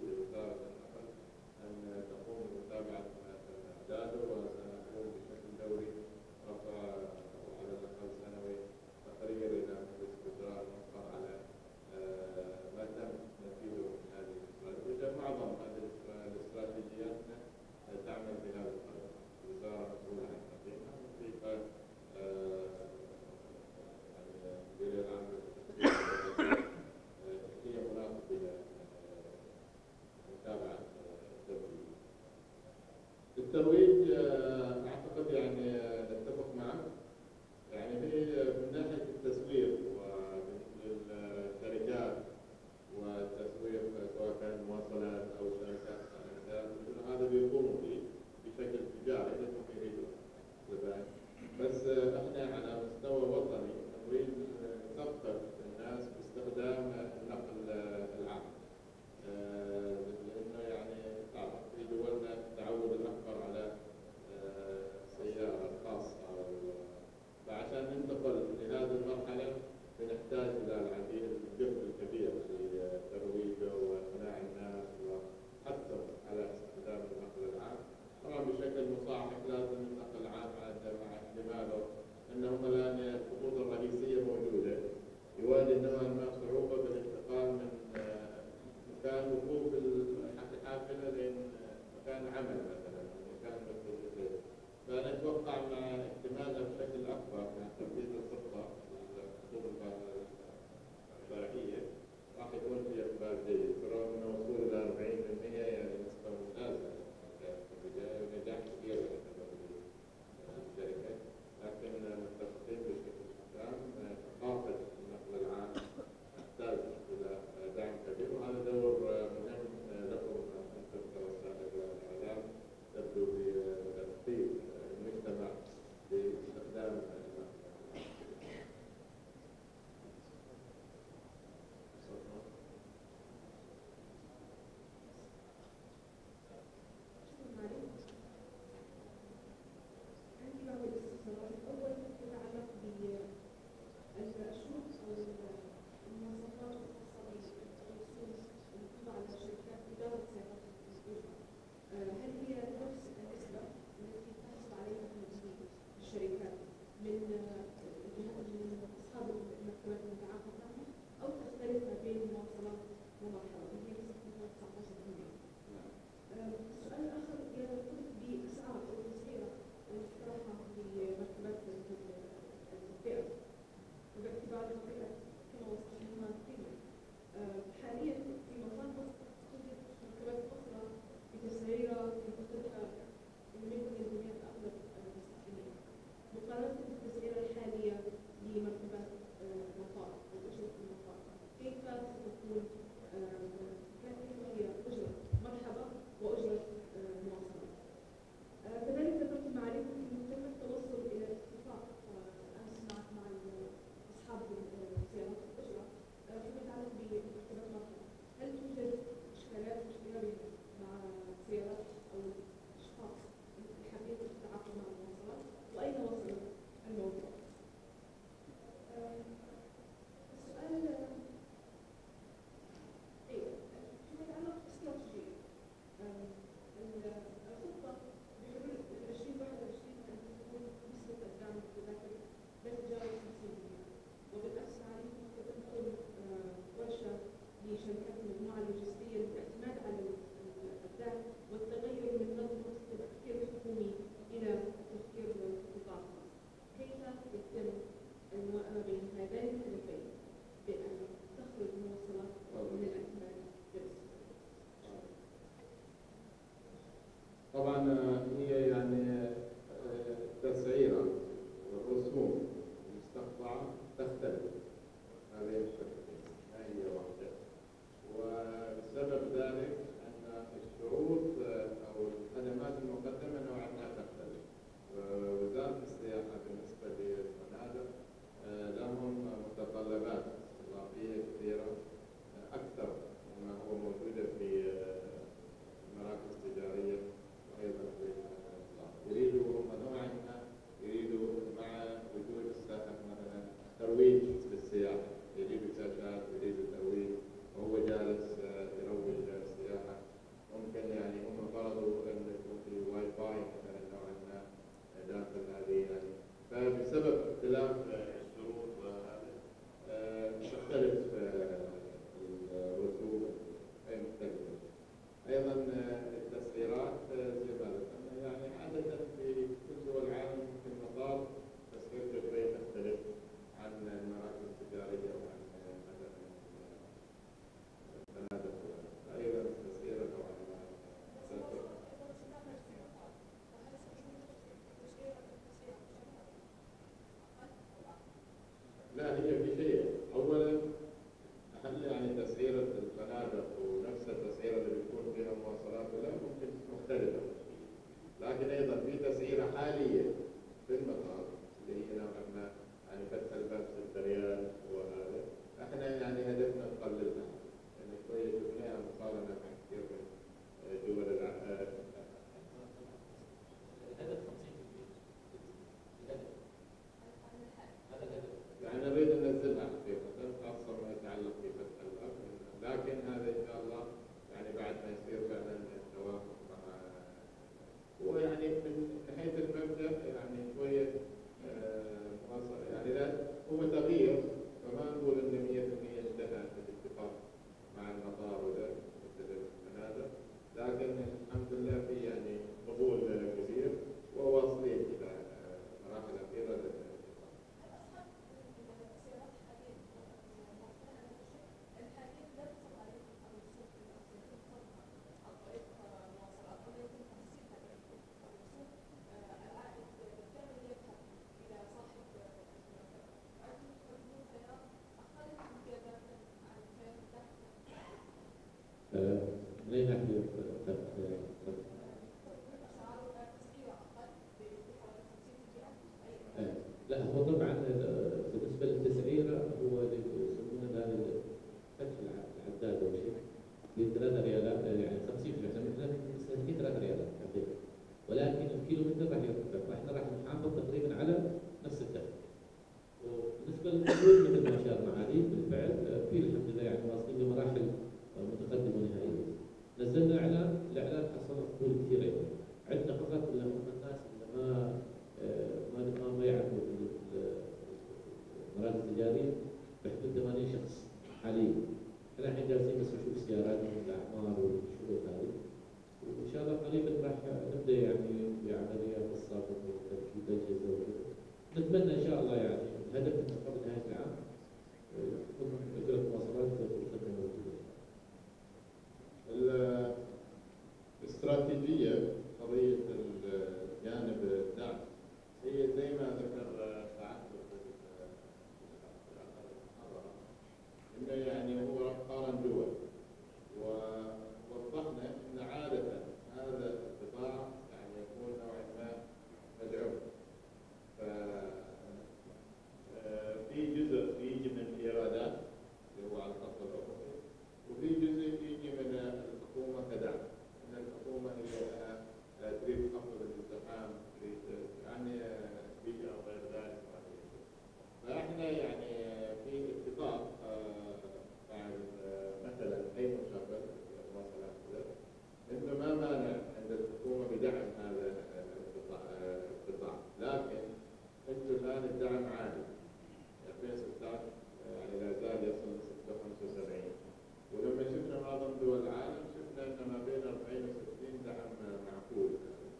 ومرحبا هي نسبة تسعة عشر بالمئة. السؤال الآخر يرتبط بأسعار أو التسعيرة المقترحة بمركبات الفئة وباعتبار الفئة كما وصفناها قيمة. حاليا في مطار مصر توجد مركبات أخرى بتسعيرة تنتقلها من الجمعيات أغلب المستثمرين مقارنة بالتسعيرة الحالية لمركبات المطار أو أجرة المطار. كيف ستكون كيف هي أجرة مرحبا وأجرة مواصلات؟ كذلك ذكرت معرفة أنه تم التوصل إلى اتفاق أمس مع أصحاب سيارات الأجرة فيما يتعلق بمركبات مرحبا. هل توجد إشكالات مشكلة مع سيارات أو أشخاص حابين التعاقد مع المواصلات وأين وصل الموضوع؟ السؤال أيوه فيما يتعلق بالاستراتيجية الخطة بحلول عشرين واحد وعشرين أن تكون نسبة الدعم المتذاكر لا تتجاوز خمسين بالمئة وبالأمس معرفة تدخل ورشة لشركات المجموعة اللوجستية للاعتماد على الدعم والتغير من نظرة التفكير الحكومي إلى التفكير في القطاع الخاص. كيف يتم الموائمة بين هذين الهدفين بأن تخرج المواصلات من الاعتماد بالاستثمار؟ طبعا هي يعني تسعيرة والرسوم المستقطعة تختلف هذه الشركتين ما هي واحدة، وبسبب ذلك أن الشروط أو الخدمات المقدمة نوعا ما تختلف. وزارة السياحة بالنسبة للفنادق لهم متطلبات إضافية كثيرة أكثر مما هو موجودة في المراكز التجارية وأيضا في يريدوا هم نوعا ما يريدوا مع وجود مثلا ترويج للسياحة، يريدوا شاشات يريدوا ترويج وهو جالس يروج للسياحة. ممكن يعني هم فرضوا أن يكون في واي فاي مثلا نوعا ما داخل هذه يعني. فبسبب اختلاف الشروط وهذا تختلف الرسوم أي مختلفة. أيضا التسعيرات زي ما ذكرنا يعني عادة في كل دول العالم في المطار تسعيرته شوي تختلف عن المراكز التجارية وعن مثلا الفنادق. أيضا التسعيرة نوعا ما لا هي بشيء. أولا هل يعني تسعيرة الفنادق ونفس التسعيرة اللي بتكون فيها مواصلات ولا ممكن مختلفة، لكن أيضا في تسعيرة حالية في المطار اللي هي نوعا ما يعني فتح الباب ستة ريال وهذا احنا يعني هدفنا نقللها يعني شوية شفناها مقارنة مع كثير من دول العالم. يعني نريد أن ننزلها حقيقة خاصة ما يتعلق بفتح الباب، لكن هذا إن شاء الله يعني بعد ما يصير فعلا التوافق مع ويعني من ناحية المبدأ يعني شوية مواصلة يعني لا هو تغيير فما نقول أن مئة بالمئة انتهى الاتفاق مع المطار ولا مثل الفنادق، لكن الحمد لله في يعني قبول كبير وواصلين إلى مراحل أخيرة للاتفاق. من أي ناحية؟ لا هو طبعا بالنسبة للتسعيرة هو اللي يسمونه هذا فتح العداد أو شيء بثلاثة ريالات يعني خمسين في المئة مثلا ثلاثة ريالات حقيقة، ولكن الكيلومتر راح يرتفع فاحنا راح نحافظ تقريبا على نفس الدخل. وبالنسبة للحلول مثل ما أشار معالي بالفعل في الحمد لله يعني واصلين لمراحل متقدمة ونهائية. نزلنا إعلان، الإعلان حصل قبول كثير أيضا. عندنا فقط اللي هم الناس اللي ما ما ما يعرفوا المراكز التجارية بحدود ثمانين شخص حاليا. احنا الحين جالسين بس نشوف سيارات الاعمار والشغل هذه، وان شاء الله قريبا راح نبدا يعني بعمليات الصابون وتركيب اجهزه وكذا. نتمنى ان شاء الله يعني الهدف انه قبل نهايه العام تكون وزاره المواصلات والخدمه موجوده. الاستراتيجيه قضيه الجانب الدعم هي زي ما ذكر سعادة المحاضرة انه يعني هو قارن دول، ووضحنا ان عادة هذا القطاع يعني يكون نوعا ما مدعوم. في جزء يجي من الايرادات اللي هو على الخط الافقي، وفي جزء يجي من الحكومه كدعم، ان الحكومه هي لها تريد تخفض الازدحام، تريد يعني بيئه وغير ذلك. فاحنا يعني في اتفاق مع مثلا اي مشغل مواصلات كذا انه ما مانع عند الحكومه بدعم هذا القطاع، لكن انتم الان الدعم عالي. ألفين وستة عشر يعني لا زال يصل ل ستة وخمسة وسبعين، ولما شفنا معظم دول العالم شفنا ان ما بين أربعين وستين دعم معقول.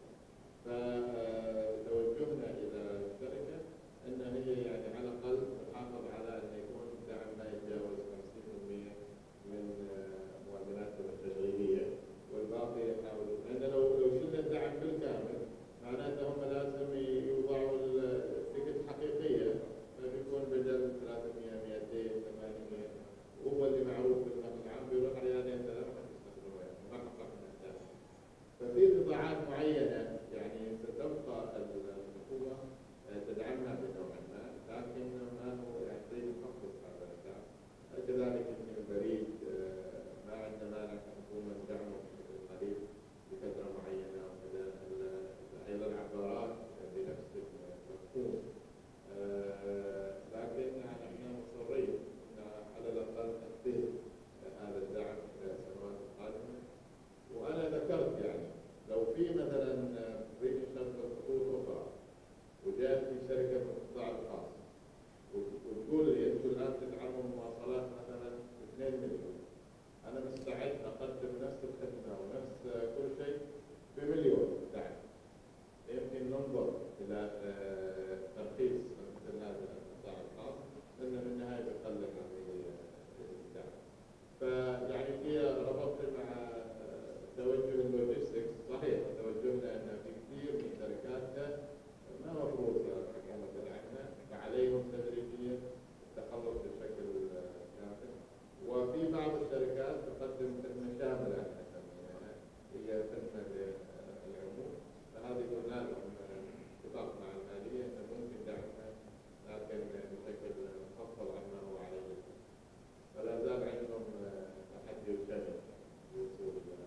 فتوجهنا الى الشركه ان هي يعني على الاقل تحافظ على ان يكون الدعم ما يتجاوز خمسين بالمئة من معدلاتهم التشغيليه، والباقي يحاولون، لان لو لو شلنا الدعم بالكامل معناته هم لازم يوضعوا التيكت حقيقيه، فبيكون بدل ثلاثمئة مئتين ثمانمئة، وهو اللي معروف بالنقل العام بيروح ريالين ثلاثه ما تستخدموها ما حققنا اهداف. ففي قطاعات معينه يعني ستبقى الحكومه تدعمها بنوع ما، لكن ما هو يعني تريد تخفض هذا الدعم. كذلك يمكن البريد ما عندنا مانع كحكومه ندعمه بشكل قليل بفتره معينه وكذا. ايضا العقارات بنفس المفهوم. آه لكن يعني احنا مصرين ان على الاقل تخفيض هذا الدعم في السنوات القادمه. وانا ذكرت يعني لو في مثلا نريد نشغل خطوط اخرى وجاءت في شركه من القطاع الخاص وتقول لي انتم الان تدعموا المواصلات مثلا اثنين مليون، انا مستعد اقدم نفس الخدمه ونفس كل شيء بمليون دعم. يمكن ننظر الى ترخيص مثل هذا القطاع الخاص، لانه في النهايه بيقلل عمليه الدعم. فيعني هي ربطت مع توجه اللوجيستكس. صحيح توجهنا ان في كثير من شركاتنا ما مفروض الحكومه تدعمها، فعليهم تدريجيا التخلص بشكل كامل. وفي بعض الشركات تقدم خدمه شامله احنا نسميها، هي خدمه للعموم، فهذه قلنا لهم اتفاق مع الماليه انه ممكن دعمها لكن بشكل مخفض عما هو عليه. فلا زال عندهم تحدي شامل للوصول الى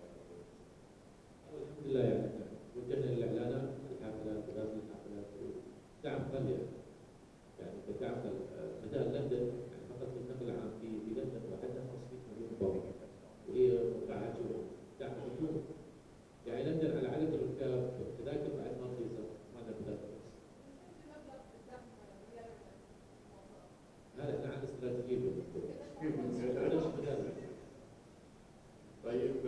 الحمد لله يعني وجهنا للاعلانات الحافلات وداخل الحافلات ودعم قليل يعني كدعم مثلا لندن يعني فقط في النقل العام في في لندن وحدها خمسمئة مليون دولار، وهي موقعها جوا دعم بدون يعني لندن على عدد الركاب تذاكر بعد ما رخيصه ما نقدر هذا احنا عن استراتيجيه. طيب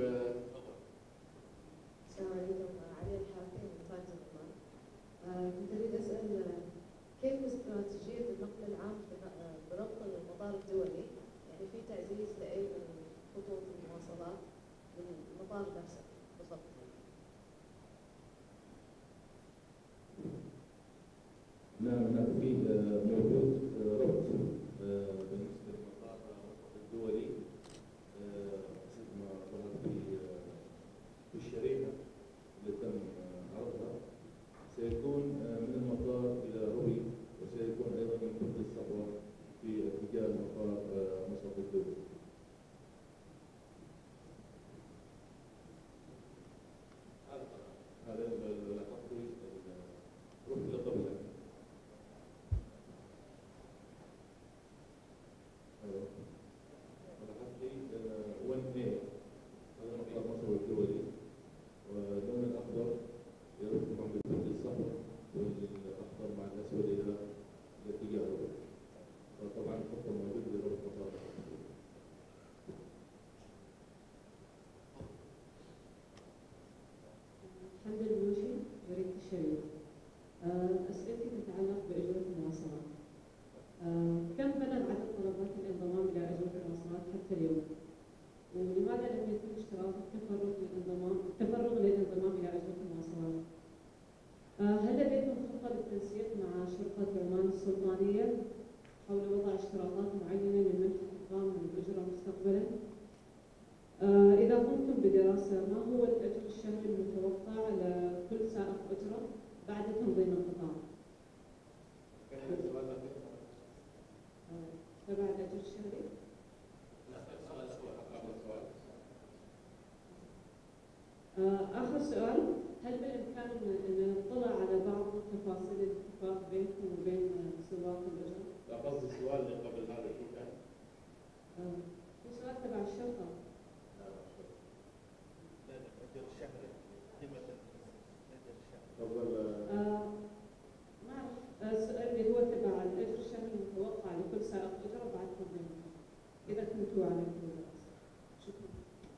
السلام عليكم. علي الحافي من تايمز اوف عمان. كنت اريد اسال كيف استراتيجيه النقل العام بربط المطار الدولي؟ يعني في تعزيز لاي من خطوط المواصلات بالمطار نفسه بالضبط. نعم نعم في موجود ربط بالنسبه للمطار الدولي حسب ما ظهر في في الشريحه اللي تم عرضها، سيكون من المطار الى روي، وسيكون ايضا من كل الصبوه في اتجاه مطار مسقط الدولي. هذا الخطوي الركن اللي قبله. الخطي واحد اي هذا مطار مسقط الدولي، واللون الاخضر يربط مع الخط الصفر والاخضر مع الاسود الى الاتجاه الاول. فطبعا الخط موجود لربط مطار. الأجرة بعد تنظيم القطاع. تبع الأجر الشهري؟ آخر سؤال، هل بالإمكان أن نطلع على بعض تفاصيل الاتفاق بينكم وبين سواق الأجر؟ لا قصدي السؤال اللي قبل هذا شو كان؟ في سؤال تبع الشرطة. لا الأجر الشهري، قيمة الأجر الشهري. آه ما أعرف السؤال اللي هو تبع الأجر الشهري المتوقع لكل سائق أجرة بعد تنظيم القطاع. إذا كنتوا على الكل. شكرا.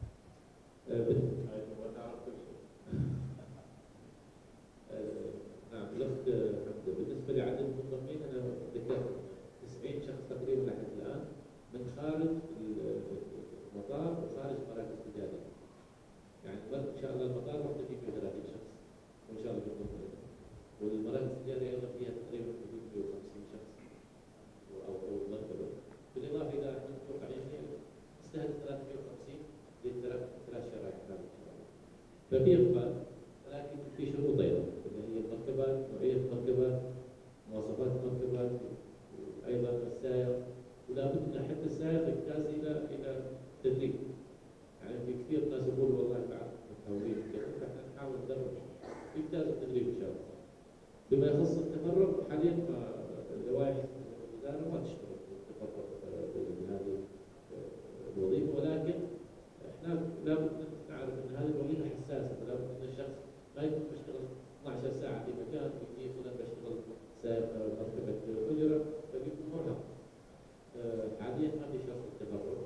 نعم الأخت حمد، بالنسبة لعدد المنظمين أنا ذكرت تسعين شخص تقريبا لحد الآن من خارج المطار وخارج مراكز التجارية. يعني إن شاء الله المطار واحدة فيه ثلاثين شخص وإن شاء الله بنضم لنا. والمراكز التجارية أيضا فيها تقريبا حدود مئة وخمسين شخص أو أو مرتبة. بالإضافة إلى احنا متوقعين نستهدف ثلاثمئة وخمسين للثلاث ثلاث شرائح إن شاء الله. ففي إقبال، ولكن في شروط أيضا اللي هي المركبات، نوعية المركبات، مواصفات المركبات، أيضا السائق، ولا بد أن حتى السائق يحتاج إلى إلى تدريب. يعني في كثير ناس يقولوا والله بعد التوريد كذا، فاحنا نحاول ندرب يحتاج التدريب إن شاء الله. بما يخص التفرغ حاليا اللوائح الوزارة ما تشترط التفرغ بهذه الوظيفة، ولكن احنا لابد نعرف ان هذه الوظيفة حساسة، لابد ان الشخص ما يكون بيشتغل اثنعش ساعة في مكان ويجي يقول انا بشتغل سائق مركبة أجرة فبيكون مرهق. حاليا ما في شرط التفرغ.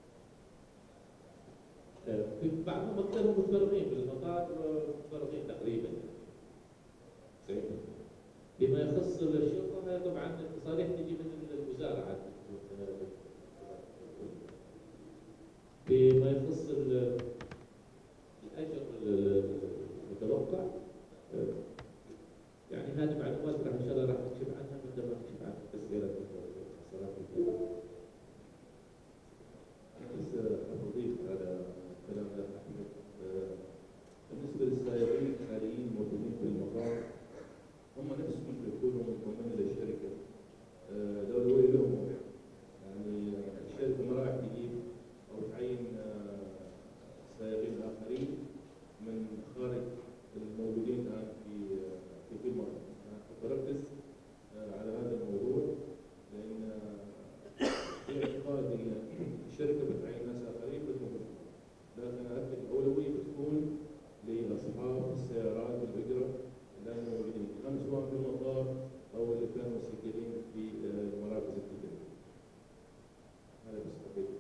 في بعضهم اكثرهم متفرغين بالمطار، متفرغين تقريبا. بما يخص الشرطة طبعا التصاريح تجي من الوزارة عاد. بما يخص الأجر المتوقع يعني هذه معلومات راح إن شاء الله راح نكشف عنها متى ما نكشف عن تسجيلات الصلاة الجمعة. بس أضيف على كلام أحمد، بالنسبة للسائقين الحاليين موجودين في المطار هم نفسهم يكونوا منضمين للشركة دولوية لهم موقع. يعني الشركة ما راح تجيب أو تعين سائقين آخرين من خارج الموجودين الآن في في كل مرة. أنا بركز على هذا الموضوع لأن في اعتقادي الشركة بتعين ناس آخرين بالموضوع، لكن الأولوية بتكون لأصحاب السيارات والأجرة اللي موجودين هم سواء في المطار أو اللي كانوا مسجلين في المراكز التجارية. هذا بس حبيت.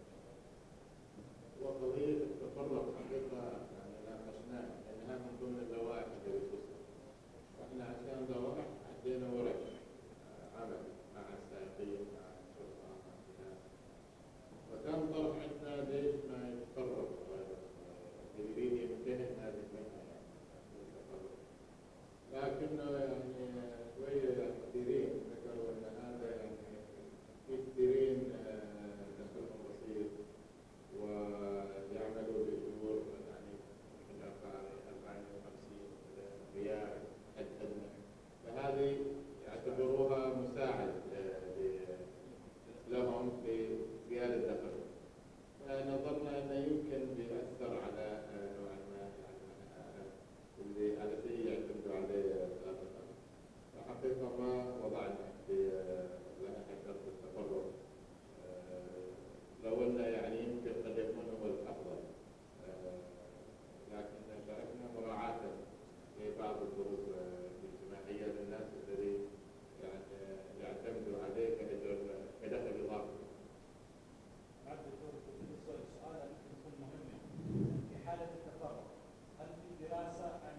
وقضية التفرغ حقيقة يعني ناقشناها لأنها من ضمن اللوائح اللي بتصدر. وإحنا عشان ذا وقت عدينا ورش عمل مع السائقين مع الشرطة مع الناس. وكان طرح عندنا ليش ما يتفرغ اللي يريد يمتهن هذه المهنة يعني التفرغ. لكنه يعني شوية كثيرين ذكروا أن هذا يعني في كثيرين دخلهم بسيط ويعملوا بأجور يعني من أربعمئة وخمسين ريال حد أدنى، فهذه يعتبروها مساعد لهم في زيادة دخلهم. فنظرنا أنه يمكن بيأثر على نوعا ما يعني اللي على شيء يعتمدوا عليه سابقا. فحقيقة ما وضعنا في لائحة شرط التفرغ، لو أنه يعني يمكن قد يكون هو الأفضل، لكن شاركنا مراعاة لبعض الظروف الاجتماعية للناس الذي يعني يعتمدوا عليه كأجر كدخل إضافي. السؤال يكون مهم. في حالة التفرغ هل في دراسة عن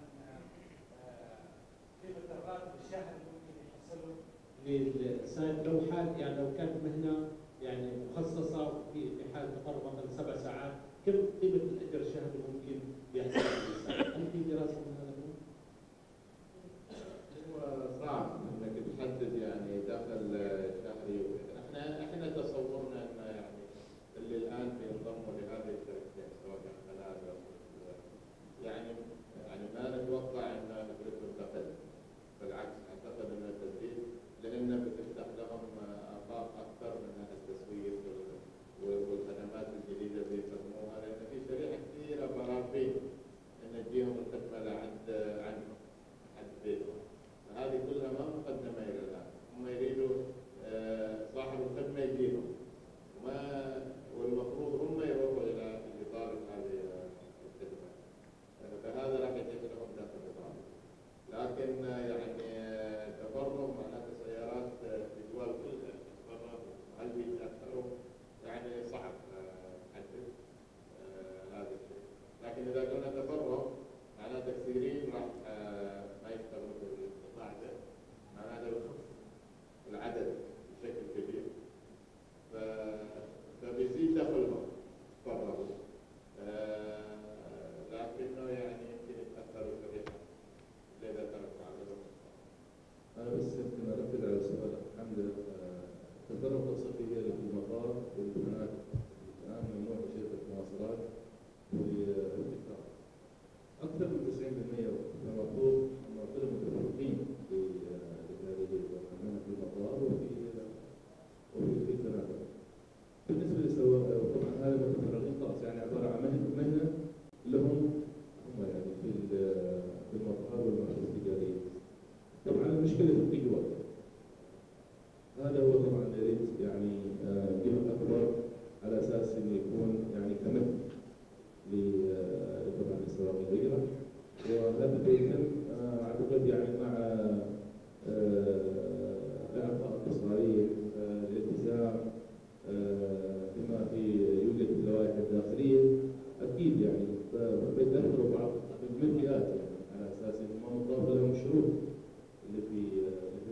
قيمة الراتب الشهري ممكن يحصله للسائق لو حال يعني لو كانت مهنة يعني مخصصة في في حال تفرغ يفيدهم ما والمفروض هم يروحوا الى اطار هذه الخدمه، فهذا راح يتم لهم داخل الاطار. لكن يعني تفرغ معناته سيارات الدول كلها تتفرغ، هل بيتاثروا؟ يعني صعب نحدد هذا الشيء، لكن اذا قلنا تفرغ معناته كثيرين راح ما يشتغلوا في القطاع ده، معناته يخف العدد بشكل كبير، فبيزيد دخلهم تفرغوا، لكنه يعني يمكن يتاثروا سريعا اذا تركوا عملهم. انا بس يمكن اركز على سؤال حمد. التدرب التوصيفيه اللي في المطار والهناك الان ممنوع شركه مواصلات والابتكار. اكثر من تسعين بالمئة من المطلوب المطلوب متفرقين لهذه العمل في المطار وفي وفي الفنادق. بالنسبه للسواق طبعا هذا المتفرقين خلاص يعني عباره عن مهنه مهنه لهم هم يعني في في المطار والمراكز التجاريه. طبعا المشكله في القدوه، هذا هو طبعا يريد يعني قيمه اكبر على اساس انه يكون يعني كمثل طبعا للسواق الغيره، وهذا بيتم اعتقد يعني مع اعطاء التصاريح الالتزام بما في يوجد في اللوائح الداخليه اكيد يعني بيدخلوا بعض المنفيات يعني على اساس انه ما مطابقه لهم الشروط اللي في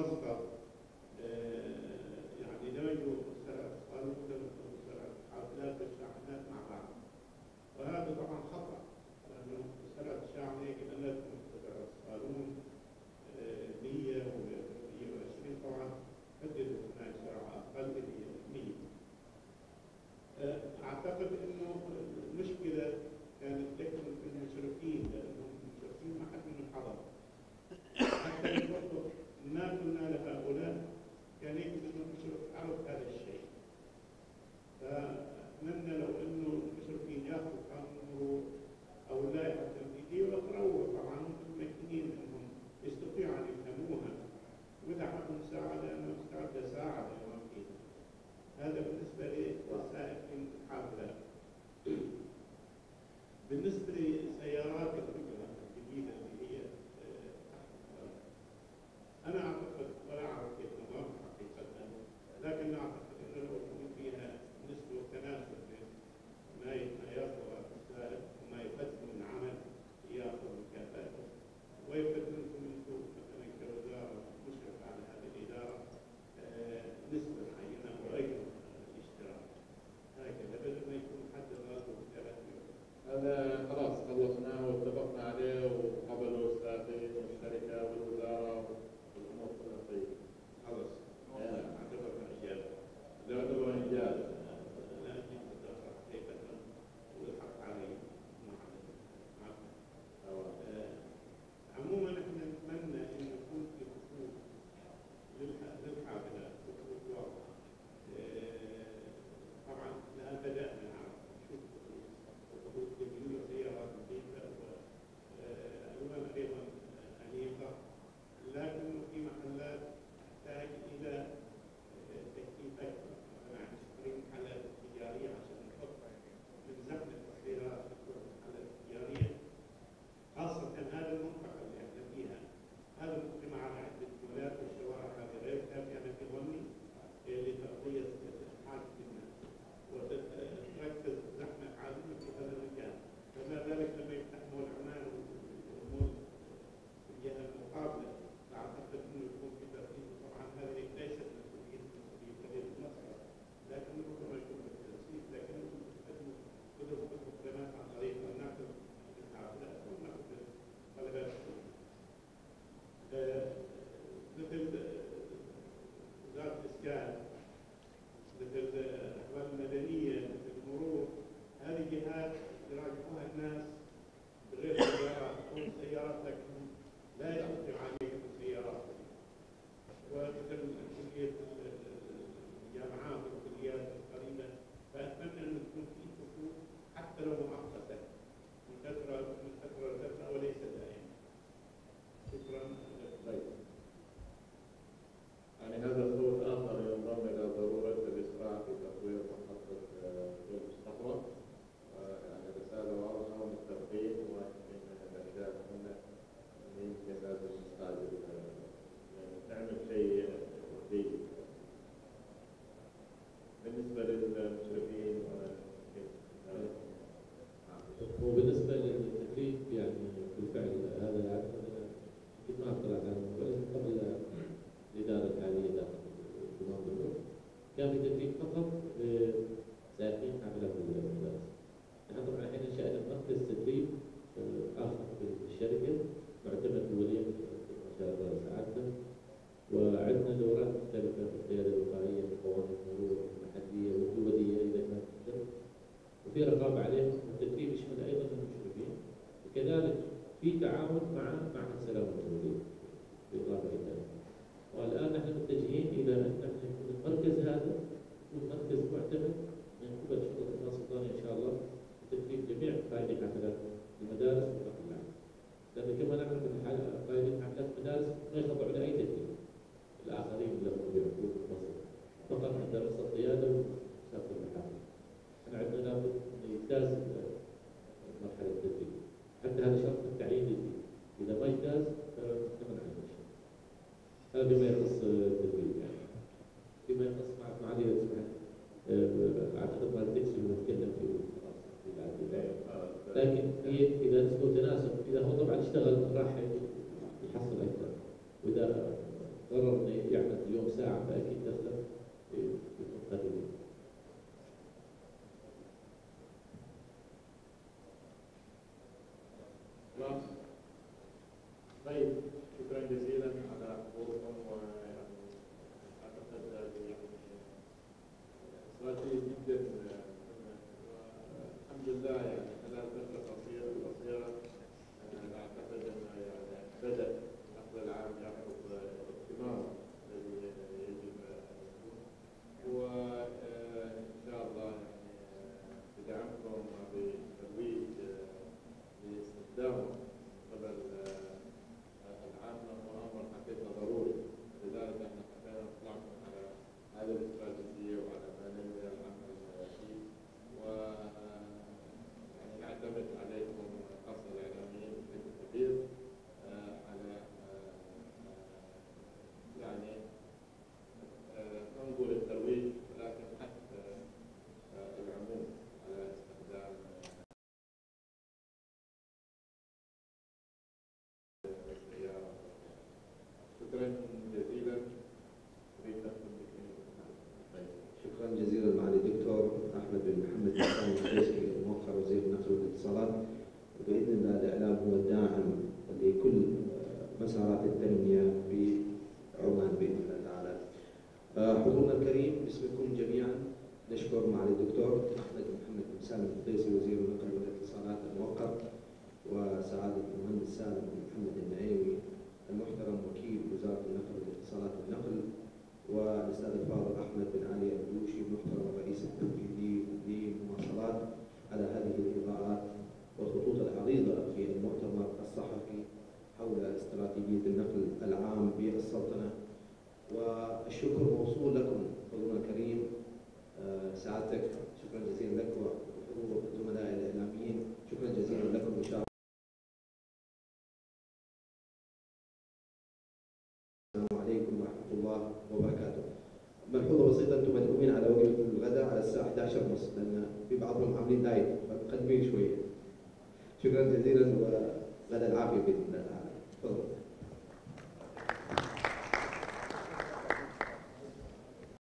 مسقط يعني دمجوا مصطلحات قانون ومصطلحات حافلات والشاحنات مع بعض، وهذا طبعا خطأ، لأنه مصطلحات الشاحنة يجب أن لا تكون مصطلحات قانون مية ومية وعشرين طبعا حدد هناك سرعة أقل اللي هي مية. أعتقد إنه المشكلة كانت تكمن في المشرفين، لأنهم المشرفين ما حد منهم حضر. حتى برضه ما قلنا لهؤلاء كان يجب أن المشرف عرف هذا الشيء. فأتمنى لو إنه المشرفين ياخذوا قانون أو اللائحة التنفيذية ويقرأوها، طبعا متمكنين إنهم يستطيعوا أن يفهموها، وإذا حبوا مساعدة أنا مستعد أساعد يوم فيها. هذا بالنسبة لوسائل الحافلات. بالنسبة لسيارات الجديدة اللي هي أنا أعتقد ولا أعرف كيف نظام حقيقة، لكن أعتقد أنه لو يكون فيها نسبة وتناسب بين ما ما يأخذ السائق وما يقدم من عمل يأخذ مكافأته، ويقدمكم أنتم مثلا كوزارة مشرف على هذه الإدارة نسبة معينة وأجر الاشتراك، هكذا بدل ما يكون حد راتبه ثلاث مليون. هذا خلاص خلصناه واتفقنا عليه وقبلوا الساقين والشركة والوزارة والأمور كلها طيبة. خلاص اعتبرنا إجابة. يعتبر إنجاز. لا أجيب الدفع حقيقة والحق علي معه. عموما احنا نتمنى أن يكون في خطوط للحافلات، خطوط واضحة. طبعا الآن بدأنا نعرف نشوف خطوط جميلة وسيارات نظيفة وألوان أيضا أنيقة، لكن في محلات تحتاج إلى تكثيف أكثر. مثلا عند سبرينج محلات تجارية عشان نحط من زحمة السيارات في المحلات التجارية، خاصة هذا المنطقة اللي احنا فيها، هذا المجتمع على عدة مولات والشوارع هذه غير كافية أنا في ظني لتغطية حاجة الناس وتركز زحمة عادية في هذا المكان. فما ذلك لما يفتح مول عمان والمول في الجهة المقابلة، أعتقد أنه يكون في ترتيب. طبعا هذه ليست مسؤولية مسؤولية مدينة المسقط، لكن ربما يكون بالتنسيق، لكن تقدموا تقدموا خدمات عن طريق أن نأخذ الحافلات أو نأخذ طلبات مثل وزارة الإسكان، مثل الأحوال المدنية، مثل المرور، هذه جهات يراجعوها الناس بغير سيارات أو سيارات لكنهم لا يستطيعوا أن يجدوا سيارات. ومثل كلية الجامعات والكليات القريبة، فأتمنى أن تكون في خطوط حتى لو مؤقتة من فترة من فترة لفترة وليس دائما. شكرا. طيب. يعني هذا صوت آخر ينضم إلى ضرورة الإسراع في تطوير محطة في المستقبل. يعني رسالة واضحة ومتفقين ومواجهين من الأشياء المهمة اللي يمكن لازم نستعجل يعني نعمل شيء جيد. بالنسبة للمشرفين وبالنسبة للتكليف يعني بالفعل هذا العدد أكيد ما اطلعت عنه قبل الإدارة الحالية داخل المنظمة، كان في تكليف فقط لسائقين حافلات المدارس. نحن طبعا الحين انشأنا مركز تدريب آخر في الشركة معتمد دوليا ما شاء الله سعادته، وعندنا دورات مختلفة في القيادة الوقائية في قوانين المرور المحلية والدولية إذا كانت تقدر، وفي رقابة عليهم، والتدريب يشمل أيضا المشرفين، وكذلك في تعاون مع معهد السلامة الدولي بالإضافة إلى ذلك. والآن نحن متجهين إلى أن نحن يكون المركز هذا يكون مركز معتمد من قبل شرطة الناصر الثانية إن شاء الله لتدريب جميع قائدي حافلات المدارس والنقل العام. لأن كما نعلم أن قائدي حافلات المدارس ما يخضعوا لأي تدريب، الآخرين اللي هم بحقوق مصر فقط عند درس القيادة وسائق المحافل. احنا عندنا لابد أن يجتاز مرحلة التدريب، حتى هذا شرط التعيين الجديد، إذا ما يجتاز فنحتمل عنه الشيء. هذا بما يخص التدريب يعني. فيما يخص مع معالي لو سمحت أعتقد ما التكسي بنتكلم فيه لكن هي إذا نسبة وتناسب، إذا هو طبعا اشتغل راح يحصل أكثر، وإذا قرر انه يعمل اليوم ساعه فاكيد دخله في في المقررين. خلاص. طيب شكرا جزيلا على حضوركم، ويعني اعتقد يعني استراتيجي جدا مهمه، والحمد لله يعني خلال فتره قصيره قصيره اعتقد انه يعني بدا النقل العام ياخذ اهتمامه الذي يجب ان يكون، وان شاء الله يعني بدعمكم وبترويج لاستخدامه قبل العامة هو أمر حقيقة ضروري، لذلك احنا حبينا نطلعكم على هذه الاستراتيجية وعلى ما نبدأ العمل فيه، و يعني نعتمد عليكم خاصة الإعلاميين بشكل كبير على يعني ما نقول الترويج ولكن حتى العموم على استخدام السيارة. شكرا جزيلا. شكرا جزيلا معالي الدكتور احمد بن محمد بن سالم القيسي موقر وزير النقل والاتصالات. وباذن الله الاعلام هو الداعم لكل مسارات التنميه في عمان باذن الله تعالى. حضورنا الكريم باسمكم جميعا نشكر معالي الدكتور احمد بن محمد بن سالم القيسي وزير النقل والاتصالات الموقر، وسعاده المهندس سالم بن محمد النعيمي المحترم وكيل وزاره النقل والاتصالات والنقل، والاستاذ الفاضل احمد بن علي الدوشي المحترم الرئيس التنفيذي لمواصلات على هذه الاضاءات والخطوط العريضه في المؤتمر الصحفي حول استراتيجيه النقل العام بالسلطنه. والشكر موصول لكم حضورنا الكريم، سعادتك شكرا جزيلا لك وحضور الزملاء الاعلاميين شكرا جزيلا لكم. ان شاء الله السلام عليكم ورحمه الله وبركاته. ملحوظه بسيطه، انتم مدعومين على وجبه الغداء على الساعه احد عشر ونص لان في بعضهم عاملين دايت فمقدمين شويه. شكرا جزيلا وغدا العافيه باذن الله تعالى. تفضل.